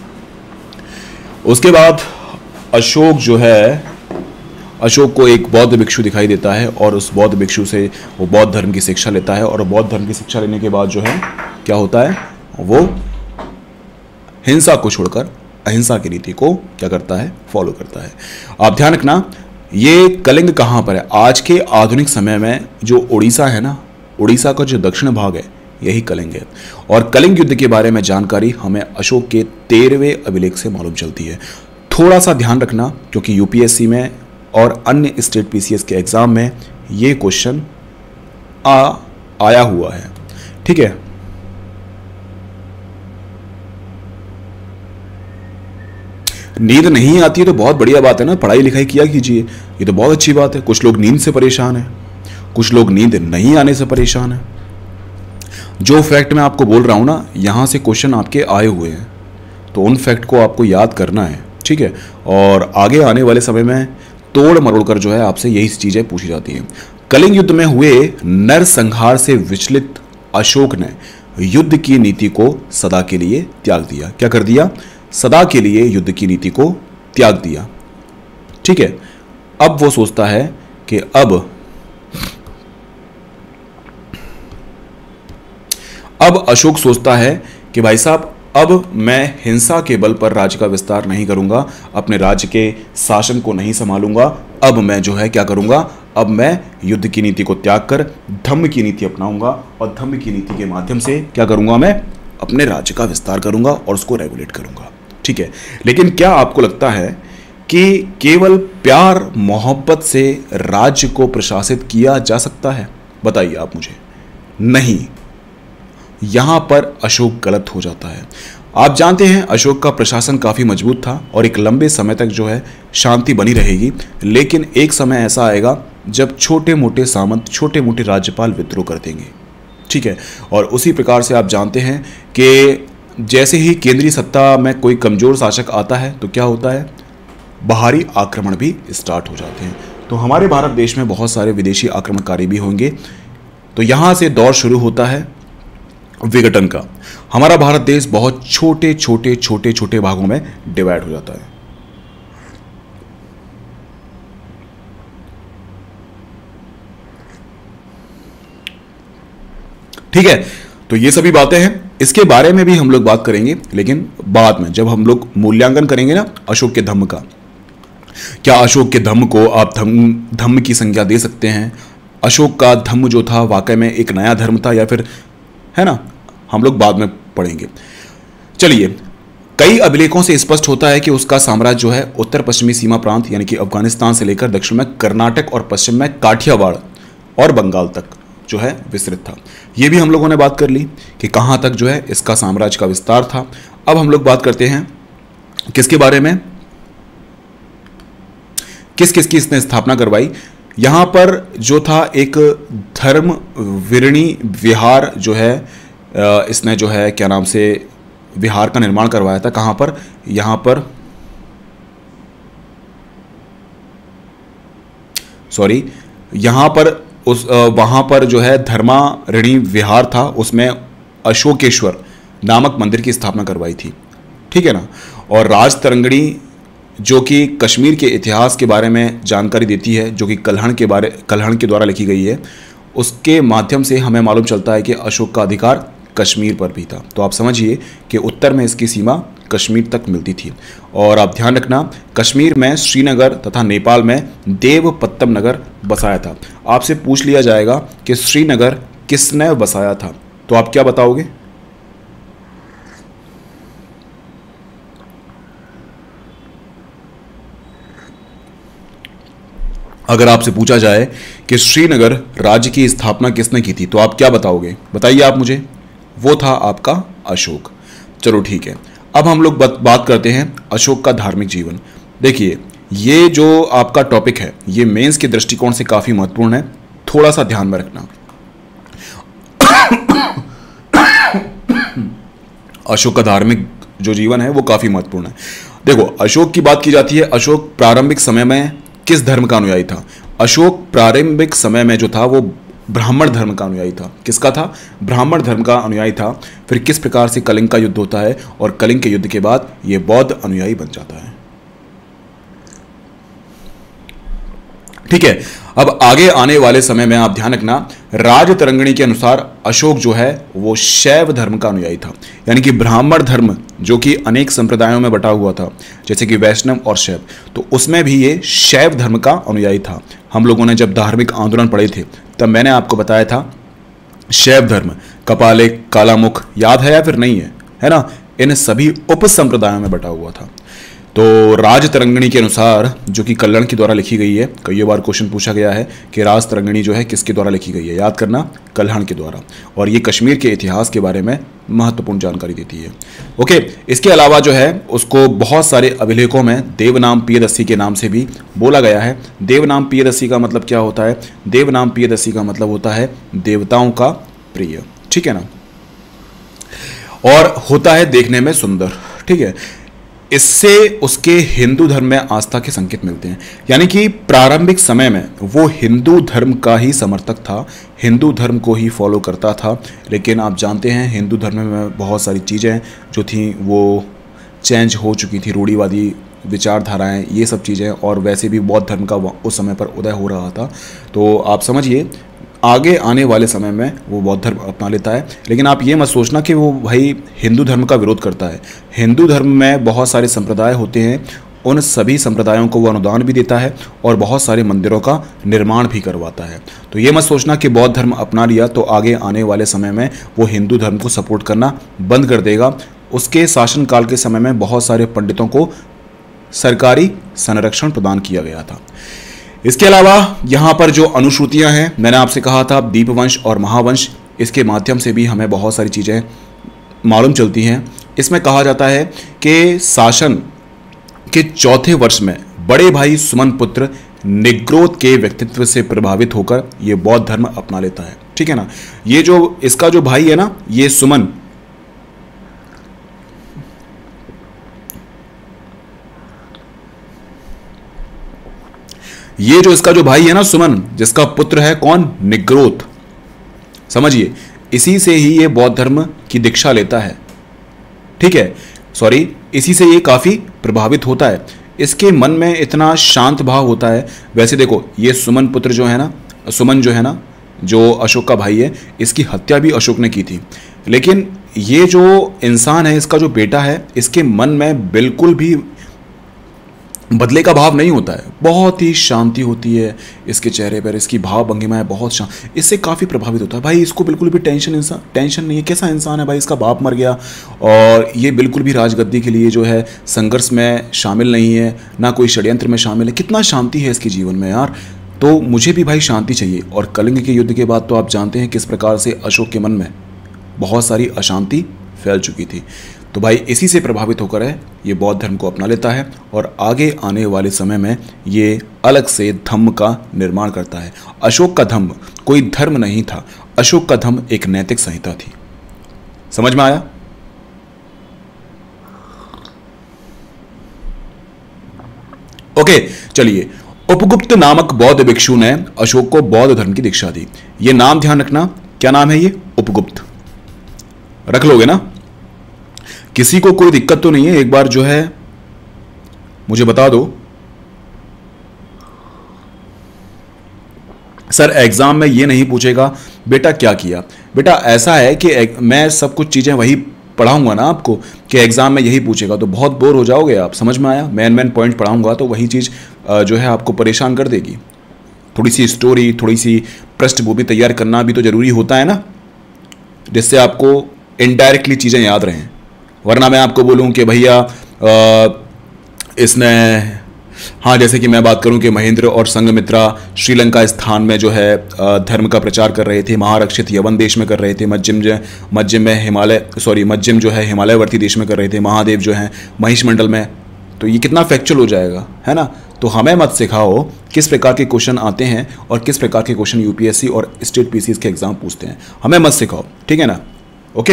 उसके बाद अशोक जो है, अशोक को एक बौद्ध भिक्षु दिखाई देता है और उस बौद्ध भिक्षु से वो बौद्ध धर्म की शिक्षा लेता है, और बौद्ध धर्म की शिक्षा लेने के बाद जो है क्या होता है, वो हिंसा को छोड़कर अहिंसा की नीति को क्या करता है, फॉलो करता है। आप ध्यान रखना, ये कलिंग कहाँ पर है, आज के आधुनिक समय में जो उड़ीसा है ना, उड़ीसा का जो दक्षिण भाग है यही कलिंग है। और कलिंग युद्ध के बारे में जानकारी हमें अशोक के तेरहवें अभिलेख से मालूम चलती है। थोड़ा सा ध्यान रखना, क्योंकि यूपीएससी में और अन्य स्टेट पीसीएस के एग्जाम में ये क्वेश्चन आ आया हुआ है। ठीक है, नींद नहीं आती है तो बहुत बढ़िया बात है ना, पढ़ाई लिखाई किया कीजिए, ये तो बहुत अच्छी बात है। कुछ लोग नींद से परेशान हैं, कुछ लोग नींद नहीं आने से परेशान हैं। जो फैक्ट मैं आपको बोल रहा हूं ना, यहां से क्वेश्चन आपके आए हुए हैं, तो उन फैक्ट को आपको याद करना है। ठीक है, और आगे आने वाले समय में तोड़ मरोड़ कर जो है आपसे यही चीजें पूछी जाती हैं। कलिंग युद्ध में हुए नरसंहार से विचलित अशोक ने युद्ध की नीति को सदा के लिए त्याग दिया। क्या कर दिया, सदा के लिए युद्ध की नीति को त्याग दिया। ठीक है, अब वो सोचता है कि अब अब अशोक सोचता है कि भाई साहब, अब मैं हिंसा के बल पर राज्य का विस्तार नहीं करूंगा, अपने राज्य के शासन को नहीं संभालूंगा। अब मैं जो है क्या करूंगा, अब मैं युद्ध की नीति को त्याग कर धम्म की नीति अपनाऊंगा, और धम्म की नीति के माध्यम से क्या करूंगा, मैं अपने राज्य का विस्तार करूंगा और उसको रेगुलेट करूंगा। ठीक है, लेकिन क्या आपको लगता है कि केवल प्यार मोहब्बत से राज्य को प्रशासित किया जा सकता है? बताइए आप मुझे। नहीं, यहां पर अशोक गलत हो जाता है। आप जानते हैं अशोक का प्रशासन काफ़ी मजबूत था और एक लंबे समय तक जो है शांति बनी रहेगी, लेकिन एक समय ऐसा आएगा जब छोटे मोटे सामंत, छोटे मोटे राज्यपाल विद्रोह कर देंगे। ठीक है, और उसी प्रकार से आप जानते हैं कि जैसे ही केंद्रीय सत्ता में कोई कमज़ोर शासक आता है तो क्या होता है, बाहरी आक्रमण भी स्टार्ट हो जाते हैं। तो हमारे भारत देश में बहुत सारे विदेशी आक्रमणकारी भी होंगे। तो यहाँ से दौर शुरू होता है विघटन का। हमारा भारत देश बहुत छोटे छोटे छोटे छोटे भागों में डिवाइड हो जाता है। ठीक है, तो ये सभी बातें हैं, इसके बारे में भी हम लोग बात करेंगे, लेकिन बाद में जब हम लोग मूल्यांकन करेंगे ना अशोक के धम्म का। क्या अशोक के धम्म को आप धम्म धम्म की संज्ञा दे सकते हैं? अशोक का धम्म जो था वाकई में एक नया धर्म था या फिर, है ना, हम लोग बाद में पढ़ेंगे। चलिए, कई अभिलेखों से स्पष्ट होता है कि उसका साम्राज्य जो है उत्तर पश्चिमी सीमा प्रांत यानी कि अफगानिस्तान से लेकर दक्षिण में कर्नाटक और पश्चिम में काठियावाड़ और बंगाल तक जो है विस्तृत था। यह भी हम लोगों ने बात कर ली कि कहां तक जो है इसका साम्राज्य का विस्तार था। अब हम लोग बात करते हैं किसके बारे में, किस किस की इसने स्थापना करवाई। यहां पर जो था एक धर्म विरणी विहार जो है इसने जो है क्या नाम से विहार का निर्माण करवाया था। कहां पर, यहां पर सॉरी यहां पर उस वहां पर जो है धर्मारिणी विहार था, उसमें अशोकेश्वर नामक मंदिर की स्थापना करवाई थी। ठीक है ना, और राज तरंगिणी जो कि कश्मीर के इतिहास के बारे में जानकारी देती है, जो कि कल्हण के बारे कल्हण के द्वारा लिखी गई है। उसके माध्यम से हमें मालूम चलता है कि अशोक का अधिकार कश्मीर पर भी था। तो आप समझिए कि उत्तर में इसकी सीमा कश्मीर तक मिलती थी। और आप ध्यान रखना, कश्मीर में श्रीनगर तथा नेपाल में देवपत्तम नगर बसाया था। आपसे पूछ लिया जाएगा कि श्रीनगर किसने बसाया था, तो आप क्या बताओगे? अगर आपसे पूछा जाए कि श्रीनगर राज्य की स्थापना किसने की थी, तो आप क्या बताओगे? बताइए आप मुझे। वो था आपका अशोक। चलो ठीक है, अब हम लोग बात करते हैं अशोक का धार्मिक जीवन। देखिए, ये जो आपका टॉपिक है ये मेंस के दृष्टिकोण से काफ़ी महत्वपूर्ण है, थोड़ा सा ध्यान में रखना। अशोक का धार्मिक जो जीवन है वो काफ़ी महत्वपूर्ण है। देखो, अशोक की बात की जाती है, अशोक प्रारंभिक समय में किस धर्म का अनुयायी था? अशोक प्रारंभिक समय में जो था वो ब्राह्मण धर्म का अनुयायी था। किसका था? ब्राह्मण धर्म का अनुयायी था। फिर किस प्रकार से कलिंग का युद्ध होता है और कलिंग के युद्ध के बाद ये बौद्ध अनुयायी बन जाता है। ठीक है, अब आगे आने वाले समय में आप ध्यान रखना, राज तरंगिणी के अनुसार अशोक जो है वो शैव धर्म का अनुयायी था। यानी कि ब्राह्मण धर्म जो कि अनेक संप्रदायों में बटा हुआ था, जैसे कि वैष्णव और शैव, तो उसमें भी ये शैव धर्म का अनुयायी था। हम लोगों ने जब धार्मिक आंदोलन पढ़े थे तब मैंने आपको बताया था शैव धर्म, कपालिक, कालामुख, याद है या फिर नहीं है? है ना? इन सभी उप संप्रदायों में बटा हुआ था। तो राज तरंगिणी के अनुसार, जो कि कल्हण के द्वारा लिखी गई है, कई बार क्वेश्चन पूछा गया है कि राज तरंगिणी जो है किसके द्वारा लिखी गई है, याद करना, कल्हण के द्वारा। और ये कश्मीर के इतिहास के बारे में महत्वपूर्ण जानकारी देती है। ओके, इसके अलावा जो है उसको बहुत सारे अभिलेखों में देवनाम प्रियदर्शी के नाम से भी बोला गया है। देवनाम प्रियदर्शी का मतलब क्या होता है? देवनाम प्रियदर्शी का मतलब होता है देवताओं का प्रिय। ठीक है ना? और होता है देखने में सुंदर। ठीक है, इससे उसके हिंदू धर्म में आस्था के संकेत मिलते हैं। यानी कि प्रारंभिक समय में वो हिंदू धर्म का ही समर्थक था, हिंदू धर्म को ही फॉलो करता था। लेकिन आप जानते हैं हिंदू धर्म में बहुत सारी चीज़ें जो थी वो चेंज हो चुकी थी, रूढ़िवादी विचारधाराएं, ये सब चीज़ें, और वैसे भी बौद्ध धर्म का उस समय पर उदय हो रहा था। तो आप समझिए आगे आने वाले समय में वो बौद्ध धर्म अपना लेता है। लेकिन आप ये मत सोचना कि वो भाई हिंदू धर्म का विरोध करता है। हिंदू धर्म में बहुत सारे संप्रदाय होते हैं, उन सभी संप्रदायों को वो अनुदान भी देता है और बहुत सारे मंदिरों का निर्माण भी करवाता है। तो ये मत सोचना कि बौद्ध धर्म अपना लिया तो आगे आने वाले समय में वो हिंदू धर्म को सपोर्ट करना बंद कर देगा। उसके शासनकाल के समय में बहुत सारे पंडितों को सरकारी संरक्षण प्रदान किया गया था। इसके अलावा यहाँ पर जो अनुश्रुतियाँ हैं, मैंने आपसे कहा था दीपवंश और महावंश, इसके माध्यम से भी हमें बहुत सारी चीज़ें मालूम चलती हैं। इसमें कहा जाता है कि शासन के चौथे वर्ष में बड़े भाई सुमन पुत्र निग्रोध के व्यक्तित्व से प्रभावित होकर ये बौद्ध धर्म अपना लेता है। ठीक है ना? ये जो इसका जो भाई है ना, ये सुमन, ये जो इसका जो भाई है ना सुमन, जिसका पुत्र है कौन? निग्रोध। समझिए, इसी से ही ये बौद्ध धर्म की दीक्षा लेता है। ठीक है, सॉरी, इसी से ये काफी प्रभावित होता है। इसके मन में इतना शांत भाव होता है। वैसे देखो, ये सुमन पुत्र जो है ना, सुमन जो है ना, जो अशोक का भाई है, इसकी हत्या भी अशोक ने की थी। लेकिन ये जो इंसान है, इसका जो बेटा है, इसके मन में बिल्कुल भी बदले का भाव नहीं होता है। बहुत ही शांति होती है इसके चेहरे पर, इसकी भाव भंगिमाएं बहुत शांत, इससे काफ़ी प्रभावित होता है। भाई इसको बिल्कुल भी टेंशन इंसान टेंशन नहीं है। कैसा इंसान है भाई, इसका बाप मर गया और ये बिल्कुल भी राजगद्दी के लिए जो है संघर्ष में शामिल नहीं है, ना कोई षड्यंत्र में शामिल है। कितना शांति है इसके जीवन में यार। तो मुझे भी भाई शांति चाहिए। और कलिंग के युद्ध के बाद तो आप जानते हैं किस प्रकार से अशोक के मन में बहुत सारी अशांति फैल चुकी थी। तो भाई इसी से प्रभावित होकर है ये बौद्ध धर्म को अपना लेता है और आगे आने वाले समय में ये अलग से धम्म का निर्माण करता है। अशोक का धम्म कोई धर्म नहीं था, अशोक का धम्म एक नैतिक संहिता थी। समझ में आया? ओके, चलिए। उपगुप्त नामक बौद्ध भिक्षु ने अशोक को बौद्ध धर्म की दीक्षा दी। ये नाम ध्यान रखना, क्या नाम है ये? उपगुप्त। रख लोगे ना? किसी को कोई दिक्कत तो नहीं है? एक बार जो है मुझे बता दो। सर एग्जाम में ये नहीं पूछेगा बेटा क्या किया। बेटा ऐसा है कि मैं सब कुछ चीजें वही पढ़ाऊंगा ना आपको कि एग्जाम में यही पूछेगा तो बहुत बोर हो जाओगे आप। समझ में आया? मैन मैन पॉइंट पढ़ाऊंगा तो वही चीज जो है आपको परेशान कर देगी। थोड़ी सी स्टोरी, थोड़ी सी पृष्ठभूमि तैयार करना भी तो जरूरी होता है ना, जिससे आपको इनडायरेक्टली चीजें याद रहें। वरना मैं आपको बोलूं कि भैया इसने, हाँ जैसे कि मैं बात करूं कि महेंद्र और संघमित्रा श्रीलंका स्थान में जो है धर्म का प्रचार कर रहे थे, महारक्षित यवन देश में कर रहे थे, मज्जिम जो मज्जिम में हिमालय सॉरी मज्जिम जो है हिमालयवर्ती देश में कर रहे थे, महादेव जो है महिष मंडल में। तो ये कितना फैक्चुअल हो जाएगा, है ना। तो हमें मत सिखाओ किस प्रकार के क्वेश्चन आते हैं और किस प्रकार के क्वेश्चन यूपीएससी और स्टेट पीसीएस के एग्जाम पूछते हैं, हमें मत सिखाओ, ठीक है ना। ओके,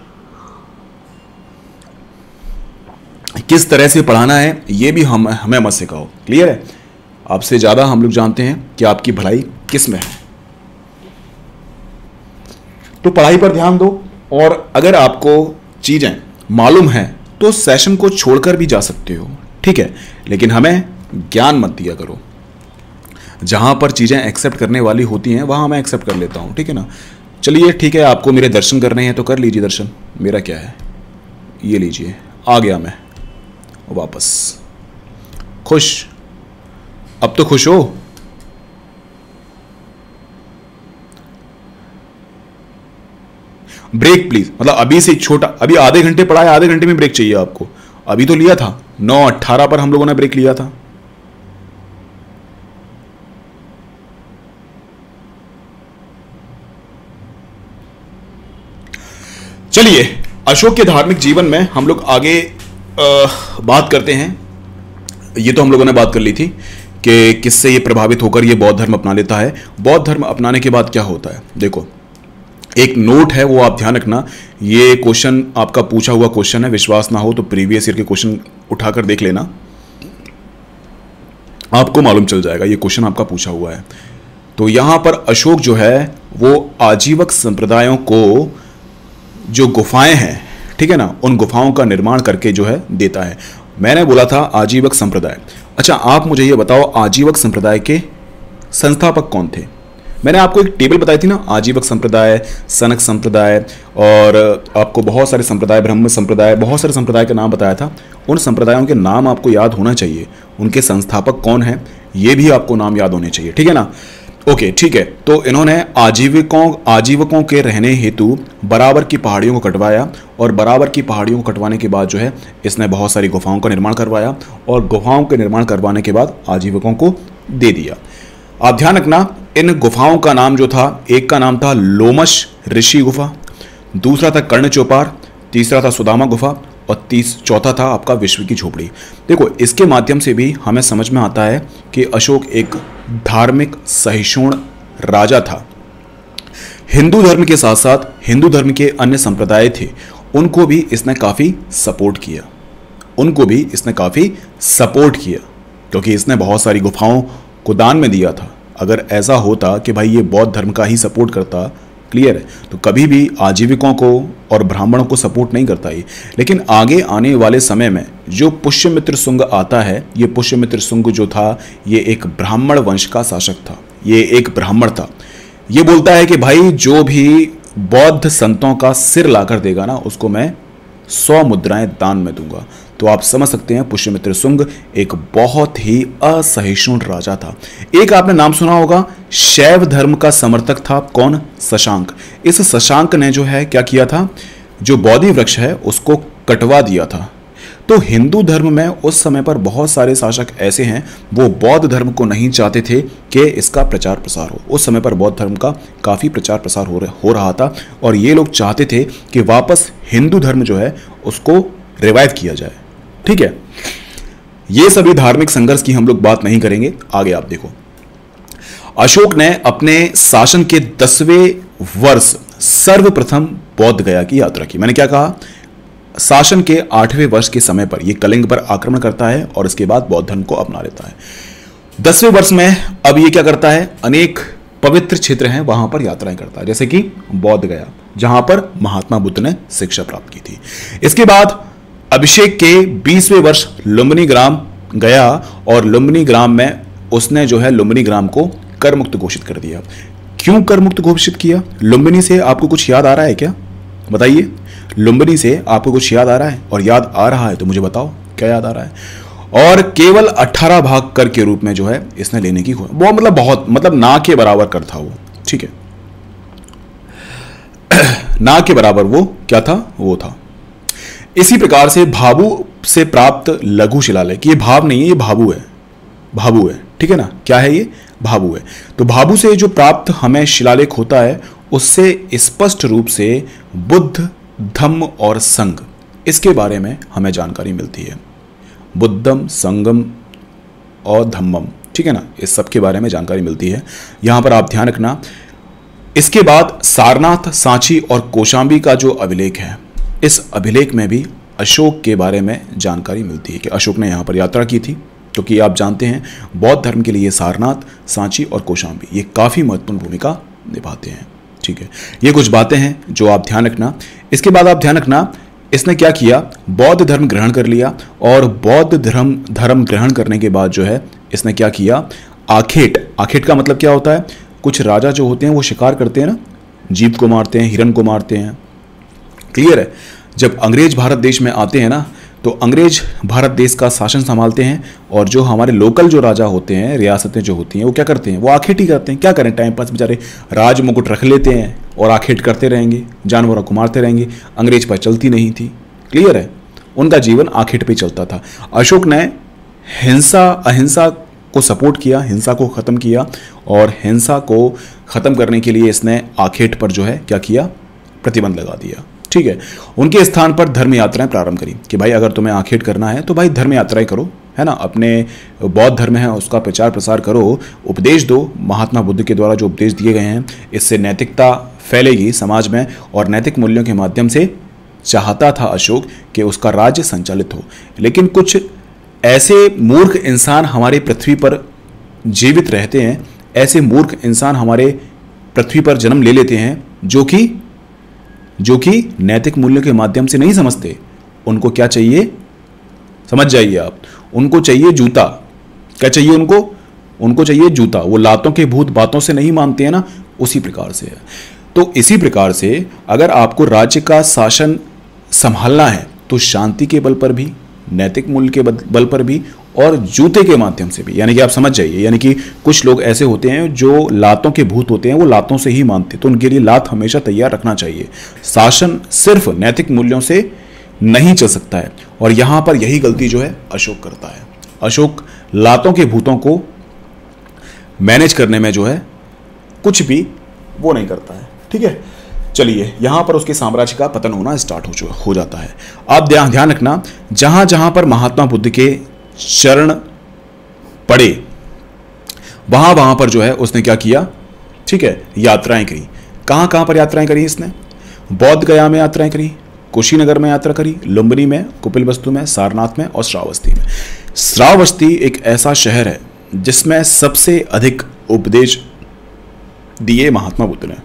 किस तरह से पढ़ाना है ये भी हम हमें मत सिखाओ। क्लियर है? आपसे ज्यादा हम लोग जानते हैं कि आपकी भलाई किस में है। तो पढ़ाई पर ध्यान दो, और अगर आपको चीजें मालूम है तो सेशन को छोड़कर भी जा सकते हो, ठीक है, लेकिन हमें ज्ञान मत दिया करो। जहां पर चीजें एक्सेप्ट करने वाली होती हैं वहां मैं एक्सेप्ट कर लेता हूं, ठीक है ना। चलिए ठीक है, आपको मेरे दर्शन करने हैं तो कर लीजिए दर्शन, मेरा क्या है। ये लीजिए, आ गया मैं वापस। खुश? अब तो खुश हो? ब्रेक प्लीज, मतलब अभी से छोटा, अभी आधे घंटे पढ़ा है, आधे घंटे में ब्रेक चाहिए आपको। अभी तो लिया था नौ अट्ठारह पर हम लोगों ने ब्रेक लिया था। चलिए अशोक के धार्मिक जीवन में हम लोग आगे आ, बात करते हैं। ये तो हम लोगों ने बात कर ली थी कि किससे ये प्रभावित होकर ये बौद्ध धर्म अपना लेता है। बौद्ध धर्म अपनाने के बाद क्या होता है, देखो एक नोट है वो आप ध्यान रखना। ये क्वेश्चन आपका पूछा हुआ क्वेश्चन है, विश्वास ना हो तो प्रीवियस ईयर के क्वेश्चन उठाकर देख लेना, आपको मालूम चल जाएगा ये क्वेश्चन आपका पूछा हुआ है। तो यहां पर अशोक जो है वो आजीवक संप्रदायों को जो गुफाएं हैं, ठीक है ना, उन गुफाओं का निर्माण करके जो है देता है। मैंने बोला था आजीवक संप्रदाय। अच्छा आप मुझे ये बताओ आजीवक संप्रदाय के संस्थापक कौन थे। मैंने आपको एक टेबल बताई थी ना, आजीवक संप्रदाय, सनक संप्रदाय, और आपको बहुत सारे संप्रदाय, ब्रह्म संप्रदाय, बहुत सारे संप्रदाय का नाम बताया था। उन संप्रदायों के नाम आपको याद होना चाहिए, उनके संस्थापक कौन हैं ये भी आपको नाम याद होने चाहिए, ठीक है ना। ओके ठीक है, तो इन्होंने आजीविकों आजीवकों के रहने हेतु बराबर की पहाड़ियों को कटवाया, और बराबर की पहाड़ियों को कटवाने के बाद जो है इसने बहुत सारी गुफाओं का निर्माण करवाया, और गुफाओं के निर्माण करवाने के बाद आजीविकों को दे दिया। आप ध्यान रखना, इन गुफाओं का नाम जो था, एक का नाम था लोमश ऋषि गुफा, दूसरा था कर्ण चौपार, तीसरा था सुदामा गुफा, और तीस चौथा था आपका विश्व की झोपड़ी। देखो इसके माध्यम से भी हमें समझ में आता है कि अशोक एक धार्मिक सहिष्णु राजा था। हिंदू धर्म के साथ साथ हिंदू धर्म के अन्य संप्रदाय थे, उनको भी इसने काफी सपोर्ट किया उनको भी इसने काफी सपोर्ट किया क्योंकि इसने बहुत सारी गुफाओं को दान में दिया था। अगर ऐसा होता कि भाई ये बौद्ध धर्म का ही सपोर्ट करता, क्लियर है, तो कभी भी आजीविकों को और ब्राह्मणों को सपोर्ट नहीं करता ये। लेकिन आगे आने वाले समय में जो पुष्यमित्र शुंग आता है, ये पुष्यमित्र शुंग जो था ये एक ब्राह्मण वंश का शासक था, ये एक ब्राह्मण था। ये बोलता है कि भाई जो भी बौद्ध संतों का सिर लाकर देगा ना, उसको मैं सौ मुद्राएं दान में दूंगा। तो आप समझ सकते हैं पुष्यमित्र शुंग एक बहुत ही असहिष्णु राजा था। एक आपने नाम सुना होगा, शैव धर्म का समर्थक था, कौन? शशांक। इस शशांक ने जो है क्या किया था, जो बोधि वृक्ष है उसको कटवा दिया था। तो हिंदू धर्म में उस समय पर बहुत सारे शासक ऐसे हैं वो बौद्ध धर्म को नहीं चाहते थे कि इसका प्रचार प्रसार हो। उस समय पर बौद्ध धर्म का काफी प्रचार प्रसार हो रहा हो रहा था, और ये लोग चाहते थे कि वापस हिंदू धर्म जो है उसको रिवाइव किया जाए, ठीक है। ये सभी धार्मिक संघर्ष की हम लोग बात नहीं करेंगे, आगे आप देखो। अशोक ने अपने शासन के दसवें वर्ष सर्वप्रथम बौद्ध गया की यात्रा की। मैंने क्या कहा, शासन के आठवें वर्ष के समय पर यह कलिंग पर आक्रमण करता है और इसके बाद बौद्ध धर्म को अपना लेता है। दसवें वर्ष में अब ये क्या करता है, अनेक पवित्र क्षेत्र हैं वहां पर यात्राएं करता है, जैसे कि बौद्ध गया जहां पर महात्मा बुद्ध ने शिक्षा प्राप्त की थी। इसके बाद अभिषेक के बीसवें वर्ष लुम्बिनी ग्राम गया और लुम्बिनी ग्राम में उसने जो है लुम्बिनी ग्राम को कर मुक्त घोषित कर दिया। क्यों कर मुक्त घोषित किया? लुम्बिनी से आपको कुछ याद आ रहा है क्या? बताइए, लुम्बिनी से आपको कुछ याद आ रहा है? और याद आ रहा है तो मुझे बताओ क्या याद आ रहा है। और केवल अठारह भाग कर के रूप में जो है इसने लेने की, वो मतलब बहुत मतलब ना के बराबर कर था वो, ठीक है, ना के बराबर वो क्या था, वो था। इसी प्रकार से भाबू से प्राप्त लघु शिलालेख, ये भाव नहीं है, ये भाबू है, भाबू है, ठीक है ना, क्या है ये, भाबू है। तो भाबू से जो प्राप्त हमें शिलालेख होता है उससे स्पष्ट रूप से बुद्ध, धम्म और संघ, इसके बारे में हमें जानकारी मिलती है। बुद्धम, संगम और धम्मम, ठीक है ना, इस सब के बारे में जानकारी मिलती है। यहां पर आप ध्यान रखना। इसके बाद सारनाथ, सांची और कौशांबी का जो अभिलेख है, इस अभिलेख में भी अशोक के बारे में जानकारी मिलती है कि अशोक ने यहाँ पर यात्रा की थी, क्योंकि आप जानते हैं बौद्ध धर्म के लिए सारनाथ, सांची और कौशांबी ये काफ़ी महत्वपूर्ण भूमिका निभाते हैं, ठीक है। ये कुछ बातें हैं जो आप ध्यान रखना। इसके बाद आप ध्यान रखना, इसने क्या किया, बौद्ध धर्म ग्रहण कर लिया और बौद्ध धर्म धर्म ग्रहण करने के बाद जो है इसने क्या किया, आखेट, आखेट का मतलब क्या होता है, कुछ राजा जो होते हैं वो शिकार करते हैं ना, जीव को मारते हैं, हिरन को मारते हैं, क्लियर है। जब अंग्रेज भारत देश में आते हैं ना, तो अंग्रेज भारत देश का शासन संभालते हैं और जो हमारे लोकल जो राजा होते हैं, रियासतें जो होती हैं, वो क्या करते हैं, वो आखेट ही करते हैं। क्या करें, टाइम पास बेचारे राज मुकुट रख लेते हैं और आखेट करते रहेंगे, जानवरों को मारते रहेंगे। अंग्रेज पर चलती नहीं थी, क्लियर है, उनका जीवन आखेट पे चलता था। अशोक ने हिंसा अहिंसा को सपोर्ट किया, हिंसा को ख़त्म किया और हिंसा को ख़त्म करने के लिए इसने आखेट पर जो है क्या किया, प्रतिबंध लगा दिया, ठीक है। उनके स्थान पर धर्म यात्राएं प्रारंभ करी कि भाई अगर तुम्हें आखेट करना है तो भाई धर्म यात्राएं करो, है ना, अपने बौद्ध धर्म है उसका प्रचार प्रसार करो, उपदेश दो। महात्मा बुद्ध के द्वारा जो उपदेश दिए गए हैं इससे नैतिकता फैलेगी समाज में और नैतिक मूल्यों के माध्यम से चाहता था अशोक कि उसका राज्य संचालित हो। लेकिन कुछ ऐसे मूर्ख इंसान हमारे पृथ्वी पर जीवित रहते हैं, ऐसे मूर्ख इंसान हमारे पृथ्वी पर जन्म ले लेते हैं जो कि जो कि नैतिक मूल्यों के माध्यम से नहीं समझते। उनको क्या चाहिए, समझ जाइए आप, उनको चाहिए जूता। क्या चाहिए उनको, उनको चाहिए जूता। वो लातों के भूत बातों से नहीं मानते हैं ना, उसी प्रकार से है। तो इसी प्रकार से अगर आपको राज्य का शासन संभालना है तो शांति के बल पर भी, नैतिक मूल्य के बल पर भी और जूते के माध्यम से भी, यानी कि आप समझ जाइए, यानी कि कुछ लोग ऐसे होते हैं जो लातों के भूत होते हैं, वो लातों से ही मानते, तो उनके लिए लात हमेशा तैयार रखना चाहिए। शासन सिर्फ नैतिक मूल्यों से नहीं चल सकता है और यहां पर यही गलती जो है अशोक करता है। अशोक लातों के भूतों को मैनेज करने में जो है कुछ भी वो नहीं करता है, ठीक है। चलिए, यहां पर उसके साम्राज्य का पतन होना स्टार्ट हो, हो जाता है। आप ध्यान ध्यान रखना, जहां जहां पर महात्मा बुद्ध के चरण पड़े वहां वहां पर जो है उसने क्या किया, ठीक है, यात्राएं करी। कहां कहां पर यात्राएं करी इसने, बौद्ध गया में यात्राएं करी, कुशीनगर में यात्रा करी, लुम्बिनी में, कुपिलवस्तु में, सारनाथ में और श्रावस्ती में। श्रावस्ती एक ऐसा शहर है जिसमें सबसे अधिक उपदेश दिए महात्मा बुद्ध ने।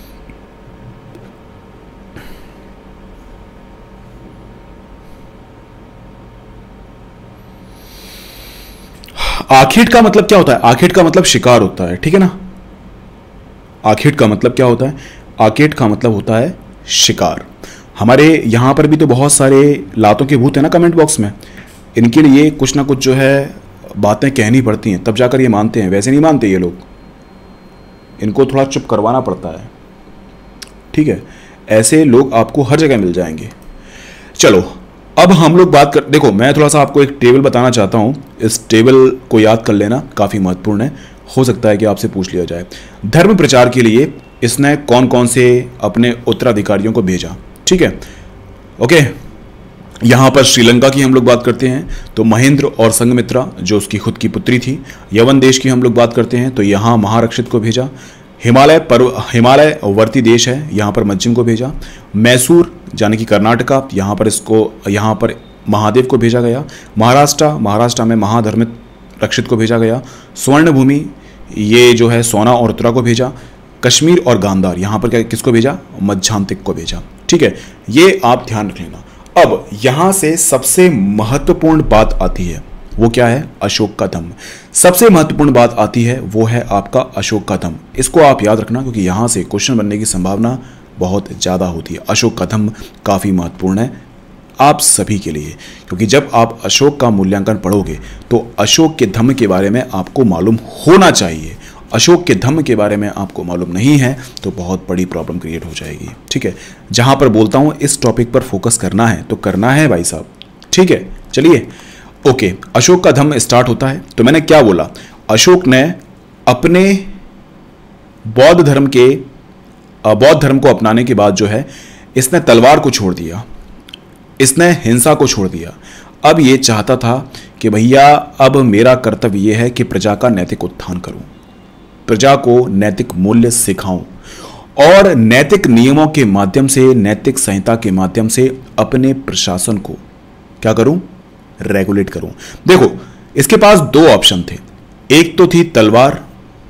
आखेट का मतलब क्या होता है, आखेट का मतलब शिकार होता है, ठीक है ना। आखेट का मतलब क्या होता है, आखेट का मतलब होता है शिकार। हमारे यहां पर भी तो बहुत सारे लातों के भूत है ना कमेंट बॉक्स में, इनके लिए कुछ ना कुछ जो है बातें कहनी पड़ती हैं तब जाकर ये मानते हैं, वैसे नहीं मानते ये लोग, इनको थोड़ा चुप करवाना पड़ता है, ठीक है। ऐसे लोग आपको हर जगह मिल जाएंगे। चलो अब हम लोग बात कर, देखो मैं थोड़ा सा आपको एक टेबल बताना चाहता हूं, इस टेबल को याद कर लेना, काफ़ी महत्वपूर्ण है, हो सकता है कि आपसे पूछ लिया जाए। धर्म प्रचार के लिए इसने कौन कौन से अपने उत्तराधिकारियों को भेजा, ठीक है, ओके। यहां पर श्रीलंका की हम लोग बात करते हैं तो महेंद्र और संघमित्रा जो उसकी खुद की पुत्री थी। यवन देश की हम लोग बात करते हैं तो यहाँ महारक्षित को भेजा। हिमालय पर्व हिमालय वर्ती देश है, यहाँ पर मज्जिम को भेजा। मैसूर यानी कि कर्नाटका, यहाँ पर इसको यहाँ पर महादेव को भेजा गया। महाराष्ट्र महाराष्ट्र में महाधर्मित रक्षित को भेजा गया। स्वर्ण भूमि ये जो है सोना और उत्तरा को भेजा। कश्मीर और गांधार यहाँ पर क्या किसको भेजा, मध्यांतिक को भेजा, ठीक है। ये आप ध्यान रख लेना। अब यहाँ से सबसे महत्वपूर्ण बात आती है, वो क्या है? अशोक का धम्म। सबसे महत्वपूर्ण बात आती है वो है आपका अशोक का धम्म। इसको आप याद रखना क्योंकि यहां से क्वेश्चन बनने की संभावना बहुत ज़्यादा होती है। अशोक का धम्म काफ़ी महत्वपूर्ण है आप सभी के लिए, क्योंकि जब आप अशोक का मूल्यांकन पढ़ोगे तो अशोक के धम्म के बारे में आपको मालूम होना चाहिए। अशोक के धम्म के बारे में आपको मालूम नहीं है तो बहुत बड़ी प्रॉब्लम क्रिएट हो जाएगी। ठीक है, जहां पर बोलता हूं इस टॉपिक पर फोकस करना है तो करना है भाई साहब। ठीक है, चलिए ओके। अशोक का धम्म स्टार्ट होता है तो मैंने क्या बोला, अशोक ने अपने बौद्ध धर्म के बौद्ध धर्म को अपनाने के बाद जो है इसने तलवार को छोड़ दिया, इसने हिंसा को छोड़ दिया। अब ये चाहता था कि भैया अब मेरा कर्तव्य यह है कि प्रजा का नैतिक उत्थान करूं, प्रजा को नैतिक मूल्य सिखाऊं और नैतिक नियमों के माध्यम से, नैतिक संहिता के माध्यम से अपने प्रशासन को क्या करूं? रेगुलेट करूं। देखो इसके पास दो ऑप्शन थे, एक तो थी तलवार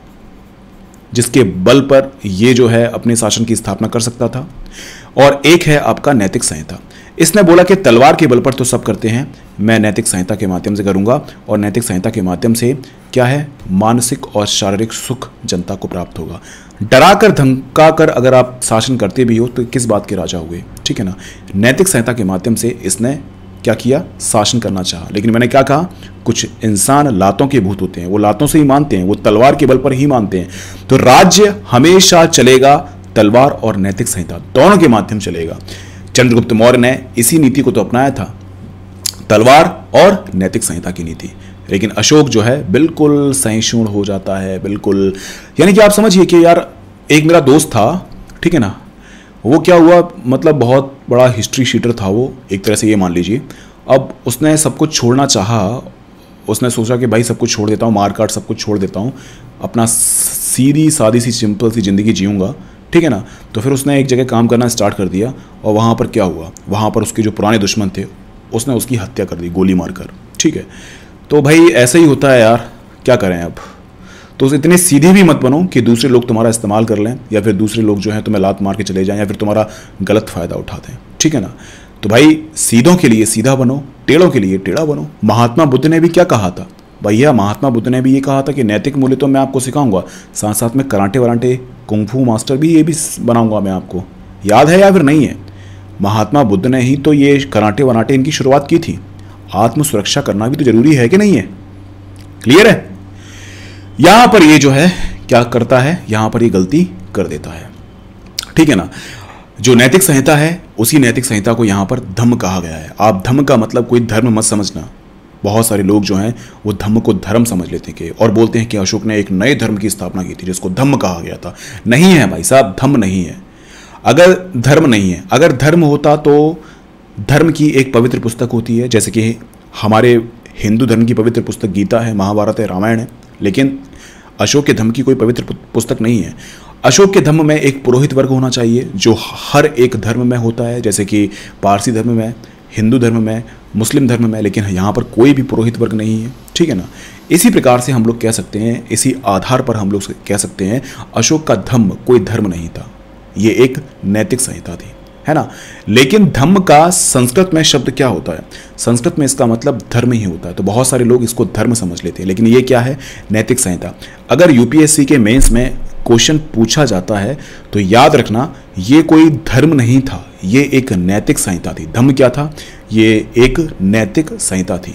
जिसके बल पर ये जो है अपने शासन की स्थापना कर सकता था, और एक है आपका नैतिक संहिता। इसने बोला कि तलवार के बल पर तो सब करते हैं, मैं नैतिक संहिता के माध्यम से करूंगा और नैतिक संहिता के माध्यम से क्या है? मानसिक और शारीरिक सुख जनता को प्राप्त होगा। डरा कर धमका कर अगर आप शासन करते भी हो तो किस बात के राजा हुए? ठीक है ना। नैतिक संहिता के माध्यम से इसने क्या किया? शासन करना चाहा। लेकिन मैंने क्या कहा, कुछ इंसान लातों के भूत होते हैं, वो लातों से ही मानते हैं, वो तलवार के बल पर ही मानते हैं। तो राज्य हमेशा चलेगा तलवार और नैतिक संहिता दोनों के माध्यम चलेगा। चंद्रगुप्त मौर्य ने इसी नीति को तो अपनाया था, तलवार और नैतिक संहिता की नीति। लेकिन अशोक जो है बिल्कुल सहिष्णु हो जाता है, बिल्कुल, यानी कि आप समझिए कि यार एक मेरा दोस्त था, ठीक है ना, वो क्या हुआ, मतलब बहुत बड़ा हिस्ट्री शीटर था वो, एक तरह से ये मान लीजिए। अब उसने सब कुछ छोड़ना चाहा, उसने सोचा कि भाई सब कुछ छोड़ देता हूँ, मार काट सब कुछ छोड़ देता हूँ, अपना सीधी सादी सी सिंपल सी ज़िंदगी जीऊँगा, ठीक है ना। तो फिर उसने एक जगह काम करना स्टार्ट कर दिया और वहाँ पर क्या हुआ, वहाँ पर उसके जो पुराने दुश्मन थे उसने उसकी हत्या कर दी गोली मारकर। ठीक है, तो भाई ऐसा ही होता है यार, क्या करें अब। तो इतने सीधे भी मत बनो कि दूसरे लोग तुम्हारा इस्तेमाल कर लें या फिर दूसरे लोग जो हैं तुम्हें लात मार के चले जाएं या फिर तुम्हारा गलत फ़ायदा उठाते हैं। ठीक है ना। तो भाई सीधों के लिए सीधा बनो, टेढ़ों के लिए टेढ़ा बनो। महात्मा बुद्ध ने भी क्या कहा था भैया, महात्मा बुद्ध ने भी ये कहा था कि नैतिक मूल्य तो मैं आपको सिखाऊंगा, साथ साथ में कराटे वराटे कुंफू मास्टर भी ये भी बनाऊंगा मैं आपको। याद है या फिर नहीं है? महात्मा बुद्ध ने ही तो ये कराटे वराटे इनकी शुरुआत की थी। आत्म सुरक्षा करना भी तो जरूरी है कि नहीं है? क्लियर है? यहां पर ये जो है क्या करता है, यहां पर ये गलती कर देता है। ठीक है ना। जो नैतिक संहिता है उसी नैतिक संहिता को यहां पर धम्म कहा गया है। आप धम्म का मतलब कोई धर्म मत समझना। बहुत सारे लोग जो हैं वो धम्म को धर्म समझ लेते हैं और बोलते हैं कि अशोक ने एक नए धर्म की स्थापना की थी जिसको धम्म कहा गया था। नहीं है भाई साहब, धम्म नहीं है। अगर धर्म नहीं है, अगर धर्म होता तो धर्म की एक पवित्र पुस्तक होती है, जैसे कि हमारे हिंदू धर्म की पवित्र पुस्तक गीता है, महाभारत है, रामायण है। लेकिन अशोक के धम्म की कोई पवित्र पुस्तक नहीं है। अशोक के धम्म में एक पुरोहित वर्ग होना चाहिए जो हर एक धर्म में होता है, जैसे कि पारसी धर्म में, हिंदू धर्म में, मुस्लिम धर्म में, लेकिन यहाँ पर कोई भी पुरोहित वर्ग नहीं है। ठीक है ना। इसी प्रकार से हम लोग कह सकते हैं, इसी आधार पर हम लोग कह सकते हैं अशोक का धम्म कोई धर्म नहीं था, ये एक नैतिक संहिता थी, है ना। लेकिन धम्म का संस्कृत में शब्द क्या होता है? संस्कृत में इसका मतलब धर्म ही होता है। तो बहुत सारे लोग इसको धर्म समझ लेते हैं, लेकिन ये क्या है? नैतिक संहिता। अगर यूपीएससी के मेंस में क्वेश्चन पूछा जाता है तो याद रखना ये कोई धर्म नहीं था, ये एक नैतिक संहिता थी। धम्म क्या था? ये एक नैतिक संहिता थी।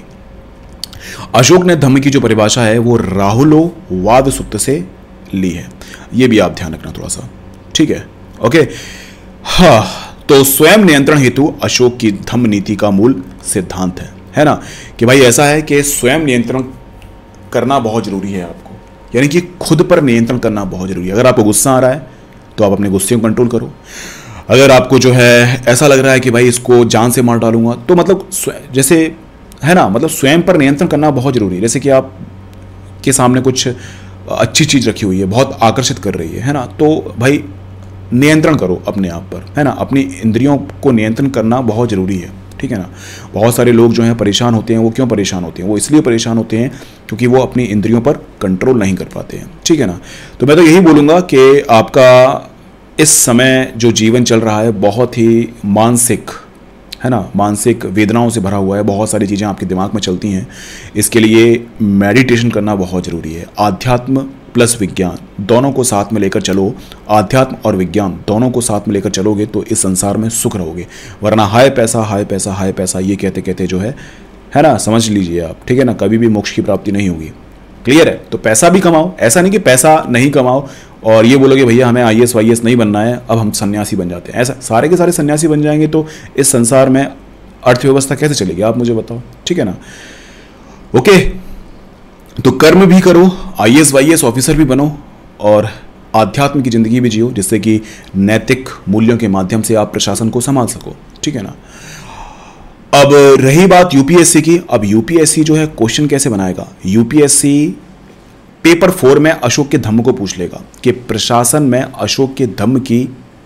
अशोक ने धम्म की जो परिभाषा है वो राहुलोवाद सूत्र से ली है, ये भी आप ध्यान रखना थोड़ा सा। ठीक है, ओके। हाँ, तो स्वयं नियंत्रण हेतु अशोक की धम्म नीति का मूल सिद्धांत है, है ना, कि भाई ऐसा है कि स्वयं नियंत्रण करना बहुत जरूरी है आपको, यानी कि खुद पर नियंत्रण करना बहुत जरूरी है। अगर आपको गुस्सा आ रहा है तो आप अपने गुस्से को कंट्रोल करो। अगर आपको जो है ऐसा लग रहा है कि भाई इसको जान से मार डालूंगा, तो मतलब जैसे है ना, मतलब स्वयं पर नियंत्रण करना बहुत जरूरी है। जैसे कि आप के सामने कुछ अच्छी चीज रखी हुई है, बहुत आकर्षित कर रही है, है ना, तो भाई नियंत्रण करो अपने आप पर, है ना। अपनी इंद्रियों को नियंत्रण करना बहुत जरूरी है। ठीक है ना। बहुत सारे लोग जो हैं परेशान होते हैं, वो क्यों परेशान होते हैं? वो इसलिए परेशान होते हैं क्योंकि वो अपनी इंद्रियों पर कंट्रोल नहीं कर पाते हैं। ठीक है ना। तो मैं तो यही बोलूँगा कि आपका इस समय जो जीवन चल रहा है बहुत ही मानसिक है ना, मानसिक वेदनाओं से भरा हुआ है, बहुत सारी चीज़ें आपके दिमाग में चलती हैं। इसके लिए मेडिटेशन करना बहुत ज़रूरी है। आध्यात्म प्लस विज्ञान दोनों को साथ में लेकर चलो, आध्यात्म और विज्ञान दोनों को साथ में लेकर चलोगे तो इस संसार में सुख रहोगे। वरना हाय पैसा हाय पैसा हाय पैसा ये कहते कहते जो है है ना, समझ लीजिए आप, ठीक है ना, कभी भी मोक्ष की प्राप्ति नहीं होगी। क्लियर है? तो पैसा भी कमाओ, ऐसा नहीं कि पैसा नहीं कमाओ और ये बोलोगे भैया हमें आई एस वाई एस नहीं बनना है, अब हम सन्यासी बन जाते हैं। ऐसा सारे के सारे सन्यासी बन जाएंगे तो इस संसार में अर्थव्यवस्था कैसे चलेगी, आप मुझे बताओ, ठीक है ना। ओके, तो कर्म भी करो, I S Y S officer भी बनो और आध्यात्म की जिंदगी भी जियो, जिससे कि नैतिक मूल्यों के माध्यम से आप प्रशासन को संभाल सको, ठीक है ना। अब रही बात यूपीएससी की। अब यूपीएससी जो है क्वेश्चन कैसे बनाएगा, यूपीएससी पेपर फोर में अशोक के धम्म को पूछ लेगा कि प्रशासन में अशोक के धम्म की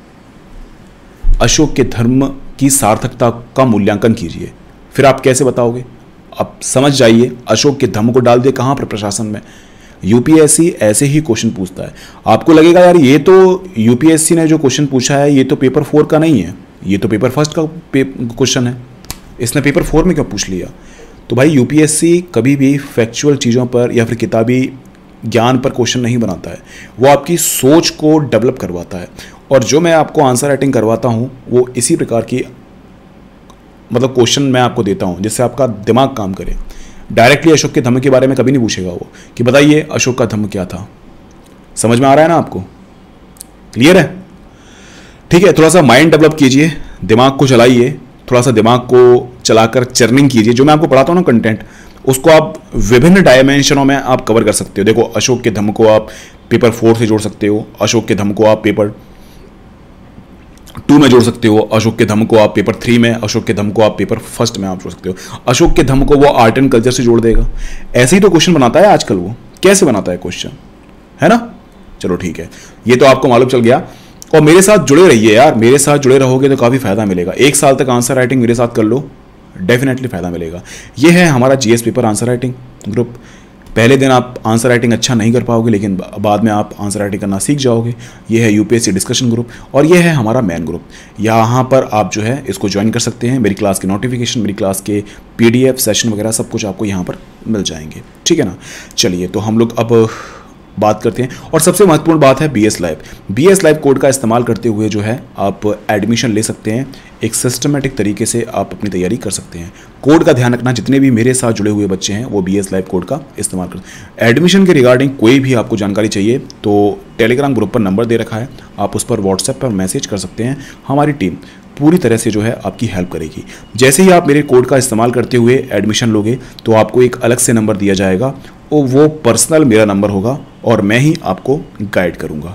अशोक के धर्म की सार्थकता का मूल्यांकन कीजिए। फिर आप कैसे बताओगे, आप समझ जाइए, अशोक के धम्म को डाल दिए कहां पर, प्रशासन में। यूपीएससी ऐसे ही क्वेश्चन पूछता है। आपको लगेगा यार ये तो यूपीएससी ने जो क्वेश्चन पूछा है ये तो पेपर फोर का नहीं है, ये तो पेपर फर्स्ट का क्वेश्चन है, इसने पेपर फोर में क्यों पूछ लिया। तो भाई यूपीएससी कभी भी फैक्चुअल चीज़ों पर या फिर किताबी ज्ञान पर क्वेश्चन नहीं बनाता है, वो आपकी सोच को डेवलप करवाता है। और जो मैं आपको आंसर राइटिंग करवाता हूँ वो इसी प्रकार की मतलब क्वेश्चन मैं आपको देता हूँ जिससे आपका दिमाग काम करे। डायरेक्टली अशोक के धम्म के बारे में कभी नहीं पूछेगा वो कि बताइए अशोक का धम्म क्या था। समझ में आ रहा है ना आपको, क्लियर है? ठीक है, थोड़ा सा माइंड डेवलप कीजिए, दिमाग को चलाइए, थोड़ा सा दिमाग को चलाकर चर्निंग कीजिए। जो मैं आपको पढ़ाता हूँ ना कंटेंट, उसको आप विभिन्न डायमेंशनों में आप कवर कर सकते हो। देखो, अशोक के धम्म को आप पेपर फोर से जोड़ सकते हो, अशोक के धम्म को आप पेपर टू में जोड़ सकते हो, अशोक के धम्म को आप पेपर थ्री में, अशोक के धम्म को आप पेपर फर्स्ट में आप जोड़ सकते हो। अशोक के धम्म को वो आर्ट एंड कल्चर से जोड़ देगा। ऐसे ही तो क्वेश्चन बनाता है आजकल। वो कैसे बनाता है क्वेश्चन, है ना। चलो ठीक है, ये तो आपको मालूम चल गया। और मेरे साथ जुड़े रहिए यार, मेरे साथ जुड़े रहोगे तो काफ़ी फायदा मिलेगा। एक साल तक आंसर राइटिंग मेरे साथ कर लो, डेफिनेटली फायदा मिलेगा। ये है हमारा GS paper answer writing group. पहले दिन आप आंसर राइटिंग अच्छा नहीं कर पाओगे, लेकिन बाद में आप आंसर राइटिंग करना सीख जाओगे। ये है यूपीएससी डिस्कशन ग्रुप और ये है हमारा मेन ग्रुप। यहाँ पर आप जो है इसको ज्वाइन कर सकते हैं। मेरी क्लास के नोटिफिकेशन, मेरी क्लास के पीडीएफ, सेशन वगैरह सब कुछ आपको यहाँ पर मिल जाएंगे, ठीक है ना। चलिए, तो हम लोग अब बात करते हैं। और सबसे महत्वपूर्ण बात है BS live. BS live code का इस्तेमाल करते हुए जो है आप एडमिशन ले सकते हैं। एक सिस्टमेटिक तरीके से आप अपनी तैयारी कर सकते हैं। कोड का ध्यान रखना, जितने भी मेरे साथ जुड़े हुए बच्चे हैं वो बीएस लाइव कोड का इस्तेमाल करते हैं। एडमिशन के रिगार्डिंग कोई भी आपको जानकारी चाहिए तो टेलीग्राम ग्रुप पर नंबर दे रखा है, आप उस पर व्हाट्सएप पर मैसेज कर सकते हैं। हमारी टीम पूरी तरह से जो है आपकी हेल्प करेगी। जैसे ही आप मेरे कोड का इस्तेमाल करते हुए एडमिशन लोगे तो आपको एक अलग से नंबर दिया जाएगा और वो पर्सनल मेरा नंबर होगा और मैं ही आपको गाइड करूंगा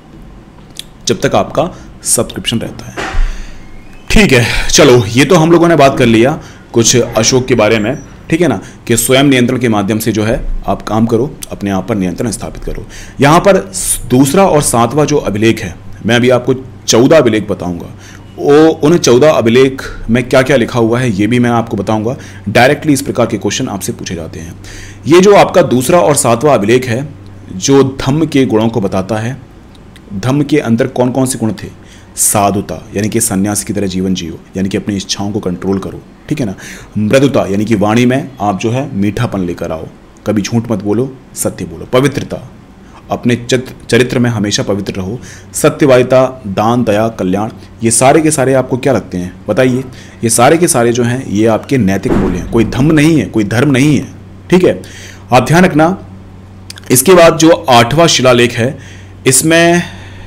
जब तक आपका सब्सक्रिप्शन रहता है। ठीक है, चलो ये तो हम लोगों ने बात कर लिया कुछ अशोक के बारे में, ठीक है ना, कि स्वयं नियंत्रण के माध्यम से जो है आप काम करो, अपने आप पर नियंत्रण स्थापित करो। यहाँ पर दूसरा और सातवां जो अभिलेख है, मैं अभी आपको चौदह अभिलेख बताऊंगा। वो उन चौदह अभिलेख में क्या क्या लिखा हुआ है ये भी मैं आपको बताऊंगा। डायरेक्टली इस प्रकार के क्वेश्चन आपसे पूछे जाते हैं। ये जो आपका दूसरा और सातवां अभिलेख है जो धम्म के गुणों को बताता है। धम्म के अंदर कौन कौन से गुण थे? साधुता, यानी कि सन्यासी की तरह जीवन जियो, यानी कि अपनी इच्छाओं को कंट्रोल करो, ठीक है ना। मृदुता, यानी कि वाणी में आप जो है मीठापन लेकर आओ, कभी झूठ मत बोलो, सत्य बोलो। पवित्रता, अपने चरित्र में हमेशा पवित्र रहो। सत्यवादिता, दान, दया, कल्याण, ये सारे के सारे आपको क्या लगते हैं बताइए? ये सारे के सारे जो हैं ये आपके नैतिक मूल्य हैं, कोई धम्म नहीं है, कोई धर्म नहीं है, ठीक है, आप ध्यान रखना। इसके बाद जो आठवां शिलालेख है, इसमें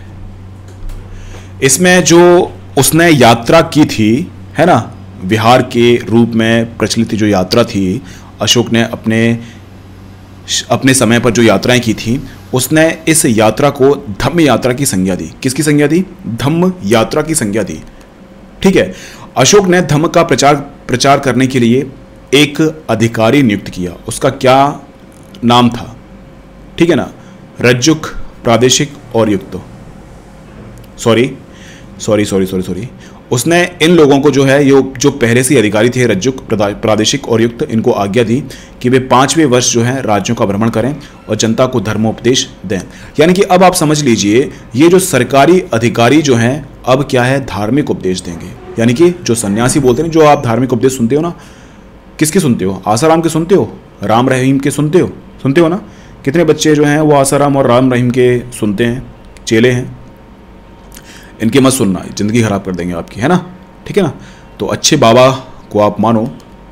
इसमें जो उसने यात्रा की थी, है ना, विहार के रूप में प्रचलित जो यात्रा थी, अशोक ने अपने अपने समय पर जो यात्राएं की थी, उसने इस यात्रा को धम्म यात्रा की संज्ञा दी। किसकी संज्ञा दी? धम्म यात्रा की संज्ञा दी, ठीक है। अशोक ने धम्म का प्रचार प्रचार करने के लिए एक अधिकारी नियुक्त किया। उसका क्या नाम था? ठीक है ना, रज्जुक, प्रादेशिक और युक्त। Sorry sorry sorry sorry sorry उसने इन लोगों को जो है, ये जो पहले से अधिकारी थे, रज्जुक, प्रादेशिक और युक्त, इनको आज्ञा दी कि वे पांचवें वर्ष जो है राज्यों का भ्रमण करें और जनता को धर्मोपदेश दें। यानी कि अब आप समझ लीजिए, ये जो सरकारी अधिकारी जो हैं अब क्या है, धार्मिक उपदेश देंगे। यानी कि जो सन्यासी बोलते हैं, जो आप धार्मिक उपदेश सुनते हो ना, किसके सुनते हो? आसाराम के सुनते हो, राम रहीम के सुनते हो सुनते हो ना? कितने बच्चे जो हैं वो आसाराम और राम रहीम के सुनते हैं, चेले हैं। इनके मत सुनना, ज़िंदगी खराब कर देंगे आपकी, है ना? ठीक है ना? तो अच्छे बाबा को आप मानो।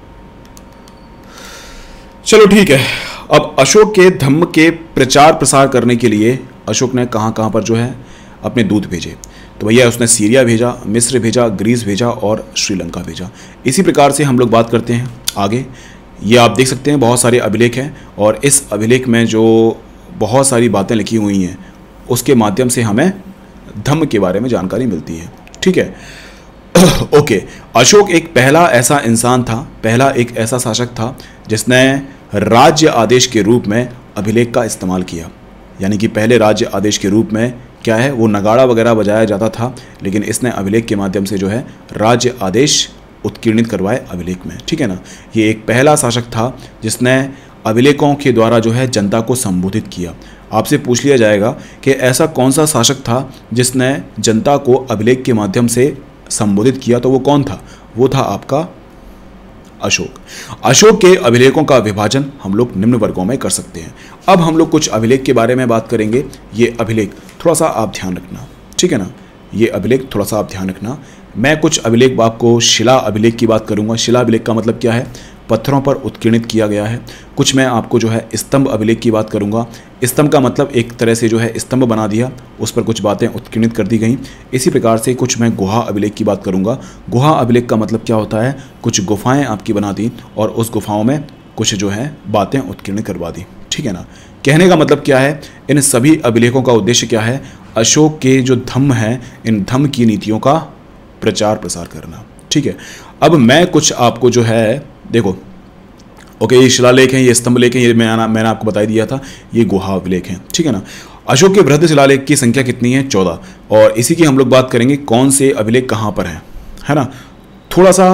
चलो ठीक है। अब अशोक के धम्म के प्रचार प्रसार करने के लिए अशोक ने कहाँ कहाँ पर जो है अपने दूत भेजे? तो भैया उसने सीरिया भेजा, मिस्र भेजा, ग्रीस भेजा और श्रीलंका भेजा। इसी प्रकार से हम लोग बात करते हैं आगे। ये आप देख सकते हैं बहुत सारे अभिलेख हैं, और इस अभिलेख में जो बहुत सारी बातें लिखी हुई हैं उसके माध्यम से हमें धम्म के बारे में जानकारी मिलती है। ठीक है। ओके, अशोक एक पहला ऐसा इंसान था, पहला एक ऐसा शासक था जिसने राज्य आदेश के रूप में अभिलेख का इस्तेमाल किया। यानी कि पहले राज्य आदेश के रूप में क्या है, वो नगाड़ा वगैरह बजाया जाता था, लेकिन इसने अभिलेख के माध्यम से जो है राज्य आदेश उत्कीर्णित करवाए अभिलेख में। ठीक है ना? ये एक पहला शासक था जिसने अभिलेखों के द्वारा जो है जनता को संबोधित किया। आपसे पूछ लिया जाएगा कि ऐसा कौन सा शासक था जिसने जनता को अभिलेख के माध्यम से संबोधित किया, तो वो कौन था? वो था आपका अशोक। अशोक के अभिलेखों का विभाजन हम लोग निम्न वर्गों में कर सकते हैं। अब हम लोग कुछ अभिलेख के बारे में बात करेंगे। ये अभिलेख थोड़ा सा आप ध्यान रखना, ठीक है ना? ये अभिलेख थोड़ा सा आप ध्यान रखना। मैं कुछ अभिलेख आपको शिला अभिलेख की बात करूंगा। शिला अभिलेख का मतलब क्या है? पत्थरों पर उत्कीर्णित किया गया है। कुछ मैं आपको जो है स्तंभ अभिलेख की बात करूंगा। स्तंभ का मतलब एक तरह से जो है स्तंभ बना दिया, उस पर कुछ बातें उत्कीर्णित कर दी गई। इसी प्रकार से कुछ मैं गुहा अभिलेख की बात करूंगा। गुहा अभिलेख का मतलब क्या होता है? कुछ गुफाएं आपकी बना दी और उस गुफाओं में कुछ जो है बातें उत्कीर्णित करवा दी। ठीक है ना? कहने का मतलब क्या है? इन सभी अभिलेखों का उद्देश्य क्या है? अशोक के जो धम्म है, इन धम्म की नीतियों का प्रचार प्रसार करना। ठीक है। अब मैं कुछ आपको जो है, देखो, ओके, ये शिलालेख हैं, ये स्तंभ लेख हैं, ये मैंने मैंने आपको बता दिया था, ये गुहा अभिलेख हैं। ठीक है ना? अशोक के बृहद शिलालेख की संख्या कितनी है? चौदह। और इसी की हम लोग बात करेंगे कौन से अभिलेख कहाँ पर हैं, है ना? थोड़ा सा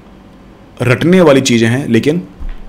रटने वाली चीजें हैं, लेकिन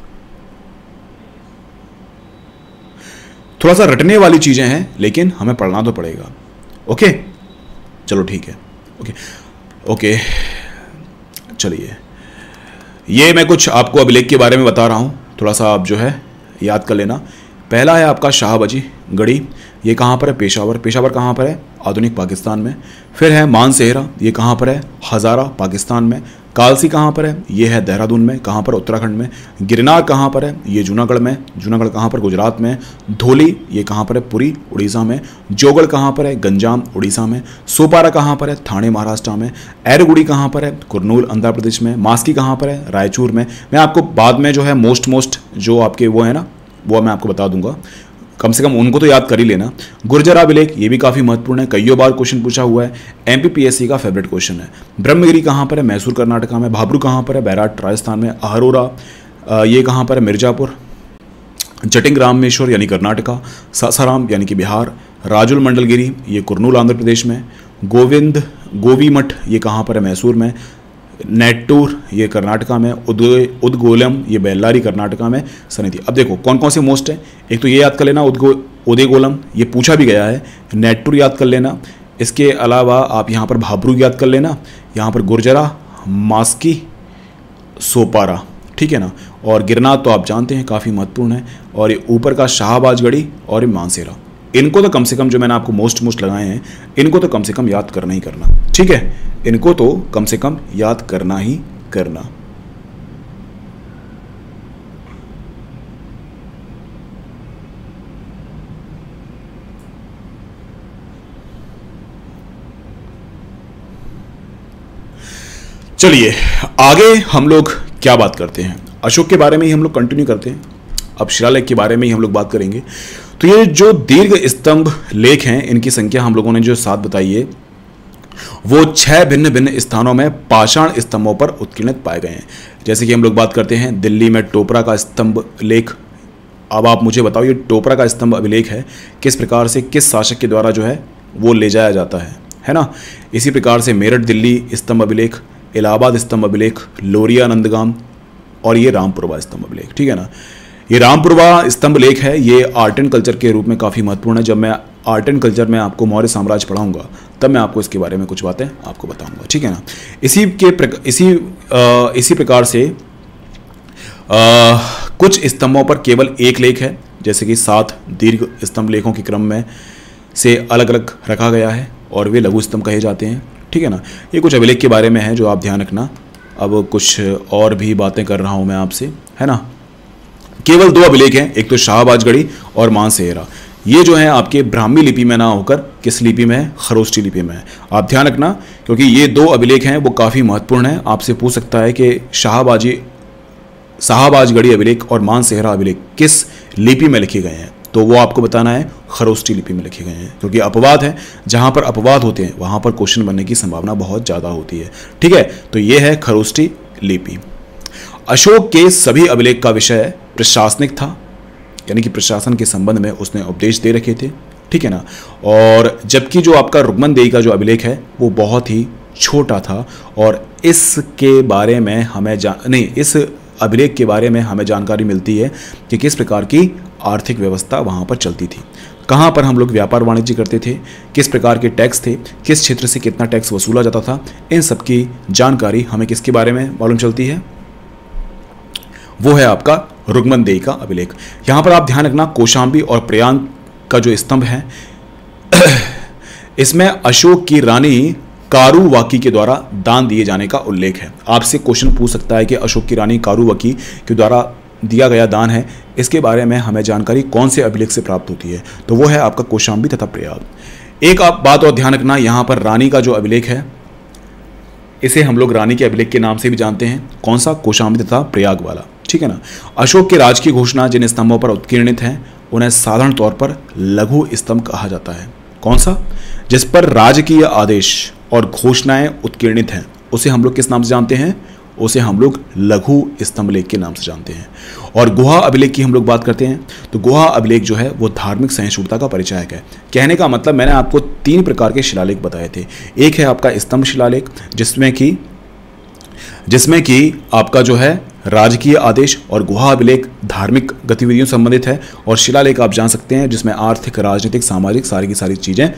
थोड़ा सा रटने वाली चीजें हैं लेकिन हमें पढ़ना तो पड़ेगा। ओके, चलो ठीक है। ओके ओके चलिए, ये मैं कुछ आपको अभिलेख के बारे में बता रहा हूँ, थोड़ा सा आप जो है याद कर लेना। पहला है आपका शाहबाजी गढ़ी, ये कहाँ पर है? पेशावर। पेशावर कहाँ पर है? आधुनिक पाकिस्तान में। फिर है मानसेहरा, ये कहाँ पर है? हज़ारा पाकिस्तान में। कालसी कहाँ पर है? ये है देहरादून में। कहाँ पर? उत्तराखंड में। गिरनार कहाँ पर है? ये जूनागढ़ में। जूनागढ़ कहाँ पर? गुजरात में। धौली, ये कहाँ पर है? पुरी उड़ीसा में। जोगड़ कहाँ पर है? गंजाम उड़ीसा में। सोपारा कहाँ पर है? थाने महाराष्ट्र में। एरगुड़ी कहाँ पर है? कुरनूल आंध्र प्रदेश में। मास्की कहाँ पर है? रायचूर में। मैं आपको बाद में जो है मोस्ट मोस्ट जो आपके वो है ना, वो मैं आपको बता दूंगा, कम से कम उनको तो याद कर ही लेना। गुर्जर अभिलेख, ये भी काफ़ी महत्वपूर्ण है, कईयों बार क्वेश्चन पूछा हुआ है, एमपीपीएससी का फेवरेट क्वेश्चन है। ब्रह्मगिरी कहाँ पर है? मैसूर कर्नाटका में। भाबरू कहाँ पर है? बैराट राजस्थान में। अहरोरा, ये कहाँ पर है? मिर्जापुर। जटिंग रामेश्वर यानी कर्नाटका। सासाराम यानी कि बिहार। राजुल मंडलगिरी, ये कुरनूल आंध्र प्रदेश में। गोविंद गोवी मठ, ये कहाँ पर है? मैसूर में। नेट्टूर, ये कर्नाटका में। उदय उदगोलम, ये बेल्लारी कर्नाटका में। सनिधि। अब देखो कौन कौन से मोस्ट है, एक तो ये याद कर लेना उदगो उदयगोलम, ये पूछा भी गया है। नेट्टूर याद कर लेना। इसके अलावा आप यहाँ पर भाबरू याद कर लेना, यहाँ पर गुर्जरा, मास्की, सोपारा। ठीक है ना? और गिरनार तो आप जानते हैं काफ़ी महत्वपूर्ण है। और ये ऊपर का शाहबाजगढ़ी और ये मानसेरा, इनको तो कम से कम जो मैंने आपको मोस्ट मोस्ट लगाए हैं, इनको तो कम से कम याद करना ही करना। ठीक है? इनको तो कम से कम याद करना ही करना। चलिए आगे हम लोग क्या बात करते हैं? अशोक के बारे में ही हम लोग कंटिन्यू करते हैं। अब शिलालेख के बारे में ही हम लोग बात करेंगे। तो ये जो दीर्घ स्तंभ लेख हैं, इनकी संख्या हम लोगों ने जो सात बताई है, वो छह भिन्न भिन्न स्थानों में पाषाण स्तंभों पर उत्कीर्णित पाए गए हैं। जैसे कि हम लोग बात करते हैं दिल्ली में टोपरा का स्तंभ लेख। अब आप मुझे बताओ, ये टोपरा का स्तंभ अभिलेख है, किस प्रकार से किस शासक के द्वारा जो है वो ले जाया जाता है, है ना? इसी प्रकार से मेरठ दिल्ली स्तंभ अभिलेख, इलाहाबाद स्तंभ अभिलेख, लोरिया नंदगाम, और ये रामपुरवा स्तंभ अभिलेख। ठीक है ना? ये रामपुरवा स्तंभ लेख है, ये आर्ट एंड कल्चर के रूप में काफ़ी महत्वपूर्ण है। जब मैं आर्ट एंड कल्चर में आपको मौर्य साम्राज्य पढ़ाऊंगा तब मैं आपको इसके बारे में कुछ बातें आपको बताऊंगा, ठीक है ना। इसी के प्रक, इसी आ, इसी प्रकार से आ, कुछ स्तंभों पर केवल एक लेख है, जैसे कि सात दीर्घ स्तंभ लेखों के क्रम में से अलग अलग रखा गया है और वे लघु स्तंभ कहे जाते हैं, ठीक है ना। ये कुछ अभिलेख के बारे में है जो आप ध्यान रखना। अब कुछ और भी बातें कर रहा हूँ मैं आपसे, है ना। केवल दो अभिलेख हैं, एक तो शाहबाजगढ़ी और मानसेहरा। ये जो है आपके ब्राह्मी लिपि में ना होकर किस लिपि में है, खरोष्टी लिपि में है। आप ध्यान रखना क्योंकि ये दो अभिलेख हैं वो काफ़ी महत्वपूर्ण हैं। आपसे पूछ सकता है कि शाहबाजी शाहबाजगढ़ी अभिलेख और मानसेहरा अभिलेख किस लिपि में लिखे गए हैं, तो वो आपको बताना है खरोष्टी लिपि में लिखे गए हैं, क्योंकि अपवाद है, जहाँ पर अपवाद होते हैं वहाँ पर क्वेश्चन बनने की संभावना बहुत ज़्यादा होती है, ठीक है। तो ये है खरोष्टी लिपि। अशोक के सभी अभिलेख का विषय प्रशासनिक था, यानी कि प्रशासन के संबंध में उसने उपदेश दे रखे थे, ठीक है ना। और जबकि जो आपका रुक्मनदेही का जो अभिलेख है वो बहुत ही छोटा था और इसके बारे में हमें जान नहीं इस अभिलेख के बारे में हमें जानकारी मिलती है कि किस प्रकार की आर्थिक व्यवस्था वहाँ पर चलती थी, कहाँ पर हम लोग व्यापार वाणिज्य करते थे, किस प्रकार के टैक्स थे, किस क्षेत्र से कितना टैक्स वसूला जाता था। इन सब की जानकारी हमें किसके बारे में मालूम चलती है, वो है आपका रुक्मनदेही का अभिलेख। यहाँ पर आप ध्यान रखना कौशाम्बी और प्रयाग का जो स्तंभ है इसमें अशोक की रानी कारुवाकी के द्वारा दान दिए जाने का उल्लेख है। आपसे क्वेश्चन पूछ सकता है कि अशोक की रानी कारुवाकी के द्वारा दिया गया दान है, इसके बारे में हमें जानकारी कौन से अभिलेख से प्राप्त होती है, तो वो है आपका कौशाम्बी तथा प्रयाग। एक आप बात और ध्यान रखना, यहाँ पर रानी का जो अभिलेख है इसे हम लोग रानी के अभिलेख के नाम से भी जानते हैं, कौन सा, कौशाम्बी तथा प्रयाग वाला, ठीक है ना। अशोक के राज की घोषणा जिन स्तंभों पर उत्कीर्णित हैं उन्हें साधारण तौर पर लघु स्तंभ कहा जाता है। कौन सा, जिस पर राजकीय आदेश और घोषणाएं उत्कीर्णित हैं उसे हम लोग किस नाम से जानते हैं, उसे हम लोग लघु स्तंभ लेख के नाम से जानते हैं। और गुहा अभिलेख की हम लोग बात करते हैं तो गुहा अभिलेख जो है वो धार्मिक सहिष्णुता का परिचायक है। कहने का मतलब मैंने आपको तीन प्रकार के शिलालेख बताए थे। एक है आपका स्तंभ शिलालेख जिसमें कि जिसमें कि आपका जो है राजकीय आदेश, और गुहा अभिलेख धार्मिक गतिविधियों से संबंधित है, और शिलालेख आप जान सकते हैं जिसमें आर्थिक, राजनीतिक, सामाजिक सारी की सारी चीजें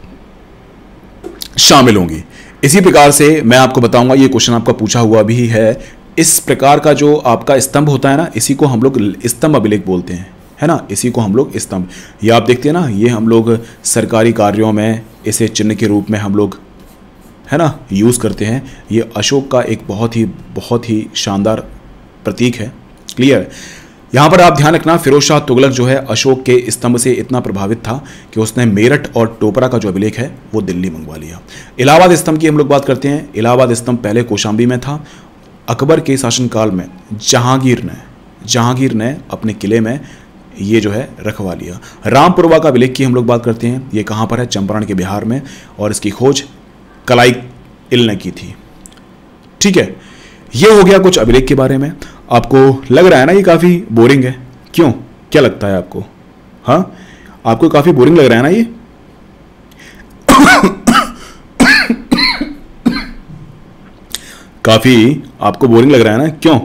शामिल होंगी। इसी प्रकार से मैं आपको बताऊंगा, ये क्वेश्चन आपका पूछा हुआ भी है, इस प्रकार का जो आपका स्तंभ होता है ना इसी को हम लोग स्तंभ अभिलेख बोलते हैं, है ना। इसी को हम लोग स्तंभ, ये आप देखते हैं ना, ये हम लोग सरकारी कार्यों में इसे चिन्ह के रूप में हम लोग, है ना, यूज़ करते हैं। ये अशोक का एक बहुत ही बहुत ही शानदार प्रतीक है, क्लियर। यहाँ पर आप ध्यान रखना फिरोज शाह तुगलक जो है अशोक के स्तंभ से इतना प्रभावित था कि उसने मेरठ और टोपरा का जो अभिलेख है वो दिल्ली मंगवा लिया। इलाहाबाद स्तंभ की हम लोग बात करते हैं। इलाहाबाद स्तंभ पहले कौशाम्बी में था, अकबर के शासनकाल में जहांगीर ने जहांगीर ने अपने किले में ये जो है रखवा लिया। रामपुरवा का अभिलेख की हम लोग बात करते हैं, ये कहाँ पर है, चंपारण के बिहार में, और इसकी खोज कलाई इल ने की थी, ठीक है। ये हो गया कुछ अभिलेख के बारे में। आपको लग रहा है ना ये काफ़ी बोरिंग है, क्यों, क्या लगता है आपको, हाँ आपको काफ़ी बोरिंग लग रहा है ना ये काफ़ी आपको बोरिंग लग रहा है ना, क्यों,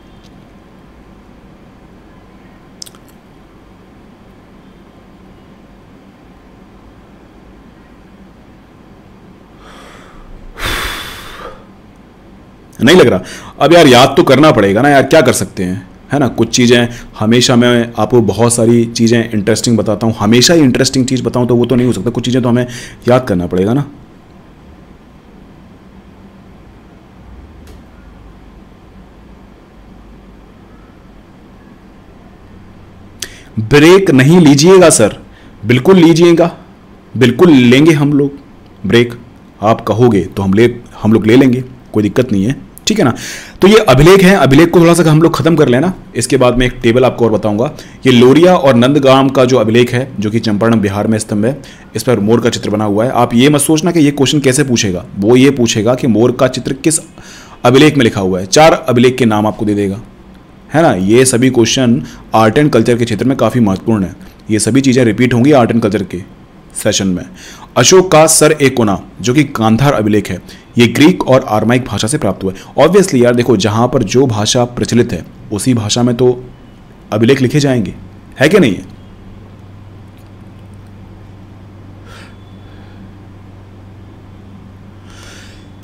नहीं लग रहा। अब यार याद तो करना पड़ेगा ना यार, क्या कर सकते हैं, है ना। कुछ चीज़ें हमेशा मैं आपको बहुत सारी चीज़ें इंटरेस्टिंग बताता हूँ, हमेशा ही इंटरेस्टिंग चीज़ बताऊँ तो वो तो नहीं हो सकता, कुछ चीज़ें तो हमें याद करना पड़ेगा ना। ब्रेक नहीं लीजिएगा सर, बिल्कुल लीजिएगा, बिल्कुल लेंगे हम लोग ब्रेक, आप कहोगे तो हम ले हम लोग ले लेंगे, कोई दिक्कत नहीं है, ठीक है ना। तो ये अभिलेख हैं, अभिलेख को थोड़ा सा हम लोग खत्म कर लेना, इसके बाद में एक टेबल आपको और बताऊंगा। ये लोरिया और नंदगाम का जो अभिलेख है जो कि चंपारण बिहार में स्तंभ है, इस पर मोर का चित्र बना हुआ है। आप ये मत सोचना कि ये क्वेश्चन कैसे पूछेगा, वो ये पूछेगा कि मोर का चित्र किस अभिलेख में लिखा हुआ है, चार अभिलेख के नाम आपको दे देगा, है ना। ये सभी क्वेश्चन आर्ट एंड कल्चर के क्षेत्र में काफ़ी महत्वपूर्ण है, ये सभी चीज़ें रिपीट होंगी आर्ट एंड कल्चर के सेशन में। अशोक का सर ए कोना जो कि गांधार अभिलेख है, ये ग्रीक और आर्माइक भाषा से प्राप्त हुआ है। ऑब्वियसली यार देखो, जहां पर जो भाषा प्रचलित है उसी भाषा में तो अभिलेख लिखे जाएंगे, है कि नहीं है।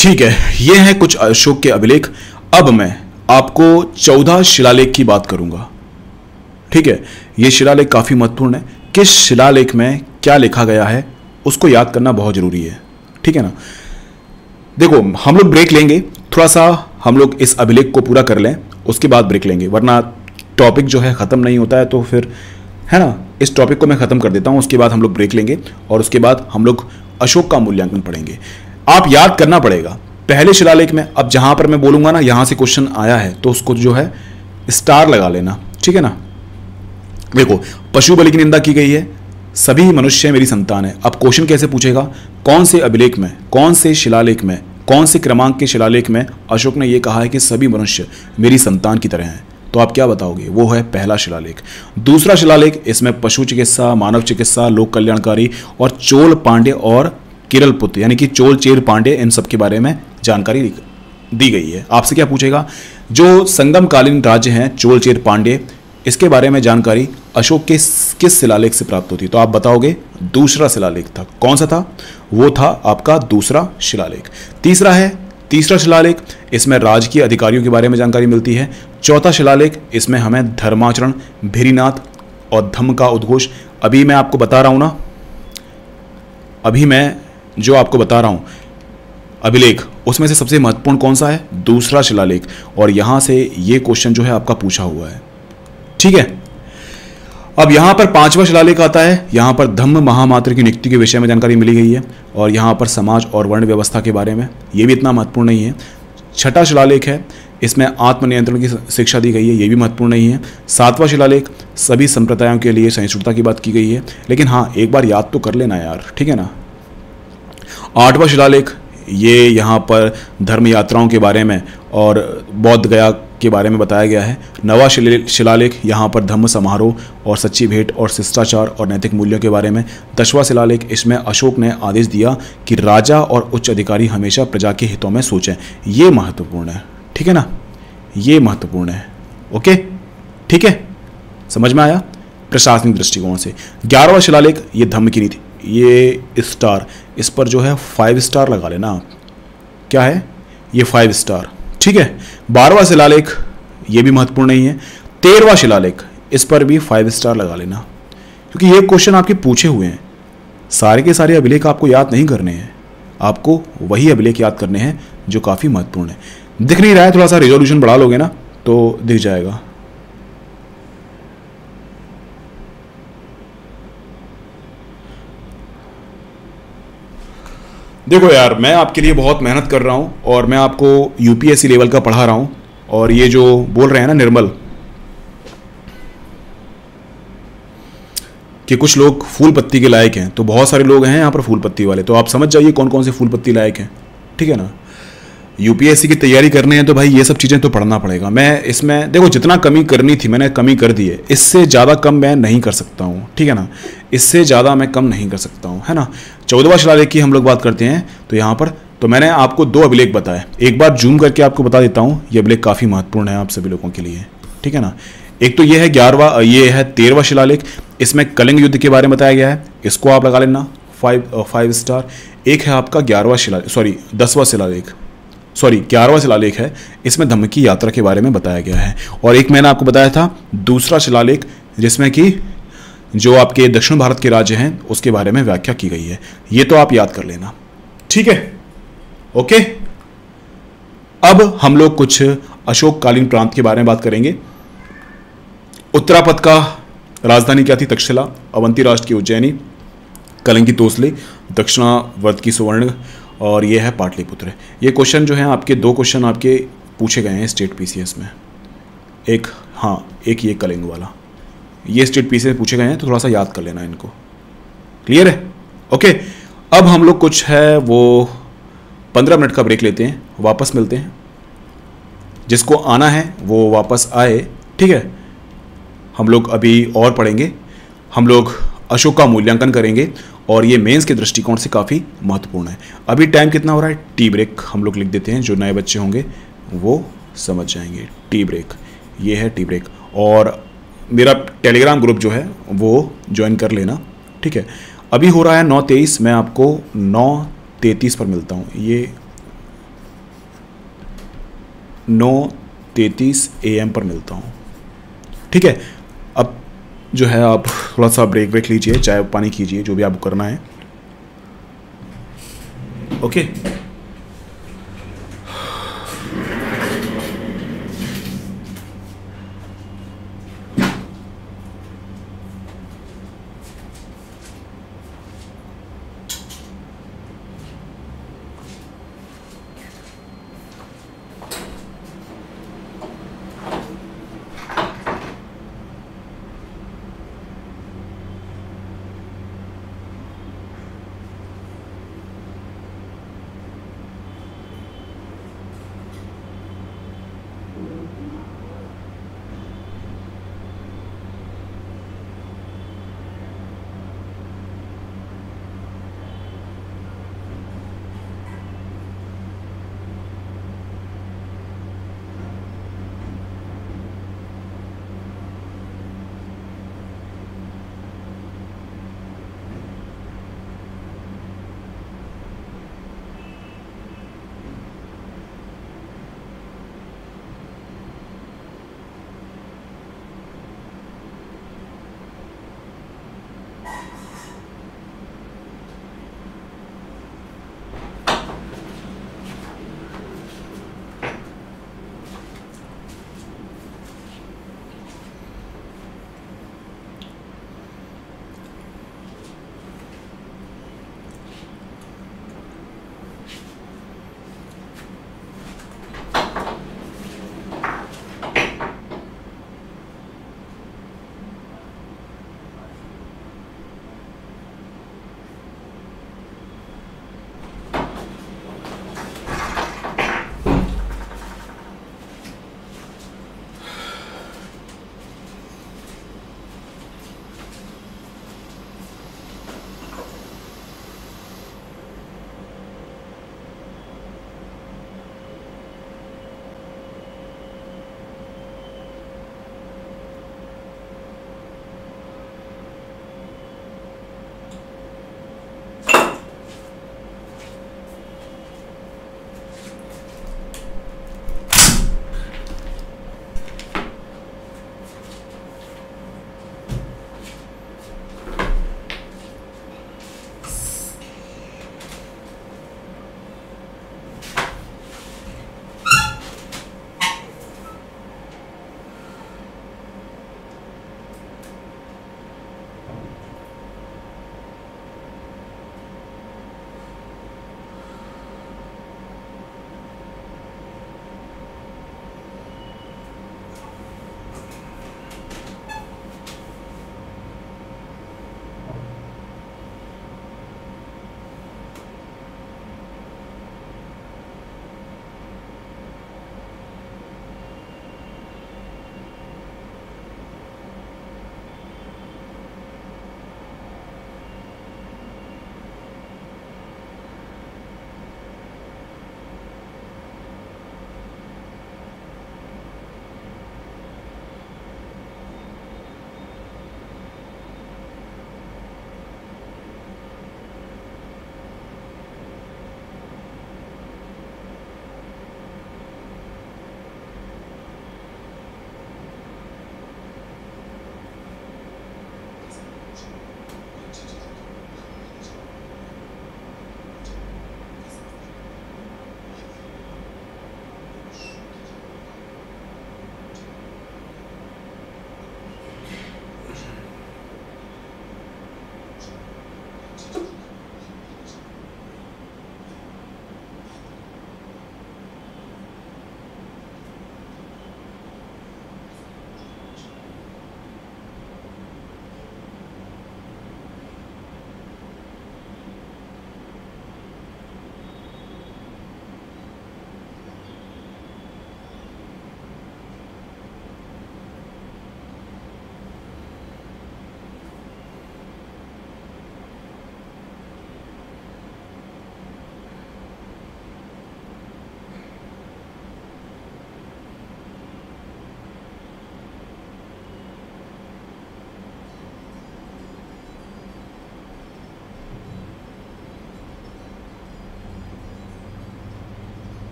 ठीक है, ये हैं कुछ अशोक के अभिलेख। अब मैं आपको चौदह शिलालेख की बात करूंगा। ठीक है, ये शिलालेख काफी महत्वपूर्ण है। किस शिलालेख में क्या लिखा गया है उसको याद करना बहुत जरूरी है। ठीक है ना। देखो, हम लोग ब्रेक लेंगे, थोड़ा सा हम लोग इस अभिलेख को पूरा कर लें, उसके बाद ब्रेक लेंगे, वरना टॉपिक जो है ख़त्म नहीं होता है। तो फिर है ना, इस टॉपिक को मैं ख़त्म कर देता हूँ, उसके बाद हम लोग ब्रेक लेंगे और उसके बाद हम लोग अशोक का मूल्यांकन पढ़ेंगे। आप याद करना पड़ेगा पहले शिलालेख में। अब जहाँ पर मैं बोलूँगा ना यहाँ से क्वेश्चन आया है तो उसको जो है स्टार लगा लेना। ठीक है ना। देखो, पशु बलि की निंदा की गई है, सभी मनुष्य मेरी संतान है। अब क्वेश्चन कैसे पूछेगा, कौन से अभिलेख में, कौन से शिलालेख में, कौन से क्रमांक के शिलालेख में अशोक ने यह कहा है कि सभी मनुष्य मेरी संतान की तरह हैं? तो आप क्या बताओगे? वो है पहला शिलालेख। दूसरा शिलालेख, इसमें पशु चिकित्सा, मानव चिकित्सा, लोक कल्याणकारी और चोल पांडे और केरल पुत्र यानी कि चोल चेर पांडे, इन सब के बारे में जानकारी दी गई है। आपसे क्या पूछेगा, जो संगमकालीन राज्य हैं चोल चेर पांडे, इसके बारे में जानकारी अशोक के किस शिलालेख से प्राप्त होती? तो आप बताओगे दूसरा शिलालेख था। कौन सा था? वो था आपका दूसरा शिलालेख। तीसरा है तीसरा शिलालेख, इसमें राजकीय अधिकारियों के बारे में जानकारी मिलती है। चौथा शिलालेख, इसमें हमें धर्माचरण, भेरीनाथ और धम्म का उद्घोष। अभी मैं आपको बता रहा हूं ना, अभी मैं जो आपको बता रहा हूं अभिलेख, उसमें से सबसे महत्वपूर्ण कौन सा है? दूसरा शिलालेख। और यहां से ये क्वेश्चन जो है आपका पूछा हुआ है। ठीक है। अब यहां पर पांचवा शिलालेख आता है, यहां पर धम्म महामात्र की नियुक्ति के विषय में जानकारी मिली गई है और यहां पर समाज और वर्ण व्यवस्था के बारे में, यह भी इतना महत्वपूर्ण नहीं है। छठा शिलालेख है, इसमें आत्मनियंत्रण की शिक्षा दी गई है, यह भी महत्वपूर्ण नहीं है। सातवां शिलालेख, सभी संप्रदायों के लिए सहिष्णुता की बात की गई है, लेकिन हाँ एक बार याद तो कर लेना यार। ठीक है ना। आठवां शिलालेख, ये यहाँ पर धर्म यात्राओं के बारे में और बौद्ध गया के बारे में बताया गया है। नवा शिलालेख, यहाँ पर धम्म समारोह और सच्ची भेंट और शिष्टाचार और नैतिक मूल्यों के बारे में। दसवां शिलालेख, इसमें अशोक ने आदेश दिया कि राजा और उच्च अधिकारी हमेशा प्रजा के हितों में सोचें। ये महत्वपूर्ण है। ठीक है ना, ये महत्वपूर्ण है। ओके, ठीक है, समझ में आया प्रशासनिक दृष्टिकोण से। ग्यारहवां शिलालेख, ये धम्म की नीति, ये स्टार, इस पर जो है फाइव स्टार लगा लेना आप। क्या है ये? Five star. ठीक है। बारहवां शिलालेख, ये भी महत्वपूर्ण नहीं है। तेरहवां शिलालेख, इस पर भी फाइव स्टार लगा लेना, क्योंकि ये क्वेश्चन आपके पूछे हुए हैं। सारे के सारे अभिलेख आपको याद नहीं करने हैं, आपको वही अभिलेख याद करने हैं जो काफ़ी महत्वपूर्ण है। दिख नहीं रहा है, थोड़ा सा रिजोल्यूशन बढ़ा लोगे ना तो दिख जाएगा। देखो यार, मैं आपके लिए बहुत मेहनत कर रहा हूँ और मैं आपको यूपीएससी लेवल का पढ़ा रहा हूँ। और ये जो बोल रहे हैं ना निर्मल कि कुछ लोग फूल पत्ती के लायक हैं, तो बहुत सारे लोग हैं यहाँ पर फूल पत्ती वाले, तो आप समझ जाइए कौन कौन से फूल पत्ती लायक हैं। ठीक है ना। यूपीएससी की तैयारी करनी है तो भाई ये सब चीज़ें तो पढ़ना पड़ेगा। मैं इसमें देखो जितना कमी करनी थी मैंने कमी कर दी है, इससे ज़्यादा कम मैं नहीं कर सकता हूँ। ठीक है ना, इससे ज़्यादा मैं कम नहीं कर सकता हूँ, है ना। चौदहवां शिलालेख की हम लोग बात करते हैं तो यहाँ पर तो मैंने आपको दो अभिलेख बताए, एक बार जूम करके आपको बता देता हूँ। ये अभिलेख काफ़ी महत्वपूर्ण है आप सभी लोगों के लिए। ठीक है ना। एक तो ये है ग्यारहवां, ये है तेरहवां शिलालेख, इसमें कलिंग युद्ध के बारे में बताया गया है, इसको आप लगा लेना फाइव फाइव स्टार। एक है आपका ग्यारहवां शिलालेख, सॉरी दसवां शिलालेख, सॉरी ग्यारहवां शिलालेख है, इसमें धम्म की यात्रा के बारे में बताया गया है। और एक मैंने आपको बताया था दूसरा शिलालेख, जिसमें कि जो आपके दक्षिण भारत के राज्य हैं उसके बारे में व्याख्या की गई है। ये तो आप याद कर लेना। ठीक है, ओके। अब हम लोग कुछ अशोककालीन प्रांत के बारे में बात करेंगे। उत्तरापद का राजधानी क्या थी? तक्षशिला। अवंती राष्ट्र की उज्जैनी। कलिंग की तोसले। दक्षिणावर्त की सुवर्ण। और ये है पाटलिपुत्र। ये क्वेश्चन जो है आपके दो क्वेश्चन आपके पूछे गए हैं स्टेट पीसीएस में। एक हाँ एक ये कलिंग वाला, ये स्टेट पीसीएस पूछे गए हैं, तो थोड़ा सा याद कर लेना इनको। क्लियर है? ओके। अब हम लोग कुछ है वो पंद्रह मिनट का ब्रेक लेते हैं, वापस मिलते हैं। जिसको आना है वो वापस आए। ठीक है। हम लोग अभी और पढ़ेंगे, हम लोग अशोक का मूल्यांकन करेंगे और ये मेंस के दृष्टिकोण से काफ़ी महत्वपूर्ण है। अभी टाइम कितना हो रहा है? टी ब्रेक हम लोग लिख देते हैं, जो नए बच्चे होंगे वो समझ जाएंगे। टी ब्रेक, ये है टी ब्रेक। और मेरा टेलीग्राम ग्रुप जो है वो ज्वाइन कर लेना। ठीक है। अभी हो रहा है नौ तेईस, मैं आपको नौ तैंतीस पर मिलता हूँ। ये नौ तैंतीस ए एम पर मिलता हूँ। ठीक है, अब जो है आप थोड़ा सा ब्रेक वेक लीजिए, चाय पानी कीजिए, जो भी आपको करना है। ओके,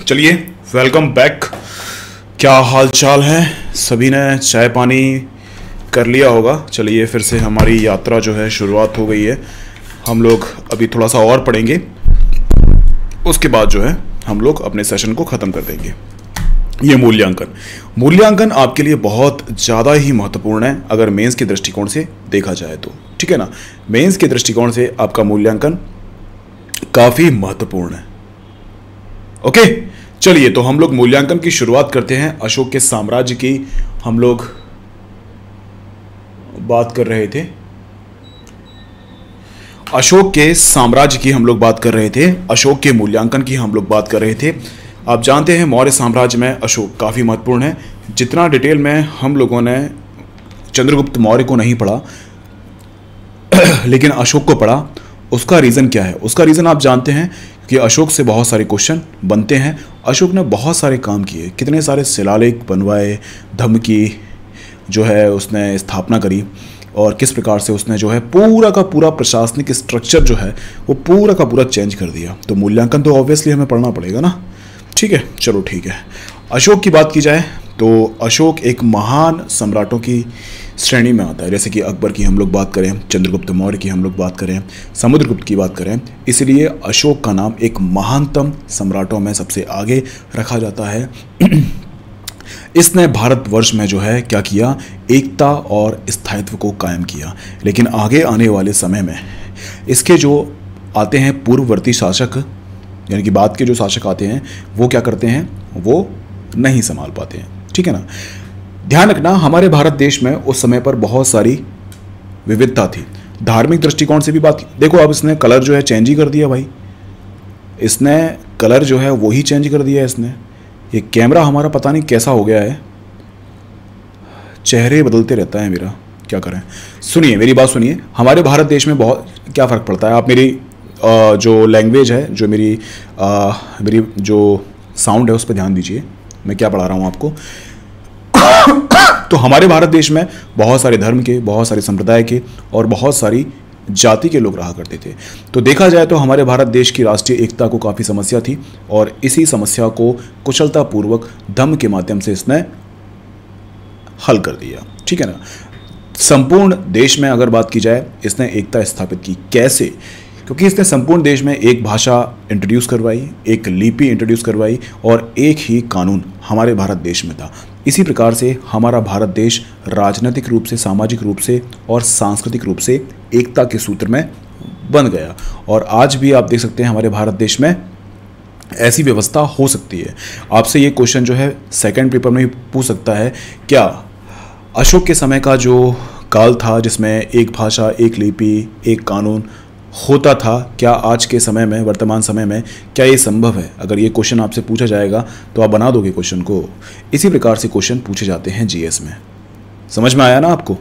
चलिए वेलकम बैक। क्या हाल चाल है? सभी ने चाय पानी कर लिया होगा। चलिए फिर से हमारी यात्रा जो है शुरुआत हो गई है। हम लोग अभी थोड़ा सा और पढ़ेंगे, उसके बाद जो है हम लोग अपने सेशन को ख़त्म कर देंगे। ये मूल्यांकन मूल्यांकन आपके लिए बहुत ज़्यादा ही महत्वपूर्ण है अगर मेंस के दृष्टिकोण से देखा जाए तो, ठीक है ना। मेंस के दृष्टिकोण से आपका मूल्यांकन काफ़ी महत्वपूर्ण है। ओके, चलिए तो हम लोग मूल्यांकन की शुरुआत करते हैं। अशोक के साम्राज्य की हम लोग बात कर रहे थे। अशोक के साम्राज्य की हम लोग बात कर रहे थे। अशोक के मूल्यांकन की हम लोग बात कर रहे थे। आप जानते हैं मौर्य साम्राज्य में अशोक काफ़ी महत्वपूर्ण है। जितना डिटेल में हम लोगों ने चंद्रगुप्त मौर्य को नहीं पढ़ा लेकिन अशोक को पढ़ा। उसका रीज़न क्या है? उसका रीज़न आप जानते हैं कि अशोक से बहुत सारे क्वेश्चन बनते हैं। अशोक ने बहुत सारे काम किए, कितने सारे शिलालेख बनवाए, धम्म की जो है उसने स्थापना करी और किस प्रकार से उसने जो है पूरा का पूरा प्रशासनिक स्ट्रक्चर जो है वो पूरा का पूरा चेंज कर दिया। तो मूल्यांकन तो ऑब्वियसली हमें पढ़ना पड़ेगा ना, ठीक है। चलो ठीक है, अशोक की बात की जाए तो अशोक एक महान सम्राटों की श्रेणी में आता है। जैसे कि अकबर की हम लोग बात करें, चंद्रगुप्त मौर्य की हम लोग बात करें, समुद्रगुप्त की बात करें, इसलिए अशोक का नाम एक महानतम सम्राटों में सबसे आगे रखा जाता है। इसने भारतवर्ष में जो है क्या किया, एकता और स्थायित्व को कायम किया। लेकिन आगे आने वाले समय में इसके जो आते हैं पूर्ववर्ती शासक, यानी कि बाद के जो शासक आते हैं वो क्या करते हैं, वो नहीं संभाल पाते हैं, ठीक है ना। ध्यान रखना, हमारे भारत देश में उस समय पर बहुत सारी विविधता थी। धार्मिक दृष्टिकोण से भी बात की। देखो अब इसने कलर जो है चेंज ही कर दिया भाई, इसने कलर जो है वो ही चेंज कर दिया इसने। ये कैमरा हमारा पता नहीं कैसा हो गया है, चेहरे बदलते रहता है मेरा, क्या करें। सुनिए मेरी बात सुनिए, हमारे भारत देश में बहुत क्या फ़र्क पड़ता है। आप मेरी आ, जो लैंग्वेज है, जो मेरी आ, मेरी जो साउंड है उस पर ध्यान दीजिए, मैं क्या पढ़ा रहा हूँ आपको। तो हमारे भारत देश में बहुत सारे धर्म के, बहुत सारे संप्रदाय के और बहुत सारी जाति के लोग रहा करते थे। तो देखा जाए तो हमारे भारत देश की राष्ट्रीय एकता को काफ़ी समस्या थी और इसी समस्या को कुशलतापूर्वक धम्म के माध्यम से इसने हल कर दिया, ठीक है ना। संपूर्ण देश में अगर बात की जाए, इसने एकता स्थापित की। कैसे? क्योंकि इसने संपूर्ण देश में एक भाषा इंट्रोड्यूस करवाई, एक लिपि इंट्रोड्यूस करवाई और एक ही कानून हमारे भारत देश में था। इसी प्रकार से हमारा भारत देश राजनीतिक रूप से, सामाजिक रूप से और सांस्कृतिक रूप से एकता के सूत्र में बन गया। और आज भी आप देख सकते हैं हमारे भारत देश में ऐसी व्यवस्था हो सकती है। आपसे ये क्वेश्चन जो है सेकंड पेपर में भी पूछ सकता है, क्या अशोक के समय का जो काल था जिसमें एक भाषा, एक लिपि, एक कानून होता था, क्या आज के समय में, वर्तमान समय में क्या ये संभव है? अगर ये क्वेश्चन आपसे पूछा जाएगा तो आप बना दोगे क्वेश्चन को। इसी प्रकार से क्वेश्चन पूछे जाते हैं जीएस में। समझ में आया ना आपको?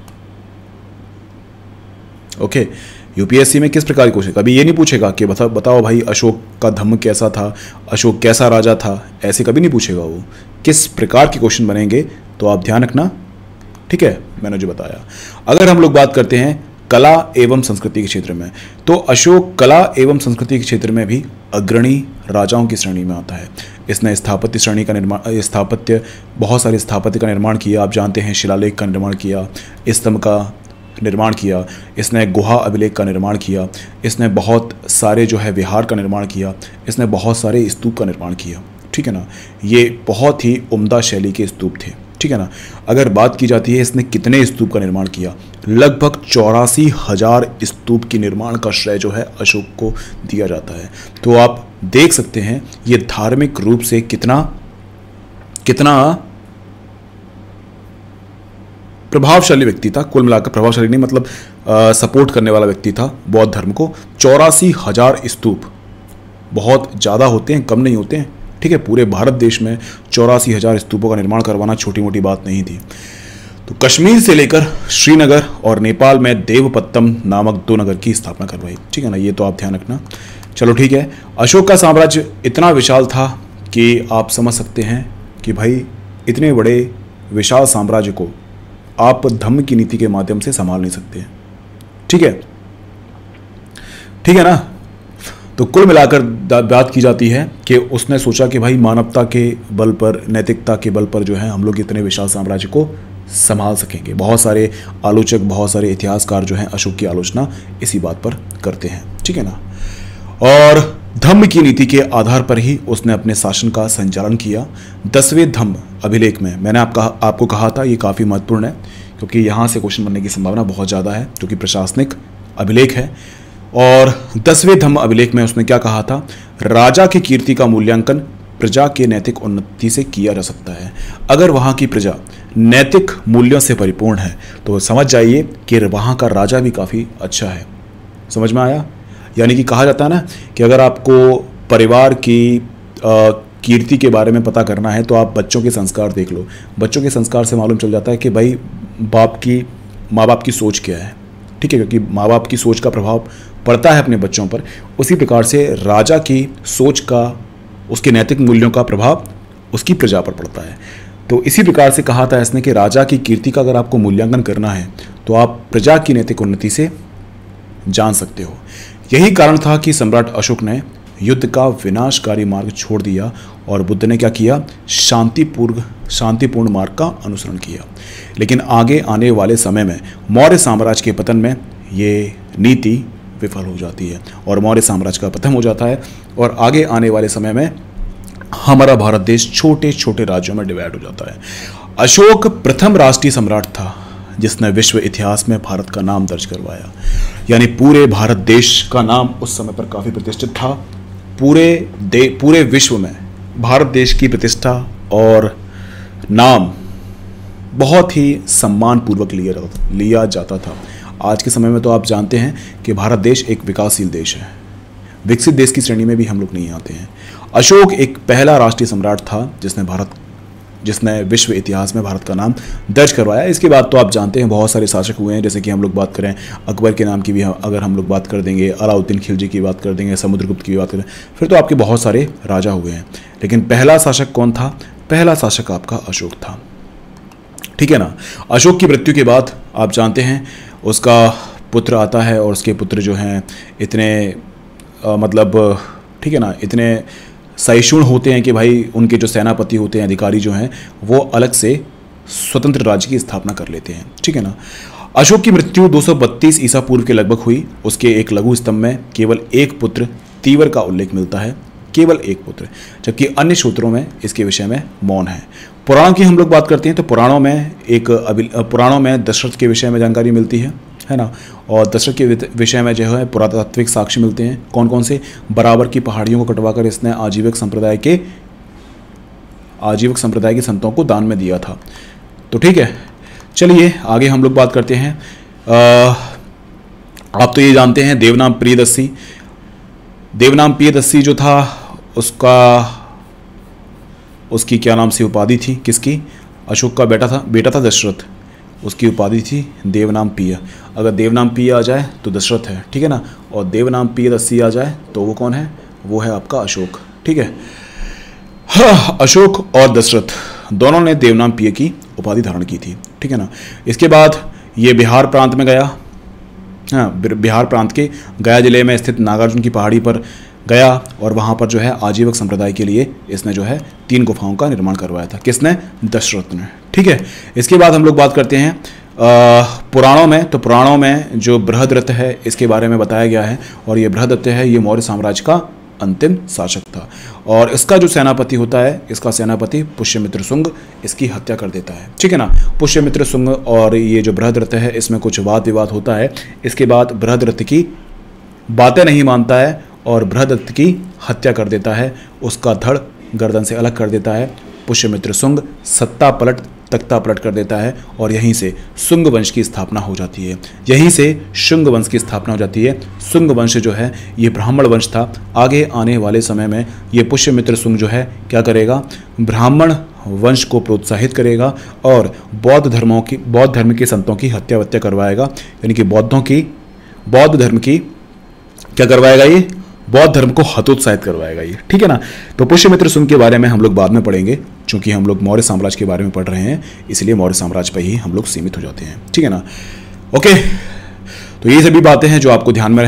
ओके, यूपीएससी में किस प्रकार के क्वेश्चन, कभी ये नहीं पूछेगा कि बता बताओ भाई अशोक का धम्म कैसा था, अशोक कैसा राजा था, ऐसे कभी नहीं पूछेगा वो। किस प्रकार के क्वेश्चन बनेंगे तो आप ध्यान रखना, ठीक है, मैंने जो बताया। अगर हम लोग बात करते हैं कला एवं संस्कृति के क्षेत्र में, तो अशोक कला एवं संस्कृति के क्षेत्र में भी अग्रणी राजाओं की श्रेणी में आता है। इसने स्थापत्य श्रेणी का निर्माण, स्थापत्य बहुत सारे स्थापत्य का निर्माण किया। आप जानते हैं शिलालेख का निर्माण किया, स्तंभ का निर्माण किया, इसने गुहा अभिलेख का निर्माण किया, इसने बहुत सारे जो है विहार का निर्माण किया, इसने बहुत सारे स्तूप का निर्माण किया, ठीक है ना। ये बहुत ही उम्दा शैली के स्तूप थे, ठीक है ना। अगर बात की जाती है इसने कितने स्तूप का निर्माण किया, लगभग चौरासी हजार स्तूप की निर्माण का श्रेय जो है अशोक को दिया जाता है। तो आप देख सकते हैं ये धार्मिक रूप से कितना कितना प्रभावशाली व्यक्ति था। कुल मिलाकर प्रभावशाली नहीं, मतलब आ, सपोर्ट करने वाला व्यक्ति था बौद्ध धर्म को। चौरासी हजार स्तूप बहुत ज़्यादा होते हैं, कम नहीं होते हैं, ठीक है। पूरे भारत देश में चौरासी हजार स्तूपों का निर्माण करवाना छोटी मोटी बात नहीं थी। तो कश्मीर से लेकर श्रीनगर और नेपाल में देवपत्तम नामक दो नगर की स्थापना करवाई, ठीक है ना। ये तो आप ध्यान रखना। चलो ठीक है, अशोक का साम्राज्य इतना विशाल था कि आप समझ सकते हैं कि भाई इतने बड़े विशाल साम्राज्य को आप धम्म की नीति के माध्यम से संभाल नहीं सकते, ठीक है, ठीक है ना। तो कुल मिलाकर बात की जाती है कि उसने सोचा कि भाई मानवता के बल पर, नैतिकता के बल पर जो है हम लोग इतने विशाल साम्राज्य को संभाल सकेंगे। बहुत सारे आलोचक, बहुत सारे इतिहासकार जो हैं अशोक की आलोचना इसी बात पर करते हैं, ठीक है ना। और धम्म की नीति के आधार पर ही उसने अपने शासन का संचालन किया। दसवें धम्म अभिलेख में मैंने आपका आपको कहा था ये काफ़ी महत्वपूर्ण है, क्योंकि यहाँ से क्वेश्चन बनने की संभावना बहुत ज़्यादा है, क्योंकि प्रशासनिक अभिलेख है। और दसवें धम्म अभिलेख में उसने क्या कहा था, राजा की कीर्ति का मूल्यांकन प्रजा के नैतिक उन्नति से किया जा सकता है। अगर वहाँ की प्रजा नैतिक मूल्यों से परिपूर्ण है तो समझ जाइए कि वहाँ का राजा भी काफ़ी अच्छा है। समझ में आया? यानी कि कहा जाता है ना कि अगर आपको परिवार की आ, कीर्ति के बारे में पता करना है तो आप बच्चों के संस्कार देख लो। बच्चों के संस्कार से मालूम चल जाता है कि भाई बाप की माँ बाप की सोच क्या है, ठीक है, क्योंकि माँ बाप की सोच का प्रभाव पड़ता है अपने बच्चों पर। उसी प्रकार से राजा की सोच का, उसके नैतिक मूल्यों का प्रभाव उसकी प्रजा पर पड़ता है। तो इसी प्रकार से कहा था इसने कि राजा की कीर्ति का अगर आपको मूल्यांकन करना है तो आप प्रजा की नैतिक उन्नति से जान सकते हो। यही कारण था कि सम्राट अशोक ने युद्ध का विनाशकारी मार्ग छोड़ दिया और बुद्ध ने क्या किया, शांतिपूर्ण शांतिपूर्ण मार्ग का अनुसरण किया। लेकिन आगे आने वाले समय में मौर्य साम्राज्य के पतन में ये नीति विफल हो जाती है और मौर्य साम्राज्य का पतन हो जाता है। और आगे आने वाले समय में हमारा भारत देश छोटे छोटे राज्यों में डिवाइड हो जाता है। अशोक प्रथम राष्ट्रीय सम्राट था जिसने विश्व इतिहास में भारत का नाम दर्ज करवाया। यानी पूरे भारत देश का नाम उस समय पर काफ़ी प्रतिष्ठित था। पूरे दे पूरे विश्व में भारत देश की प्रतिष्ठा और नाम बहुत ही सम्मानपूर्वक लिया जाता लिया जाता था। आज के समय में तो आप जानते हैं कि भारत देश एक विकासशील देश है, विकसित देश की श्रेणी में भी हम लोग नहीं आते हैं। अशोक एक पहला राष्ट्रीय सम्राट था जिसने भारत जिसने विश्व इतिहास में भारत का नाम दर्ज करवाया। इसके बाद तो आप जानते हैं बहुत सारे शासक हुए हैं, जैसे कि हम लोग बात करें अकबर के नाम की भी अगर हम लोग बात कर देंगे, अलाउद्दीन खिलजी की बात कर देंगे, समुद्रगुप्त की बात करें, फिर तो आपके बहुत सारे राजा हुए हैं। लेकिन पहला शासक कौन था? पहला शासक आपका अशोक था, ठीक है ना। अशोक की मृत्यु के बाद आप जानते हैं उसका पुत्र आता है और उसके पुत्र जो हैं इतने आ, मतलब ठीक है ना, इतने सहिष्णु होते हैं कि भाई उनके जो सेनापति होते हैं, अधिकारी जो हैं, वो अलग से स्वतंत्र राज्य की स्थापना कर लेते हैं, ठीक है ना। अशोक की मृत्यु दो सौ बत्तीस ईसा पूर्व के लगभग हुई। उसके एक लघु स्तंभ में केवल एक पुत्र तीवर का उल्लेख मिलता है, केवल एक पुत्र, जबकि अन्य सूत्रों में इसके विषय में मौन है। पुराणों की हम लोग बात करते हैं तो पुराणों में एक पुराणों में दशरथ के विषय में जानकारी मिलती है है ना। और दशरथ के विषय में जो है पुरातात्विक साक्ष्य मिलते हैं। कौन कौन से? बराबर की पहाड़ियों को कटवाकर इसने आजीविक संप्रदाय के आजीविक संप्रदाय के संतों को दान में दिया था। तो ठीक है, चलिए आगे हम लोग बात करते हैं। आ, आप तो ये जानते हैं देवनाम प्रियदर्शी देवनाम प्रियदर्शी जो था उसका उसकी क्या नाम से उपाधि थी? किसकी? अशोक का बेटा था बेटा था दशरथ, उसकी उपाधि थी देवनाम प्रिय। अगर देवनाम प्रिय आ जाए तो दशरथ है, ठीक है ना, और देवनाम प्रियदर्शी आ जाए तो वो कौन है? वो है आपका अशोक, ठीक है। हाँ, अशोक और दशरथ दोनों ने देवनाम प्रिय की उपाधि धारण की थी, ठीक है ना। इसके बाद ये बिहार प्रांत में गया, हाँ, बिहार प्रांत के गया जिले में स्थित नागार्जुन की पहाड़ी पर गया और वहाँ पर जो है आजीविक संप्रदाय के लिए इसने जो है तीन गुफाओं का निर्माण करवाया था। किसने? दशरथ ने, ठीक है। इसके बाद हम लोग बात करते हैं आ, पुराणों में। तो पुराणों में जो बृहद्रथ है इसके बारे में बताया गया है और ये बृहद्रथ है, ये मौर्य साम्राज्य का अंतिम शासक था और इसका जो सेनापति होता है, इसका सेनापति पुष्यमित्र शुंग इसकी हत्या कर देता है, ठीक है ना। पुष्यमित्र शुंग और ये जो बृहद्रथ है इसमें कुछ वाद विवाद होता है। इसके बाद बृहद्रथ की बातें नहीं मानता है और बृहद्रथ की हत्या कर देता है, उसका धड़ गर्दन से अलग कर देता है। पुष्यमित्र शुंग सत्ता पलट तख्ता पलट कर देता है और यहीं से शुंग वंश की स्थापना हो जाती है। यहीं से शुंग वंश की स्थापना हो जाती है। शुंग वंश जो है ये ब्राह्मण वंश था। आगे आने वाले समय में ये पुष्यमित्र शुंग जो है क्या करेगा? ब्राह्मण वंश को प्रोत्साहित करेगा और बौद्ध धर्मों की बौद्ध धर्म के संतों की हत्या वत्या करवाएगा, यानी कि बौद्धों की बौद्ध धर्म की क्या करवाएगा? ये बौद्ध धर्म को हतोत्साहित करवाएगा ये, ठीक है ना। तो पुष्यमित्र शुंग के बारे में हम लोग बाद में पढ़ेंगे, क्योंकि हम लोग मौर्य साम्राज्य के बारे में पढ़ रहे हैं, इसलिए मौर्य साम्राज्य पर ही हम लोग सीमित हो जाते हैं, ठीक है ना। ओके, तो ये सभी बातें हैं जो आपको ध्यान में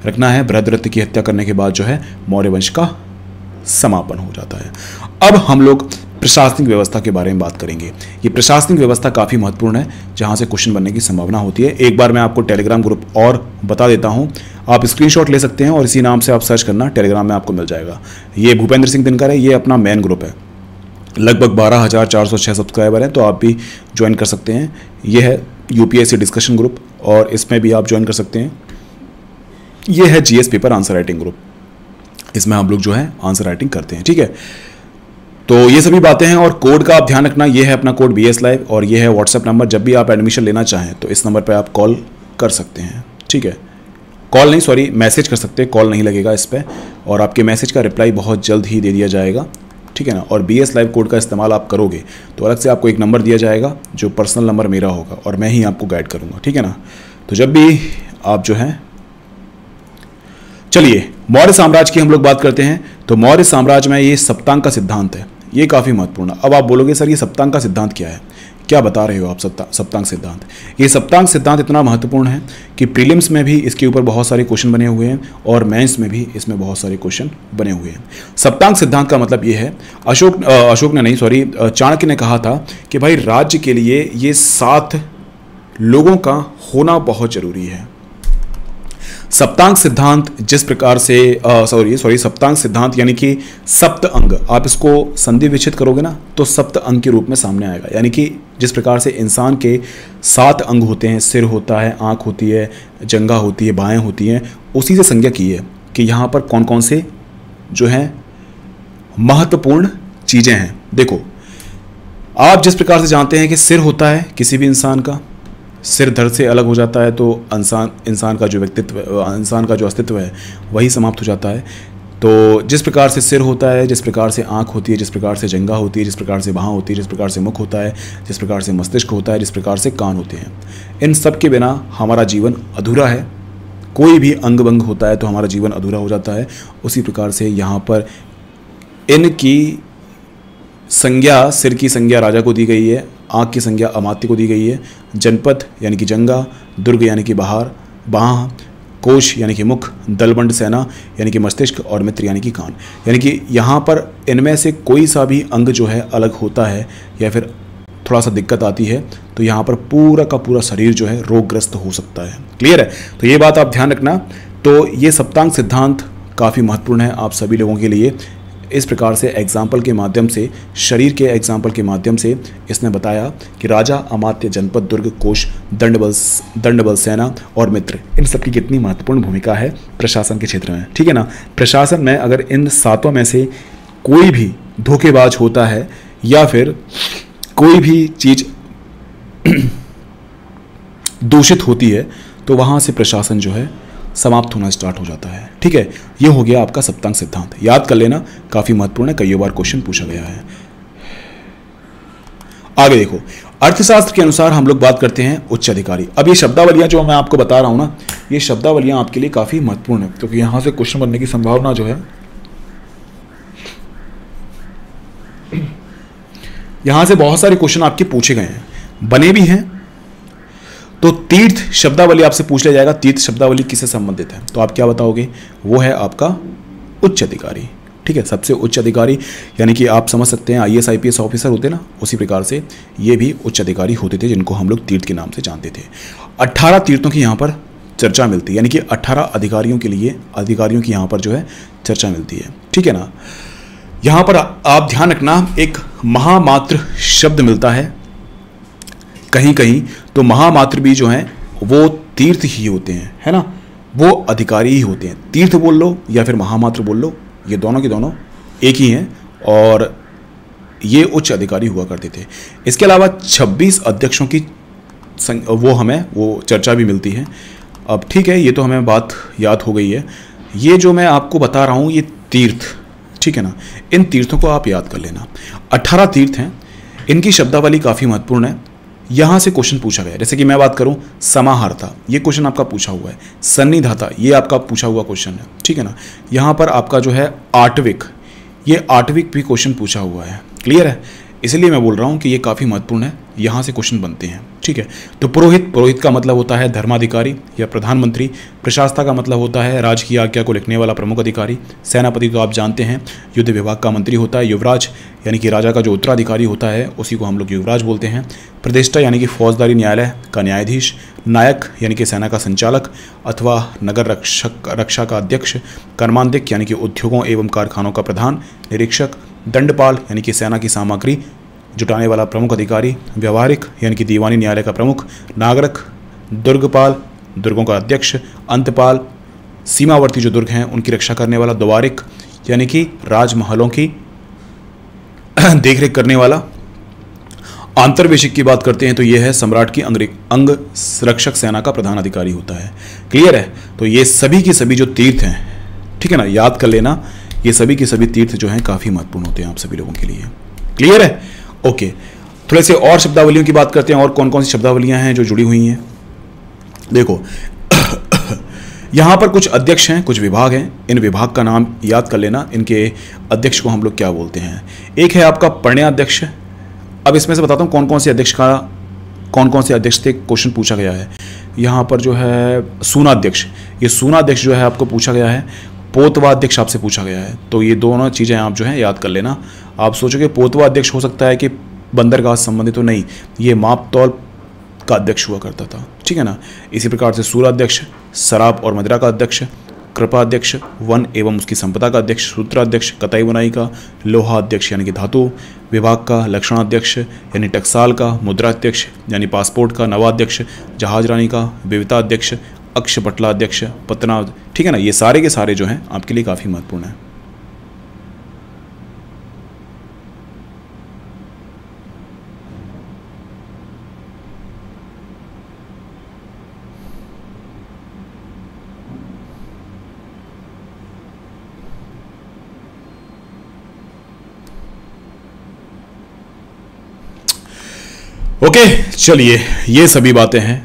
रखना है। बृहद्रथ की हत्या करने के बाद जो है मौर्य वंश का समापन हो जाता है। अब हम लोग प्रशासनिक व्यवस्था के बारे में बात करेंगे। ये प्रशासनिक व्यवस्था काफ़ी महत्वपूर्ण है, जहाँ से क्वेश्चन बनने की संभावना होती है। एक बार मैं आपको टेलीग्राम ग्रुप और बता देता हूँ, आप स्क्रीनशॉट ले सकते हैं और इसी नाम से आप सर्च करना, टेलीग्राम में आपको मिल जाएगा। ये भूपेंद्र सिंह दिनकर है, ये अपना मेन ग्रुप है, लगभग बारह हज़ार चार सौ छः सब्सक्राइबर हैं, तो आप भी ज्वाइन कर सकते हैं। ये है यूपीएससी डिस्कशन ग्रुप और इसमें भी आप ज्वाइन कर सकते हैं। ये है GS paper answer writing group, इसमें हम लोग जो है आंसर राइटिंग करते हैं, ठीक है। तो ये सभी बातें हैं और कोड का आप ध्यान रखना, ये है अपना कोड बी एस लाइव और ये है व्हाट्सएप नंबर। जब भी आप एडमिशन लेना चाहें तो इस नंबर पर आप कॉल कर सकते हैं, ठीक है। कॉल नहीं, सॉरी, मैसेज कर सकते हैं, कॉल नहीं लगेगा इस पर, और आपके मैसेज का रिप्लाई बहुत जल्द ही दे दिया जाएगा, ठीक है ना। और बी एस लाइव कोड का इस्तेमाल आप करोगे तो अलग से आपको एक नंबर दिया जाएगा जो पर्सनल नंबर मेरा होगा और मैं ही आपको गाइड करूँगा, ठीक है ना। तो जब भी आप जो है, चलिए मौर्य साम्राज्य की हम लोग बात करते हैं। तो मौर्य साम्राज्य में ये सप्तांक का सिद्धांत है, ये काफ़ी महत्वपूर्ण है। अब आप बोलोगे सर ये सप्तांक का सिद्धांत क्या है, क्या बता रहे हो आप सप्तांक सप्तांक सिद्धांत। ये सप्तांक सिद्धांत इतना महत्वपूर्ण है कि प्रीलिम्स में भी इसके ऊपर बहुत सारे क्वेश्चन बने हुए हैं और मेंस में भी इसमें बहुत सारे क्वेश्चन बने हुए हैं। सप्तांक सिद्धांत का मतलब ये है, अशोक अशोक ने नहीं, सॉरी, चाणक्य ने कहा था कि भाई राज्य के लिए ये सात लोगों का होना बहुत जरूरी है। सप्तांक सिद्धांत जिस प्रकार से सॉरी सॉरी सप्तांक सिद्धांत यानी कि सप्त अंग, आप इसको संधि विच्छेद करोगे ना तो सप्त अंग के रूप में सामने आएगा। यानी कि जिस प्रकार से इंसान के सात अंग होते हैं, सिर होता है, आंख होती है, जंघा होती है, बाहें होती हैं, उसी से संज्ञा की है कि यहाँ पर कौन कौन से जो हैं महत्वपूर्ण चीज़ें हैं। देखो, आप जिस प्रकार से जानते हैं कि सिर होता है किसी भी इंसान का, सिर धड़ से अलग हो जाता है तो इंसान इंसान का जो व्यक्तित्व, इंसान का जो अस्तित्व है वही समाप्त हो जाता है। तो जिस प्रकार से सिर होता है, जिस प्रकार से आँख होती है, जिस प्रकार से जंघा होती है, जिस प्रकार से बाँह होती है, जिस प्रकार से मुख होता है, जिस प्रकार से मस्तिष्क होता है, जिस प्रकार से कान होते हैं, इन सब के बिना हमारा जीवन अधूरा है। कोई भी अंग भंग होता है तो हमारा जीवन अधूरा हो जाता है। उसी प्रकार से यहाँ पर इनकी संज्ञा, सिर की संज्ञा राजा को दी गई है, आँख की संज्ञा अमात्य को दी गई है, जनपद यानी कि जंगा, दुर्ग यानी कि बाहर, बाँह, कोश यानी कि मुख, दलबंड सेना यानी कि मस्तिष्क और मित्र यानी कि कान। यानी कि यहाँ पर इनमें से कोई सा भी अंग जो है अलग होता है या फिर थोड़ा सा दिक्कत आती है तो यहाँ पर पूरा का पूरा शरीर जो है रोगग्रस्त हो सकता है। क्लियर है? तो ये बात आप ध्यान रखना। तो ये सप्तांग सिद्धांत काफ़ी महत्वपूर्ण है आप सभी लोगों के लिए। इस प्रकार से एग्जाम्पल के माध्यम से, शरीर के एग्जाम्पल के माध्यम से इसने बताया कि राजा, अमात्य, जनपद, दुर्ग, कोश, दंडबल दंडबल सेना और मित्र, इन सबकी कितनी महत्वपूर्ण भूमिका है प्रशासन के क्षेत्र में, ठीक है ना। प्रशासन में अगर इन सातों में से कोई भी धोखेबाज होता है या फिर कोई भी चीज़ दूषित होती है तो वहाँ से प्रशासन जो है समाप्त होना स्टार्ट हो जाता है, ठीक है। ये हो गया आपका सप्तांग सिद्धांत, याद कर लेना, काफ़ी महत्वपूर्ण है, कई बार क्वेश्चन पूछा गया है। आगे देखो, अर्थशास्त्र के अनुसार हम लोग बात करते हैं उच्च अधिकारी। अब ये शब्दावलियां जो मैं आपको बता रहा हूं ना, ये शब्दावलियां आपके लिए काफ़ी महत्वपूर्ण है क्योंकि यहां से क्वेश्चन बनने की संभावना जो है, यहां से बहुत सारे क्वेश्चन आपके पूछे गए हैं, बने भी हैं। तो तीर्थ शब्दावली आपसे पूछ लिया जाएगा, तीर्थ शब्दावली किससे संबंधित है, तो आप क्या बताओगे, वो है आपका उच्च अधिकारी, ठीक है। सबसे उच्च अधिकारी यानी कि आप समझ सकते हैं I A S I P S officer होते ना, उसी प्रकार से ये भी उच्च अधिकारी होते थे जिनको हम लोग तीर्थ के नाम से जानते थे। अट्ठारह तीर्थों की यहाँ पर चर्चा मिलती है, यानी कि अट्ठारह अधिकारियों के लिए अधिकारियों की यहाँ पर जो है चर्चा मिलती है, ठीक है ना। यहाँ पर आप ध्यान रखना, एक महामात्र शब्द मिलता है कहीं कहीं, तो महामात्र भी जो हैं वो तीर्थ ही होते हैं, है ना, वो अधिकारी ही होते हैं। तीर्थ बोल लो या फिर महामात्र बोल लो, ये दोनों के दोनों एक ही हैं और ये उच्च अधिकारी हुआ करते थे। इसके अलावा छब्बीस अध्यक्षों की वो हमें वो चर्चा भी मिलती है। अब ठीक है, ये तो हमें बात याद हो गई है। ये जो मैं आपको बता रहा हूँ ये तीर्थ, ठीक है ना, इन तीर्थों को आप याद कर लेना। अट्ठारह तीर्थ हैं, इनकी शब्दावली काफ़ी महत्वपूर्ण है। यहाँ से क्वेश्चन पूछा गया, जैसे कि मैं बात करूँ समाहर्ता, ये क्वेश्चन आपका पूछा हुआ है। सन्निधाता, ये आपका पूछा हुआ क्वेश्चन है, ठीक है ना। यहाँ पर आपका जो है आठविक, ये आठविक भी क्वेश्चन पूछा हुआ है, क्लियर है। इसलिए मैं बोल रहा हूँ कि ये काफ़ी महत्वपूर्ण है, यहाँ से क्वेश्चन बनते हैं। ठीक है, तो पुरोहित पुरोहित का मतलब होता है धर्माधिकारी या प्रधानमंत्री। प्रशासता का मतलब होता है राज की आज्ञा को लिखने वाला प्रमुख अधिकारी। सेनापति तो आप जानते हैं युद्ध विभाग का मंत्री होता है। युवराज यानी कि राजा का जो उत्तराधिकारी होता है उसी को हम लोग युवराज बोलते हैं। प्रतिष्ठा यानी कि फौजदारी न्यायालय का न्यायाधीश। नायक यानी कि सेना का संचालक अथवा नगर रक्षक रक्षा का अध्यक्ष। कर्मांतिक यानी कि उद्योगों एवं कारखानों का प्रधान। निरीक्षक। दंडपाल यानी कि सेना की सामग्री जुटाने वाला प्रमुख अधिकारी। व्यवहारिक यानी कि दीवानी न्यायालय का प्रमुख। नागरिक। दुर्गपाल दुर्गों का अध्यक्ष। अंतपाल सीमावर्ती जो दुर्ग हैं उनकी रक्षा करने वाला। द्वारिक यानी कि राजमहलों की देखरेख करने वाला। आंतरवेशिक की बात करते हैं तो यह है सम्राट की अंग अंग रक्षक सेना का प्रधान अधिकारी होता है। क्लियर है, तो ये सभी की सभी जो तीर्थ हैं, ठीक है ना, याद कर लेना, ये सभी के सभी तीर्थ जो हैं काफ़ी महत्वपूर्ण होते हैं आप सभी लोगों के लिए। क्लियर है, ओके। थोड़े से और शब्दावलियों की बात करते हैं, और कौन कौन सी शब्दावलियां हैं जो जुड़ी हुई हैं। देखो यहाँ पर कुछ अध्यक्ष हैं, कुछ विभाग हैं, इन विभाग का नाम याद कर लेना, इनके अध्यक्ष को हम लोग क्या बोलते हैं। एक है आपका पर्ण्याध्यक्ष। अब इसमें से बताता हूँ कौन कौन से अध्यक्ष का कौन कौन से अध्यक्ष थे क्वेश्चन पूछा गया है। यहाँ पर जो है सूनाध्यक्ष, ये सूनाध्यक्ष जो है आपको पूछा गया है। पोतवाध्यक्ष आपसे पूछा गया है, तो ये दोनों चीज़ें आप जो है याद कर लेना। आप सोचोगे पोतवाध्यक्ष हो सकता है कि बंदरगाह से संबंधित, तो नहीं, ये माप तौल का अध्यक्ष हुआ करता था, ठीक है ना। इसी प्रकार से सूराध्यक्ष शराब और मदिरा का अध्यक्ष। कृपाध्यक्ष वन एवं उसकी संपदा का अध्यक्ष। सूत्राध्यक्ष कताई बुनाई का। लोहा अध्यक्ष यानी कि धातु विभाग का। लक्षणाध्यक्ष यानी टकसाल का। मुद्राध्यक्ष यानी पासपोर्ट का। नवाध्यक्ष जहाज रानी का। विविता अध्यक्ष अक्ष पटलाध्यक्ष पतना, ठीक है ना। ये सारे के सारे जो हैं आपके लिए काफ़ी महत्वपूर्ण हैं। ओके okay, चलिए, ये सभी बातें हैं।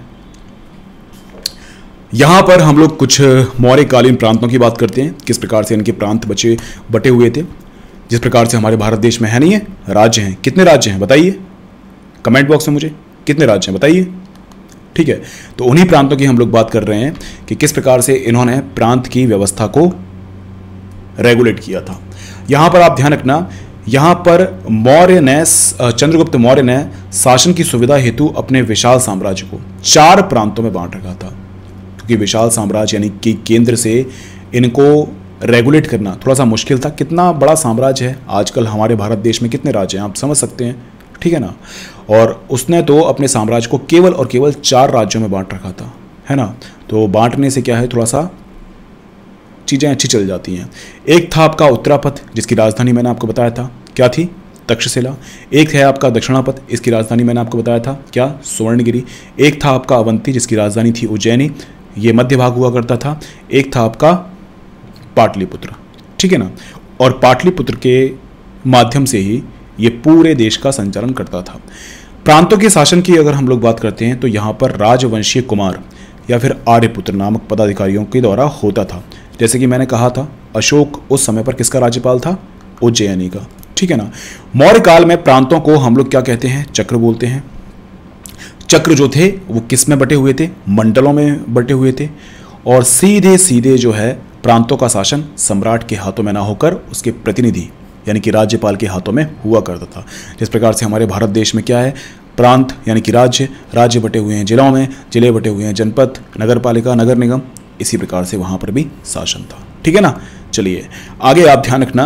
यहाँ पर हम लोग कुछ मौर्यकालीन प्रांतों की बात करते हैं, किस प्रकार से इनके प्रांत बचे बटे हुए थे। जिस प्रकार से हमारे भारत देश में है नहीं है, राज्य हैं। कितने राज्य हैं बताइए कमेंट बॉक्स में, मुझे कितने राज्य हैं बताइए। ठीक है, तो उन्हीं प्रांतों की हम लोग बात कर रहे हैं कि किस प्रकार से इन्होंने प्रांत की व्यवस्था को रेगुलेट किया था। यहाँ पर आप ध्यान रखना, यहाँ पर मौर्य ने चंद्रगुप्त मौर्य ने शासन की सुविधा हेतु अपने विशाल साम्राज्य को चार प्रांतों में बांट रखा था, क्योंकि विशाल साम्राज्य यानी कि केंद्र से इनको रेगुलेट करना थोड़ा सा मुश्किल था। कितना बड़ा साम्राज्य है, आजकल हमारे भारत देश में कितने राज्य हैं आप समझ सकते हैं, ठीक है ना। और उसने तो अपने साम्राज्य को केवल और केवल चार राज्यों में बांट रखा था, है ना। तो बांटने से क्या है, थोड़ा सा चीज़ें अच्छी चल जाती हैं। एक था आपका उत्तरापथ, जिसकी राजधानी मैंने आपको बताया था क्या थी, तक्षशिला। एक है आपका दक्षिणापथ, इसकी राजधानी मैंने आपको बताया था क्या, सुवर्णगिरी। एक था आपका अवंती, जिसकी राजधानी थी उज्जैनी, ये मध्य भाग हुआ करता था। एक था आपका पाटलिपुत्र, ठीक है ना। और पाटलिपुत्र के माध्यम से ही ये पूरे देश का संचालन करता था। प्रांतों के शासन की अगर हम लोग बात करते हैं तो यहाँ पर राजवंशीय कुमार या फिर आर्यपुत्र नामक पदाधिकारियों के द्वारा होता था। जैसे कि मैंने कहा था, अशोक उस समय पर किसका राज्यपाल था, उज्जैनी का, ठीक है ना। मौर्य काल में प्रांतों को हम लोग क्या कहते हैं, चक्र बोलते हैं। चक्र जो थे वो किस में बटे हुए थे, मंडलों में बटे हुए थे। और सीधे सीधे जो है प्रांतों का शासन सम्राट के हाथों में ना होकर उसके प्रतिनिधि यानी कि राज्यपाल के हाथों में हुआ करता था। जिस प्रकार से हमारे भारत देश में क्या है, प्रांत यानी कि राज्य, राज्य बटे हुए हैं जिलों में, जिले बटे हुए हैं जनपद, नगर पालिका, नगर निगम। इसी प्रकार से वहां पर भी शासन था, ठीक है ना। चलिए आगे आप ध्यान रखना,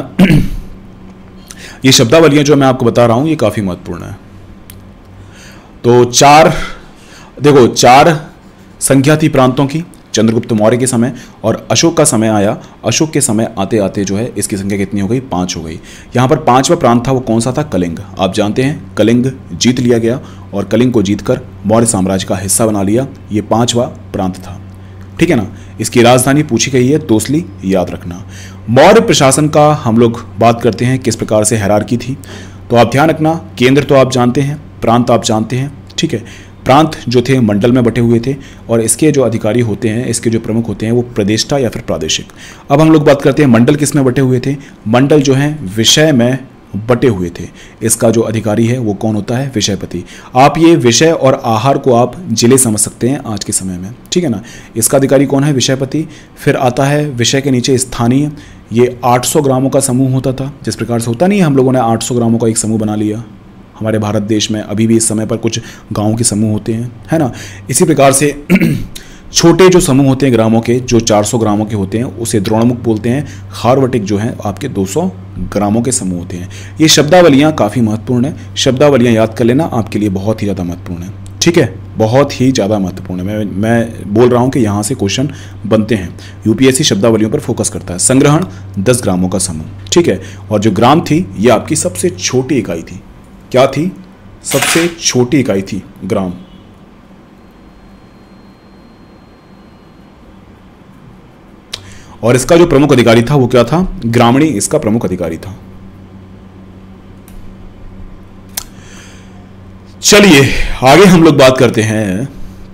ये शब्दावलियां जो मैं आपको बता रहा हूं ये काफी महत्वपूर्ण है। तो चार देखो, चार संख्या थी प्रांतों की चंद्रगुप्त मौर्य के समय, और अशोक का समय आया। अशोक के समय आते आते जो है इसकी संख्या कितनी हो गई, पांच हो गई। यहाँ पर पांचवा प्रांत था वो कौन सा था, कलिंग। आप जानते हैं कलिंग जीत लिया गया और कलिंग को जीतकर मौर्य साम्राज्य का हिस्सा बना लिया। ये पांचवा प्रांत था, ठीक है ना। इसकी राजधानी पूछी गई है तोसली, याद रखना। मौर्य प्रशासन का हम लोग बात करते हैं किस प्रकार से हायरार्की थी, तो आप ध्यान रखना। केंद्र तो आप जानते हैं, प्रांत आप जानते हैं, ठीक है। प्रांत जो थे मंडल में बटे हुए थे, और इसके जो अधिकारी होते हैं, इसके जो प्रमुख होते हैं वो प्रदेष्टा या फिर प्रादेशिक। अब हम लोग बात करते हैं मंडल किस में बटे हुए थे। मंडल जो है विषय में बटे हुए थे। इसका जो अधिकारी है वो कौन होता है? विषयपति। आप ये विषय और आहार को आप जिले समझ सकते हैं आज के समय में, ठीक है ना। इसका अधिकारी कौन है? विषयपति। फिर आता है विषय के नीचे स्थानीय। ये आठ सौ ग्रामों का समूह होता था, जिस प्रकार से होता नहीं है हम लोगों ने आठ सौ ग्रामों का एक समूह बना लिया। हमारे भारत देश में अभी भी इस समय पर कुछ गाँवों के समूह होते हैं, है ना। इसी प्रकार से छोटे जो समूह होते हैं ग्रामों के, जो चार सौ ग्रामों के होते हैं, उसे द्रोणमुख बोलते हैं। खारवटिक जो है आपके दो सौ ग्रामों के समूह होते हैं। ये शब्दावलियाँ काफ़ी महत्वपूर्ण है, शब्दावलियाँ याद कर लेना, आपके लिए बहुत ही ज़्यादा महत्वपूर्ण है, ठीक है, बहुत ही ज़्यादा महत्वपूर्ण है। मैं मैं बोल रहा हूँ कि यहाँ से क्वेश्चन बनते हैं। यूपीएससी शब्दावलियों पर फोकस करता है। संग्रहण दस ग्रामों का समूह, ठीक है। और जो ग्राम थी ये आपकी सबसे छोटी इकाई थी। क्या थी? सबसे छोटी इकाई थी ग्राम। और इसका जो प्रमुख अधिकारी था वो क्या था? ग्रामणी इसका प्रमुख अधिकारी था। चलिए आगे हम लोग बात करते हैं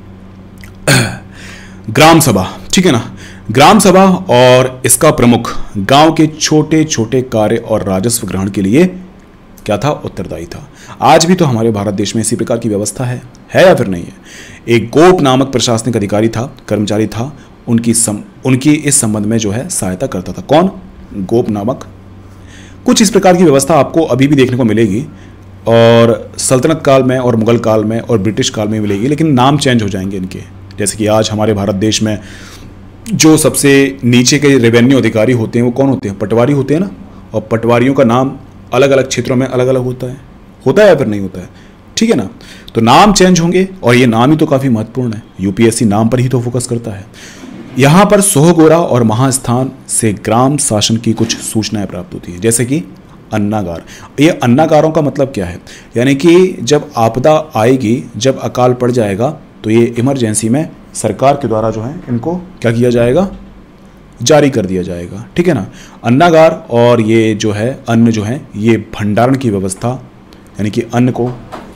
ग्राम सभा, ठीक है ना। ग्राम सभा और इसका प्रमुख गांव के छोटे छोटे कार्य और राजस्व ग्रहण के लिए क्या था? उत्तरदायी था। आज भी तो हमारे भारत देश में इसी प्रकार की व्यवस्था है है या फिर नहीं है? एक गोप नामक प्रशासनिक अधिकारी था, कर्मचारी था, उनकी सम, उनकी इस संबंध में जो है सहायता करता था। कौन? गोप नामक। कुछ इस प्रकार की व्यवस्था आपको अभी भी देखने को मिलेगी, और सल्तनत काल में और मुगल काल में और ब्रिटिश काल में मिलेगी, लेकिन नाम चेंज हो जाएंगे इनके। जैसे कि आज हमारे भारत देश में जो सबसे नीचे के रेवेन्यू अधिकारी होते हैं वो कौन होते हैं? पटवारी होते हैं ना। और पटवारियों का नाम अलग अलग क्षेत्रों में अलग अलग होता है होता है या फिर नहीं होता है? ठीक है ना। तो नाम चेंज होंगे, और ये नाम ही तो काफ़ी महत्वपूर्ण है। यूपीएससी नाम पर ही तो फोकस करता है। यहाँ पर सोहगोरा और महास्थान से ग्राम शासन की कुछ सूचनाएं प्राप्त होती है, जैसे कि अन्नागार। ये अन्नागारों का मतलब क्या है? यानी कि जब आपदा आएगी, जब अकाल पड़ जाएगा, तो ये इमरजेंसी में सरकार के द्वारा जो है इनको क्या किया जाएगा? जारी कर दिया जाएगा, ठीक है ना। अन्नागार और ये जो है अन्न जो है ये भंडारण की व्यवस्था, यानी कि अन्न को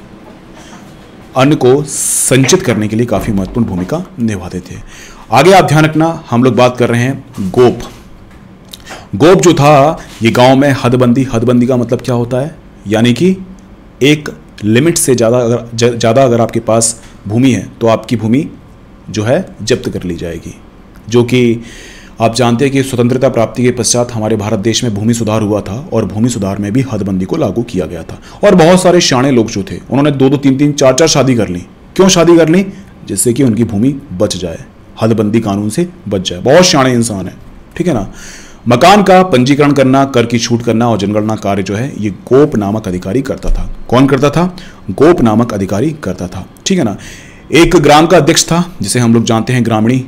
अन्न को संचित करने के लिए काफ़ी महत्वपूर्ण भूमिका निभाते थे। आगे आप ध्यान रखना, हम लोग बात कर रहे हैं गोप। गोप जो था ये गांव में हदबंदी। हदबंदी का मतलब क्या होता है? यानी कि एक लिमिट से ज़्यादा अगर ज़्यादा अगर आपके पास भूमि है तो आपकी भूमि जो है जब्त कर ली जाएगी। जो कि आप जानते हैं कि स्वतंत्रता प्राप्ति के पश्चात हमारे भारत देश में भूमि सुधार हुआ था, और भूमि सुधार में भी हदबंदी को लागू किया गया था। और बहुत सारे शाणे लोग जो थे उन्होंने दो दो तीन तीन चार चार शादी कर ली। क्यों शादी कर ली? जिससे कि उनकी भूमि बच जाए, हदबंदी कानून से बच जाए। बहुत शाणे इंसान है, ठीक है ना। मकान का पंजीकरण करना, कर की छूट करना और जनगणना कार्य जो है ये गोप नामक अधिकारी करता था। कौन करता था? गोप नामक अधिकारी करता था, ठीक है ना। एक ग्राम का अध्यक्ष था, जिसे हम लोग जानते हैं ग्रामीणी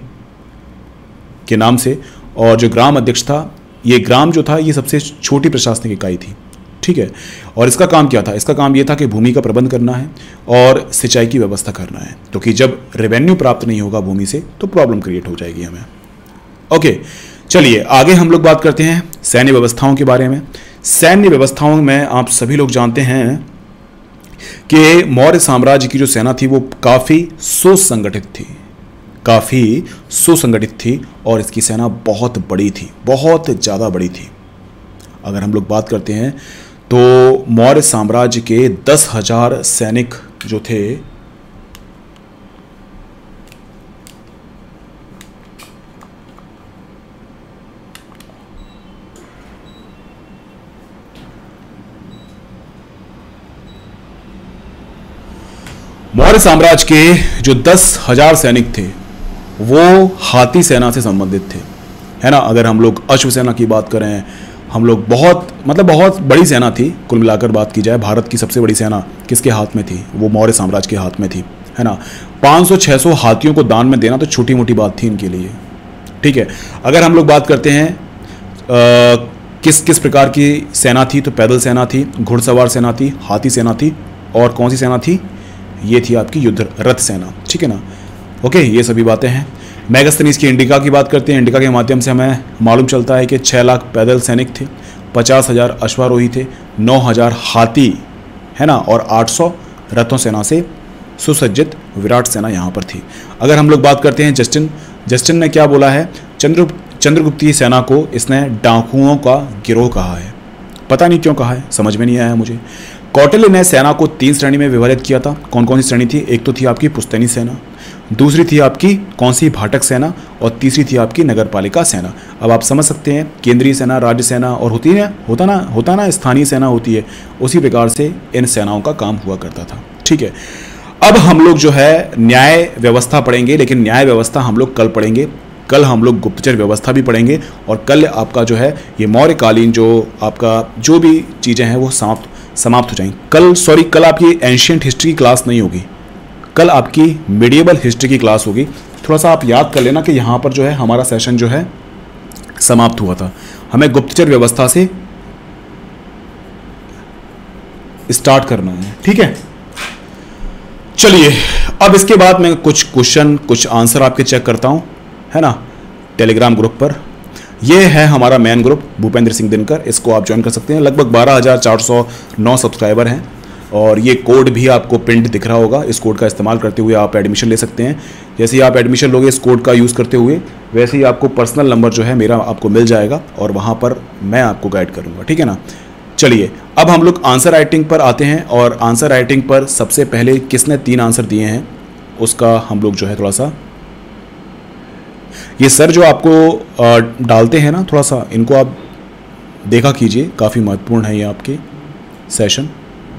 के नाम से। और जो ग्राम अध्यक्ष था, ये ग्राम जो था ये सबसे छोटी प्रशासनिक इकाई थी, ठीक है। और इसका काम क्या था? इसका काम ये था कि भूमि का प्रबंध करना है और सिंचाई की व्यवस्था करना है। तो कि जब रेवेन्यू प्राप्त नहीं होगा भूमि से तो प्रॉब्लम क्रिएट हो जाएगी हमें। ओके, चलिए आगे हम लोग बात करते हैं सैन्य व्यवस्थाओं के बारे में। सैन्य व्यवस्थाओं में आप सभी लोग जानते हैं कि मौर्य साम्राज्य की जो सेना थी वो काफ़ी सुसंगठित थी, काफ़ी सुसंगठित थी, और इसकी सेना बहुत बड़ी थी, बहुत ज़्यादा बड़ी थी। अगर हम लोग बात करते हैं तो मौर्य साम्राज्य के दस हजार सैनिक जो थे मौर्य साम्राज्य के जो दस हजार सैनिक थे वो हाथी सेना से संबंधित थे, है ना। अगर हम लोग अश्व सेना की बात करें, हम लोग बहुत मतलब बहुत बड़ी सेना थी। कुल मिलाकर बात की जाए, भारत की सबसे बड़ी सेना किसके हाथ में थी? वो मौर्य साम्राज्य के हाथ में थी, है ना। पाँच सौ छह सौ हाथियों को दान में देना तो छोटी मोटी बात थी इनके लिए, ठीक है। अगर हम लोग बात करते हैं आ, किस किस प्रकार की सेना थी, तो पैदल सेना थी, घुड़सवार सेना थी, हाथी सेना थी, और कौन सी सेना थी? ये थी आपकी युद्ध रथ सेना, ठीक है ना। ओके, ये सभी बातें हैं। मैगस्थनीज की इंडिका की बात करते हैं। इंडिका के माध्यम से हमें मालूम चलता है कि छः लाख पैदल सैनिक थे, पचास हजार अश्वारोही थे, नौ हजार हाथी, है ना, और आठ सौ रथों सेना से सुसज्जित विराट सेना यहाँ पर थी। अगर हम लोग बात करते हैं जस्टिन जस्टिन ने क्या बोला है? चंद्र चंद्रगुप्त की सेना को इसने डाकुओं का गिरोह कहा है। पता नहीं क्यों कहा है, समझ में नहीं आया मुझे। कौटिल्य ने सेना को तीन श्रेणी में विभाजित किया था। कौन कौन सी श्रेणी थी? एक तो थी आपकी पुश्तैनी सेना, दूसरी थी आपकी कौन सी भाटक सेना, और तीसरी थी आपकी नगरपालिका सेना। अब आप समझ सकते हैं, केंद्रीय सेना, राज्य सेना और होती है होता ना होता ना स्थानीय सेना होती है, उसी प्रकार से इन सेनाओं का काम हुआ करता था। ठीक है, अब हम लोग जो है न्याय व्यवस्था पढ़ेंगे, लेकिन न्याय व्यवस्था हम लोग कल पढ़ेंगे। कल हम लोग गुप्तचर व्यवस्था भी पढ़ेंगे, और कल आपका जो है ये मौर्यकालीन जो आपका जो भी चीज़ें हैं वो समाप्त समाप्त हो जाएंगी। कल सॉरी कल आपकी एंशियंट हिस्ट्री की क्लास नहीं होगी, कल आपकी मिडिएवल हिस्ट्री की क्लास होगी। थोड़ा सा आप याद कर लेना कि यहाँ पर जो है हमारा सेशन जो है समाप्त हुआ था। हमें गुप्तचर व्यवस्था से स्टार्ट करना है। ठीक है, चलिए अब इसके बाद मैं कुछ क्वेश्चन कुछ आंसर आपके चेक करता हूँ, है ना, टेलीग्राम ग्रुप पर। ये है हमारा मेन ग्रुप भूपेंद्र सिंह दिनकर, इसको आप ज्वाइन कर सकते हैं। लगभग बारह हज़ार चार सौ नौ सब्सक्राइबर हैं, और ये कोड भी आपको प्रिंट दिख रहा होगा। इस कोड का इस्तेमाल करते हुए आप एडमिशन ले सकते हैं। जैसे ही आप एडमिशन लोगे इस कोड का यूज़ करते हुए, वैसे ही आपको पर्सनल नंबर जो है मेरा आपको मिल जाएगा, और वहाँ पर मैं आपको गाइड करूँगा। ठीक है ना। चलिए अब हम लोग आंसर राइटिंग पर आते हैं, और आंसर राइटिंग पर सबसे पहले किसने तीन आंसर दिए हैं उसका हम लोग जो है थोड़ा सा, ये सर जो आपको डालते हैं ना, थोड़ा सा इनको आप देखा कीजिए, काफ़ी महत्वपूर्ण है ये आपके सेशन।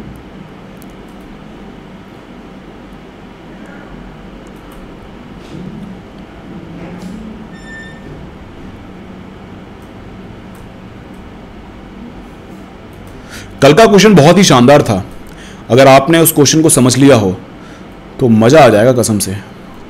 कल का क्वेश्चन बहुत ही शानदार था, अगर आपने उस क्वेश्चन को समझ लिया हो तो मज़ा आ जाएगा कसम से।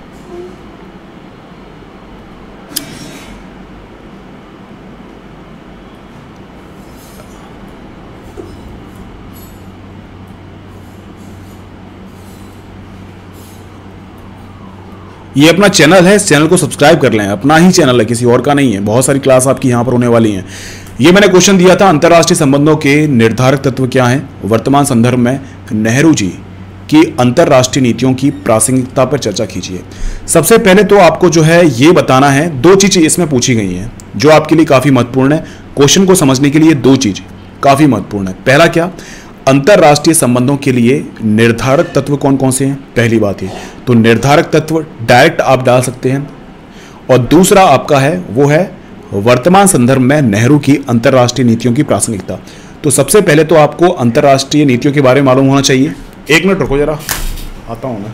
ये अपना चैनल है, इस चैनल को सब्सक्राइब कर लें, अपना ही चैनल है, किसी और का नहीं है। बहुत सारी क्लास आपकी यहाँ पर होने वाली हैं। ये मैंने क्वेश्चन दिया था, अंतर्राष्ट्रीय संबंधों के निर्धारक तत्व क्या हैं? वर्तमान संदर्भ में नेहरू जी की अंतर्राष्ट्रीय नीतियों की प्रासंगिकता पर चर्चा कीजिए। सबसे पहले तो आपको जो है ये बताना है, दो चीज़ें इसमें पूछी गई हैं जो आपके लिए काफ़ी महत्वपूर्ण है। क्वेश्चन को समझने के लिए दो चीज़ काफ़ी महत्वपूर्ण है। पहला क्या, अंतर्राष्ट्रीय संबंधों के लिए निर्धारक तत्व कौन कौन से हैं? पहली बात है तो निर्धारक तत्व डायरेक्ट आप डाल सकते हैं, और दूसरा आपका है वो है वर्तमान संदर्भ में नेहरू की अंतर्राष्ट्रीय नीतियों की प्रासंगिकता। तो सबसे पहले तो आपको अंतर्राष्ट्रीय नीतियों के बारे में मालूम होना चाहिए। एक मिनट रुको जरा, आता हूं मैं।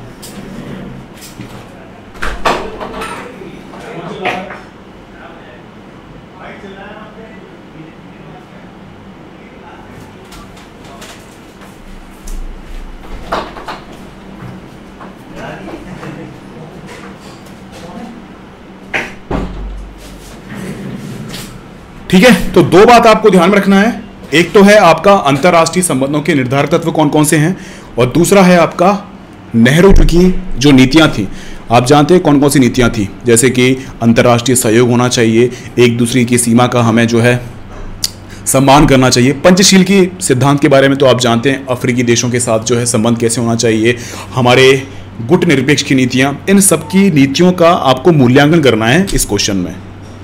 ठीक है, तो दो बात आपको ध्यान में रखना है। एक तो है आपका अंतर्राष्ट्रीय संबंधों के निर्धारक तत्व कौन कौन से हैं, और दूसरा है आपका नेहरू की जो नीतियां थी। आप जानते हैं कौन कौन सी नीतियां थी, जैसे कि अंतर्राष्ट्रीय सहयोग होना चाहिए, एक दूसरे की सीमा का हमें जो है सम्मान करना चाहिए। पंचशील की सिद्धांत के बारे में तो आप जानते हैं, अफ्रीकी देशों के साथ जो है संबंध कैसे होना चाहिए, हमारे गुट निरपेक्ष की नीतियां, इन सब की नीतियों का आपको मूल्यांकन करना है इस क्वेश्चन में।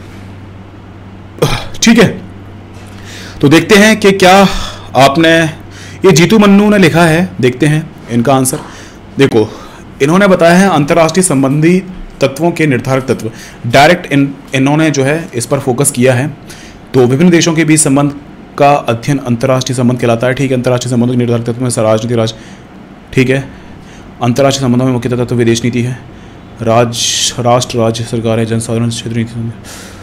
ठीक है, तो देखते हैं कि क्या आपने, ये जीतू मन्नू ने लिखा है, देखते हैं इनका आंसर। देखो इन्होंने बताया है अंतर्राष्ट्रीय संबंधी तत्वों के निर्धारक तत्व, डायरेक्ट इन इन्होंने जो है इस पर फोकस किया है। तो विभिन्न देशों के बीच संबंध का अध्ययन अंतर्राष्ट्रीय संबंध कहलाता है। ठीक है, अंतर्राष्ट्रीय संबंधों के निर्धारक तत्व में राजनीति राज ठीक है, अंतर्राष्ट्रीय संबंधों में मुख्यतः तत्व विदेश नीति है, राज राष्ट्र राज्य सरकार है, जनसाधारण क्षेत्र नीति।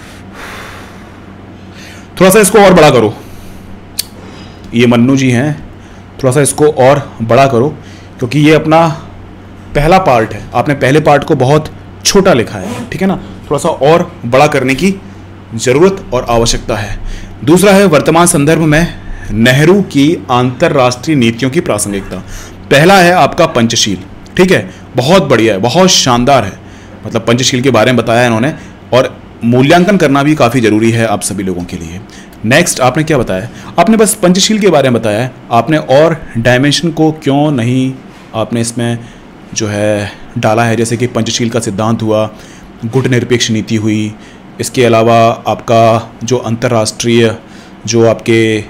थोड़ा सा इसको और बड़ा करो, ये मन्नू जी हैं, थोड़ा सा इसको और बड़ा करो, क्योंकि ये अपना पहला पार्ट है, आपने पहले पार्ट को बहुत छोटा लिखा है। ठीक है ना, थोड़ा सा और बड़ा करने की ज़रूरत और आवश्यकता है। दूसरा है वर्तमान संदर्भ में नेहरू की अंतर्राष्ट्रीय नीतियों की प्रासंगिकता। पहला है आपका पंचशील। ठीक है, बहुत बढ़िया है, बहुत शानदार है, मतलब पंचशील के बारे में बताया है इन्होंने, और मूल्यांकन करना भी काफ़ी ज़रूरी है आप सभी लोगों के लिए। नेक्स्ट आपने क्या बताया, आपने बस पंचशील के बारे में बताया है, आपने और डायमेंशन को क्यों नहीं आपने इसमें जो है डाला है, जैसे कि पंचशील का सिद्धांत हुआ, गुट निरपेक्ष नीति हुई, इसके अलावा आपका जो अंतर्राष्ट्रीय जो आपके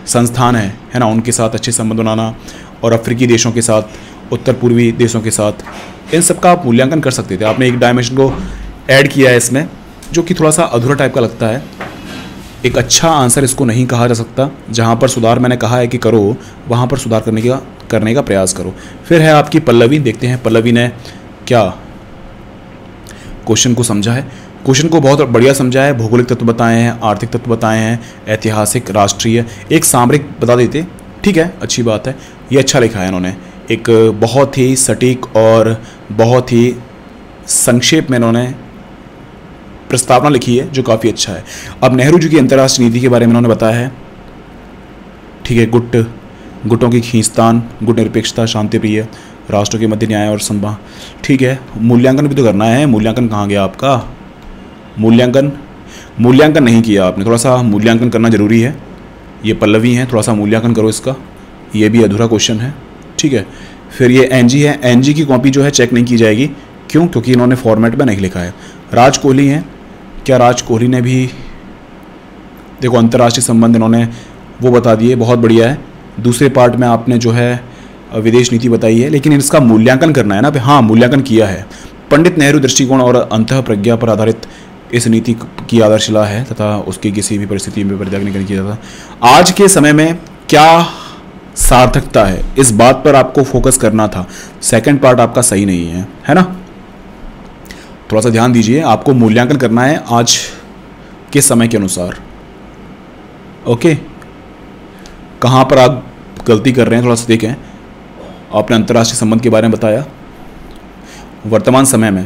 संस्थान है है ना, उनके साथ अच्छे संबंध बनाना, और अफ्रीकी देशों के साथ, उत्तर पूर्वी देशों के साथ, इन सब का आप मूल्यांकन कर सकते थे। आपने एक डायमेंशन को ऐड किया है इसमें, जो कि थोड़ा सा अधूरा टाइप का लगता है। एक अच्छा आंसर इसको नहीं कहा जा सकता। जहाँ पर सुधार मैंने कहा है कि करो, वहाँ पर सुधार करने का करने का प्रयास करो। फिर है आपकी पल्लवी। देखते हैं पल्लवी ने क्या क्वेश्चन को समझा है। क्वेश्चन को बहुत बढ़िया समझा है। भौगोलिक तत्व बताए हैं, आर्थिक तत्व बताए हैं, ऐतिहासिक, राष्ट्रीय, एक सामरिक बता देते, ठीक है, अच्छी बात है। ये अच्छा लिखा है इन्होंने, एक बहुत ही सटीक और बहुत ही संक्षेप में इन्होंने प्रस्तावना लिखी है, जो काफ़ी अच्छा है। अब नेहरू जी की अंतर्राष्ट्रीय नीति के बारे में इन्होंने बताया है, ठीक है। गुट गुटों की खींचतान, गुट निरपेक्षता, शांति प्रिय, राष्ट्रों के मध्य न्याय और संभा, ठीक है। मूल्यांकन भी तो करना है। मूल्यांकन कहाँ गया आपका? मूल्यांकन मूल्यांकन नहीं किया आपने, थोड़ा सा मूल्यांकन करना जरूरी है। ये पल्लवी है, थोड़ा सा मूल्यांकन करो इसका। ये भी अधूरा क्वेश्चन है, ठीक है। फिर ये एनजी है। एनजी की कॉपी जो है चेक नहीं की जाएगी, क्यों? क्योंकि इन्होंने फॉर्मेट में नहीं लिखा है। राज कोहली हैं, क्या राज कोहली ने भी, देखो अंतर्राष्ट्रीय संबंध इन्होंने वो बता दिए, बहुत बढ़िया है। दूसरे पार्ट में आपने जो है विदेश नीति बताई है, लेकिन इसका मूल्यांकन करना है ना। हाँ, मूल्यांकन किया है। पंडित नेहरू दृष्टिकोण और अंतः प्रज्ञा पर आधारित इस नीति की आधारशिला है तथा उसकी किसी भी परिस्थिति में परित्याग नहीं किया जाता। आज के समय में क्या सार्थकता है, इस बात पर आपको फोकस करना था। सेकंड पार्ट आपका सही नहीं है, है ना। थोड़ा सा ध्यान दीजिए, आपको मूल्यांकन करना है आज के समय के अनुसार। ओके, कहाँ पर आप गलती कर रहे हैं थोड़ा सा देखें। आपने अंतर्राष्ट्रीय संबंध के बारे में बताया, वर्तमान समय में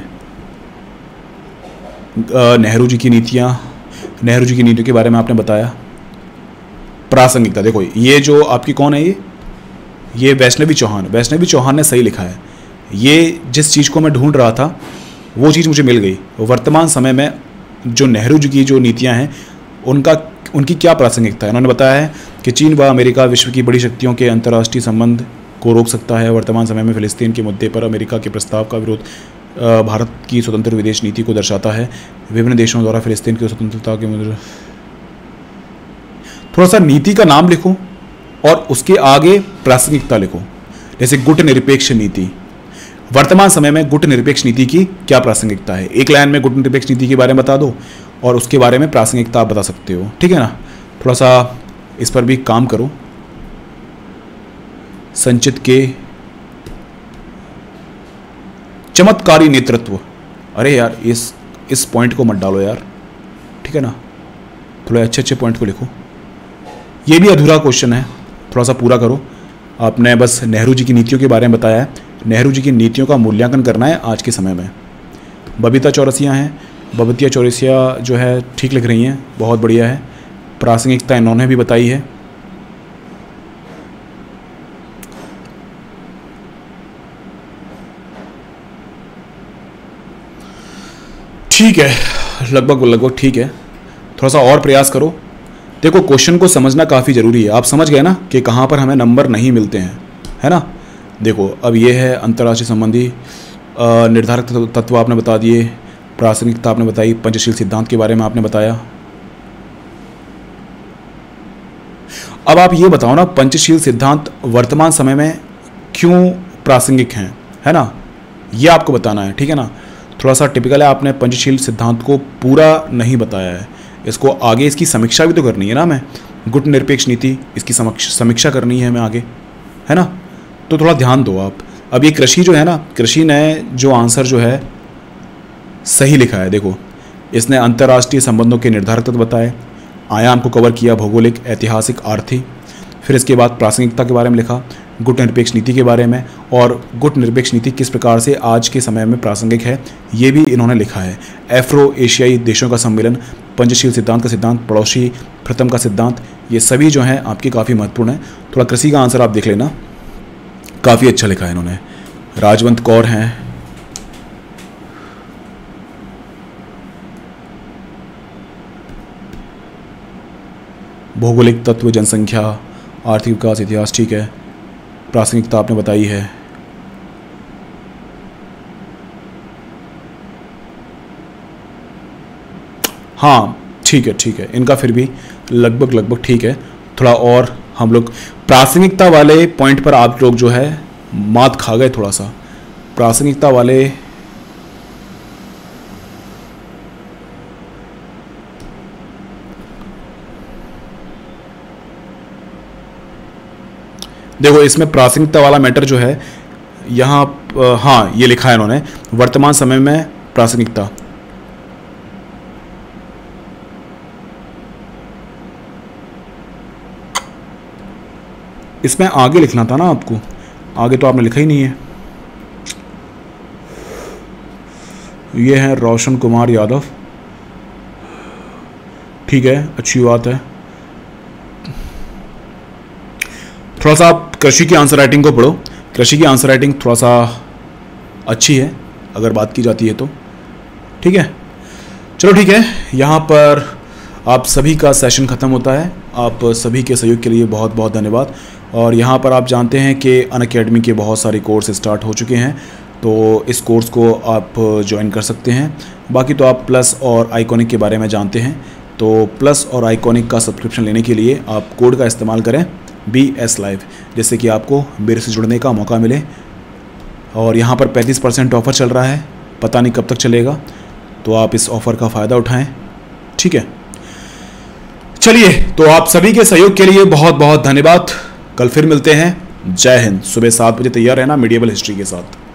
नेहरू जी की नीतियाँ, नेहरू जी की नीतियों के बारे में आपने बताया। प्रासंगिकता, देखो ये जो आपकी कौन है, ये ये वैष्णवी चौहान, वैष्णवी चौहान ने सही लिखा है। ये जिस चीज़ को मैं ढूंढ रहा था वो चीज़ मुझे मिल गई। वर्तमान समय में जो नेहरू जी की जो नीतियाँ हैं उनका उनकी क्या प्रासंगिकता है। उन्होंने बताया है कि चीन व अमेरिका विश्व की बड़ी शक्तियों के अंतर्राष्ट्रीय संबंध को रोक सकता है। वर्तमान समय में फिलिस्तीन के मुद्दे पर अमेरिका के प्रस्ताव का विरोध भारत की स्वतंत्र विदेश नीति को दर्शाता है। विभिन्न देशों द्वारा फिलिस्तीन की स्वतंत्रता के मुद्दे, थोड़ा सा नीति का नाम लिखो और उसके आगे प्रासंगिकता लिखो। जैसे गुट निरपेक्ष नीति, वर्तमान समय में गुट निरपेक्ष नीति की क्या प्रासंगिकता है। एक लाइन में गुट निरपेक्ष नीति के बारे में बता दो और उसके बारे में प्रासंगिकता आप बता सकते हो, ठीक है ना। थोड़ा सा इस पर भी काम करो। संचित के चमत्कारी नेतृत्व, अरे यार इस इस पॉइंट को मत डालो यार, ठीक है ना। थोड़े अच्छे अच्छे पॉइंट को लिखो। ये भी अधूरा क्वेश्चन है, थोड़ा सा पूरा करो। आपने बस नेहरू जी की नीतियों के बारे में बताया है, नेहरू जी की नीतियों का मूल्यांकन करना है आज के समय में। बबीता चौरसिया हैं, बबीता चौरसिया जो है ठीक लिख रही हैं, बहुत बढ़िया है। प्रासंगिकता इन्होंने भी बताई है। ठीक है, लगभग लगभग ठीक है। थोड़ा सा और प्रयास करो। देखो क्वेश्चन को समझना काफ़ी ज़रूरी है। आप समझ गए ना कि कहाँ पर हमें नंबर नहीं मिलते हैं, है ना। देखो अब ये है अंतर्राष्ट्रीय संबंधी निर्धारक तत्व आपने बता दिए, प्रासंगिकता आपने बताई, पंचशील सिद्धांत के बारे में आपने बताया। अब आप ये बताओ ना, पंचशील सिद्धांत वर्तमान समय में क्यों प्रासंगिक हैं, है ना, ये आपको बताना है, ठीक है ना। थोड़ा सा टिपिकल है, आपने पंचशील सिद्धांत को पूरा नहीं बताया है। इसको आगे इसकी समीक्षा भी तो करनी है ना मैं। गुट निरपेक्ष नीति, इसकी समीक्षा करनी है मैं आगे, है ना। तो थोड़ा ध्यान दो आप। अब ये कृषि जो है ना, कृषि ने जो आंसर जो है सही लिखा है। देखो इसने अंतर्राष्ट्रीय संबंधों के निर्धारक तत्व बताए, आयाम को कवर किया, भौगोलिक, ऐतिहासिक, आर्थिक। फिर इसके बाद प्रासंगिकता के बारे में लिखा, गुट निरपेक्ष नीति के बारे में, और गुट निरपेक्ष नीति किस प्रकार से आज के समय में प्रासंगिक है ये भी इन्होंने लिखा है। एफ्रो एशियाई देशों का सम्मेलन, पंचशील सिद्धांत का सिद्धांत, पड़ोसी प्रथम का सिद्धांत, ये सभी जो हैं आपके काफ़ी महत्वपूर्ण है। थोड़ा कृषि का आंसर आप देख लेना, काफ़ी अच्छा लिखा है इन्होंने। राजवंत कौर हैं, भौगोलिक तत्व, जनसंख्या, आर्थिक विकास, इतिहास, ठीक है। प्रासंगिकता आपने बताई है। हाँ ठीक है ठीक है, इनका फिर भी लगभग लगभग ठीक है। थोड़ा और हम लोग प्रासंगिकता वाले पॉइंट पर आप लोग जो है मात खा गए थोड़ा सा। प्रासंगिकता वाले देखो, इसमें प्रासंगिकता वाला मैटर जो है यहाँ, हाँ ये लिखा है इन्होंने, वर्तमान समय में प्रासंगिकता। इसमें आगे लिखना था ना आपको, आगे तो आपने लिखा ही नहीं है। ये है रोशन कुमार यादव, ठीक है, अच्छी बात है। थोड़ा सा आप कृषि की आंसर राइटिंग को पढ़ो, कृषि की आंसर राइटिंग थोड़ा सा अच्छी है अगर बात की जाती है तो, ठीक है। चलो ठीक है, यहाँ पर आप सभी का सेशन ख़त्म होता है। आप सभी के सहयोग के लिए बहुत बहुत धन्यवाद। और यहाँ पर आप जानते हैं कि अनअकैडमी के बहुत सारे कोर्स स्टार्ट हो चुके हैं, तो इस कोर्स को आप ज्वाइन कर सकते हैं। बाकी तो आप प्लस और आइकॉनिक के बारे में जानते हैं, तो प्लस और आइकॉनिक का सब्सक्रिप्शन लेने के लिए आप कोड का इस्तेमाल करें बी एस लाइव, जिससे कि आपको मेरे से जुड़ने का मौका मिले। और यहाँ पर पैंतीस परसेंट ऑफ़र चल रहा है, पता नहीं कब तक चलेगा, तो आप इस ऑफ़र का फ़ायदा उठाएं, ठीक है। चलिए, तो आप सभी के सहयोग के लिए बहुत बहुत धन्यवाद। कल फिर मिलते हैं। जय हिंद। सुबह सात बजे तैयार रहना मीडिएवल हिस्ट्री के साथ।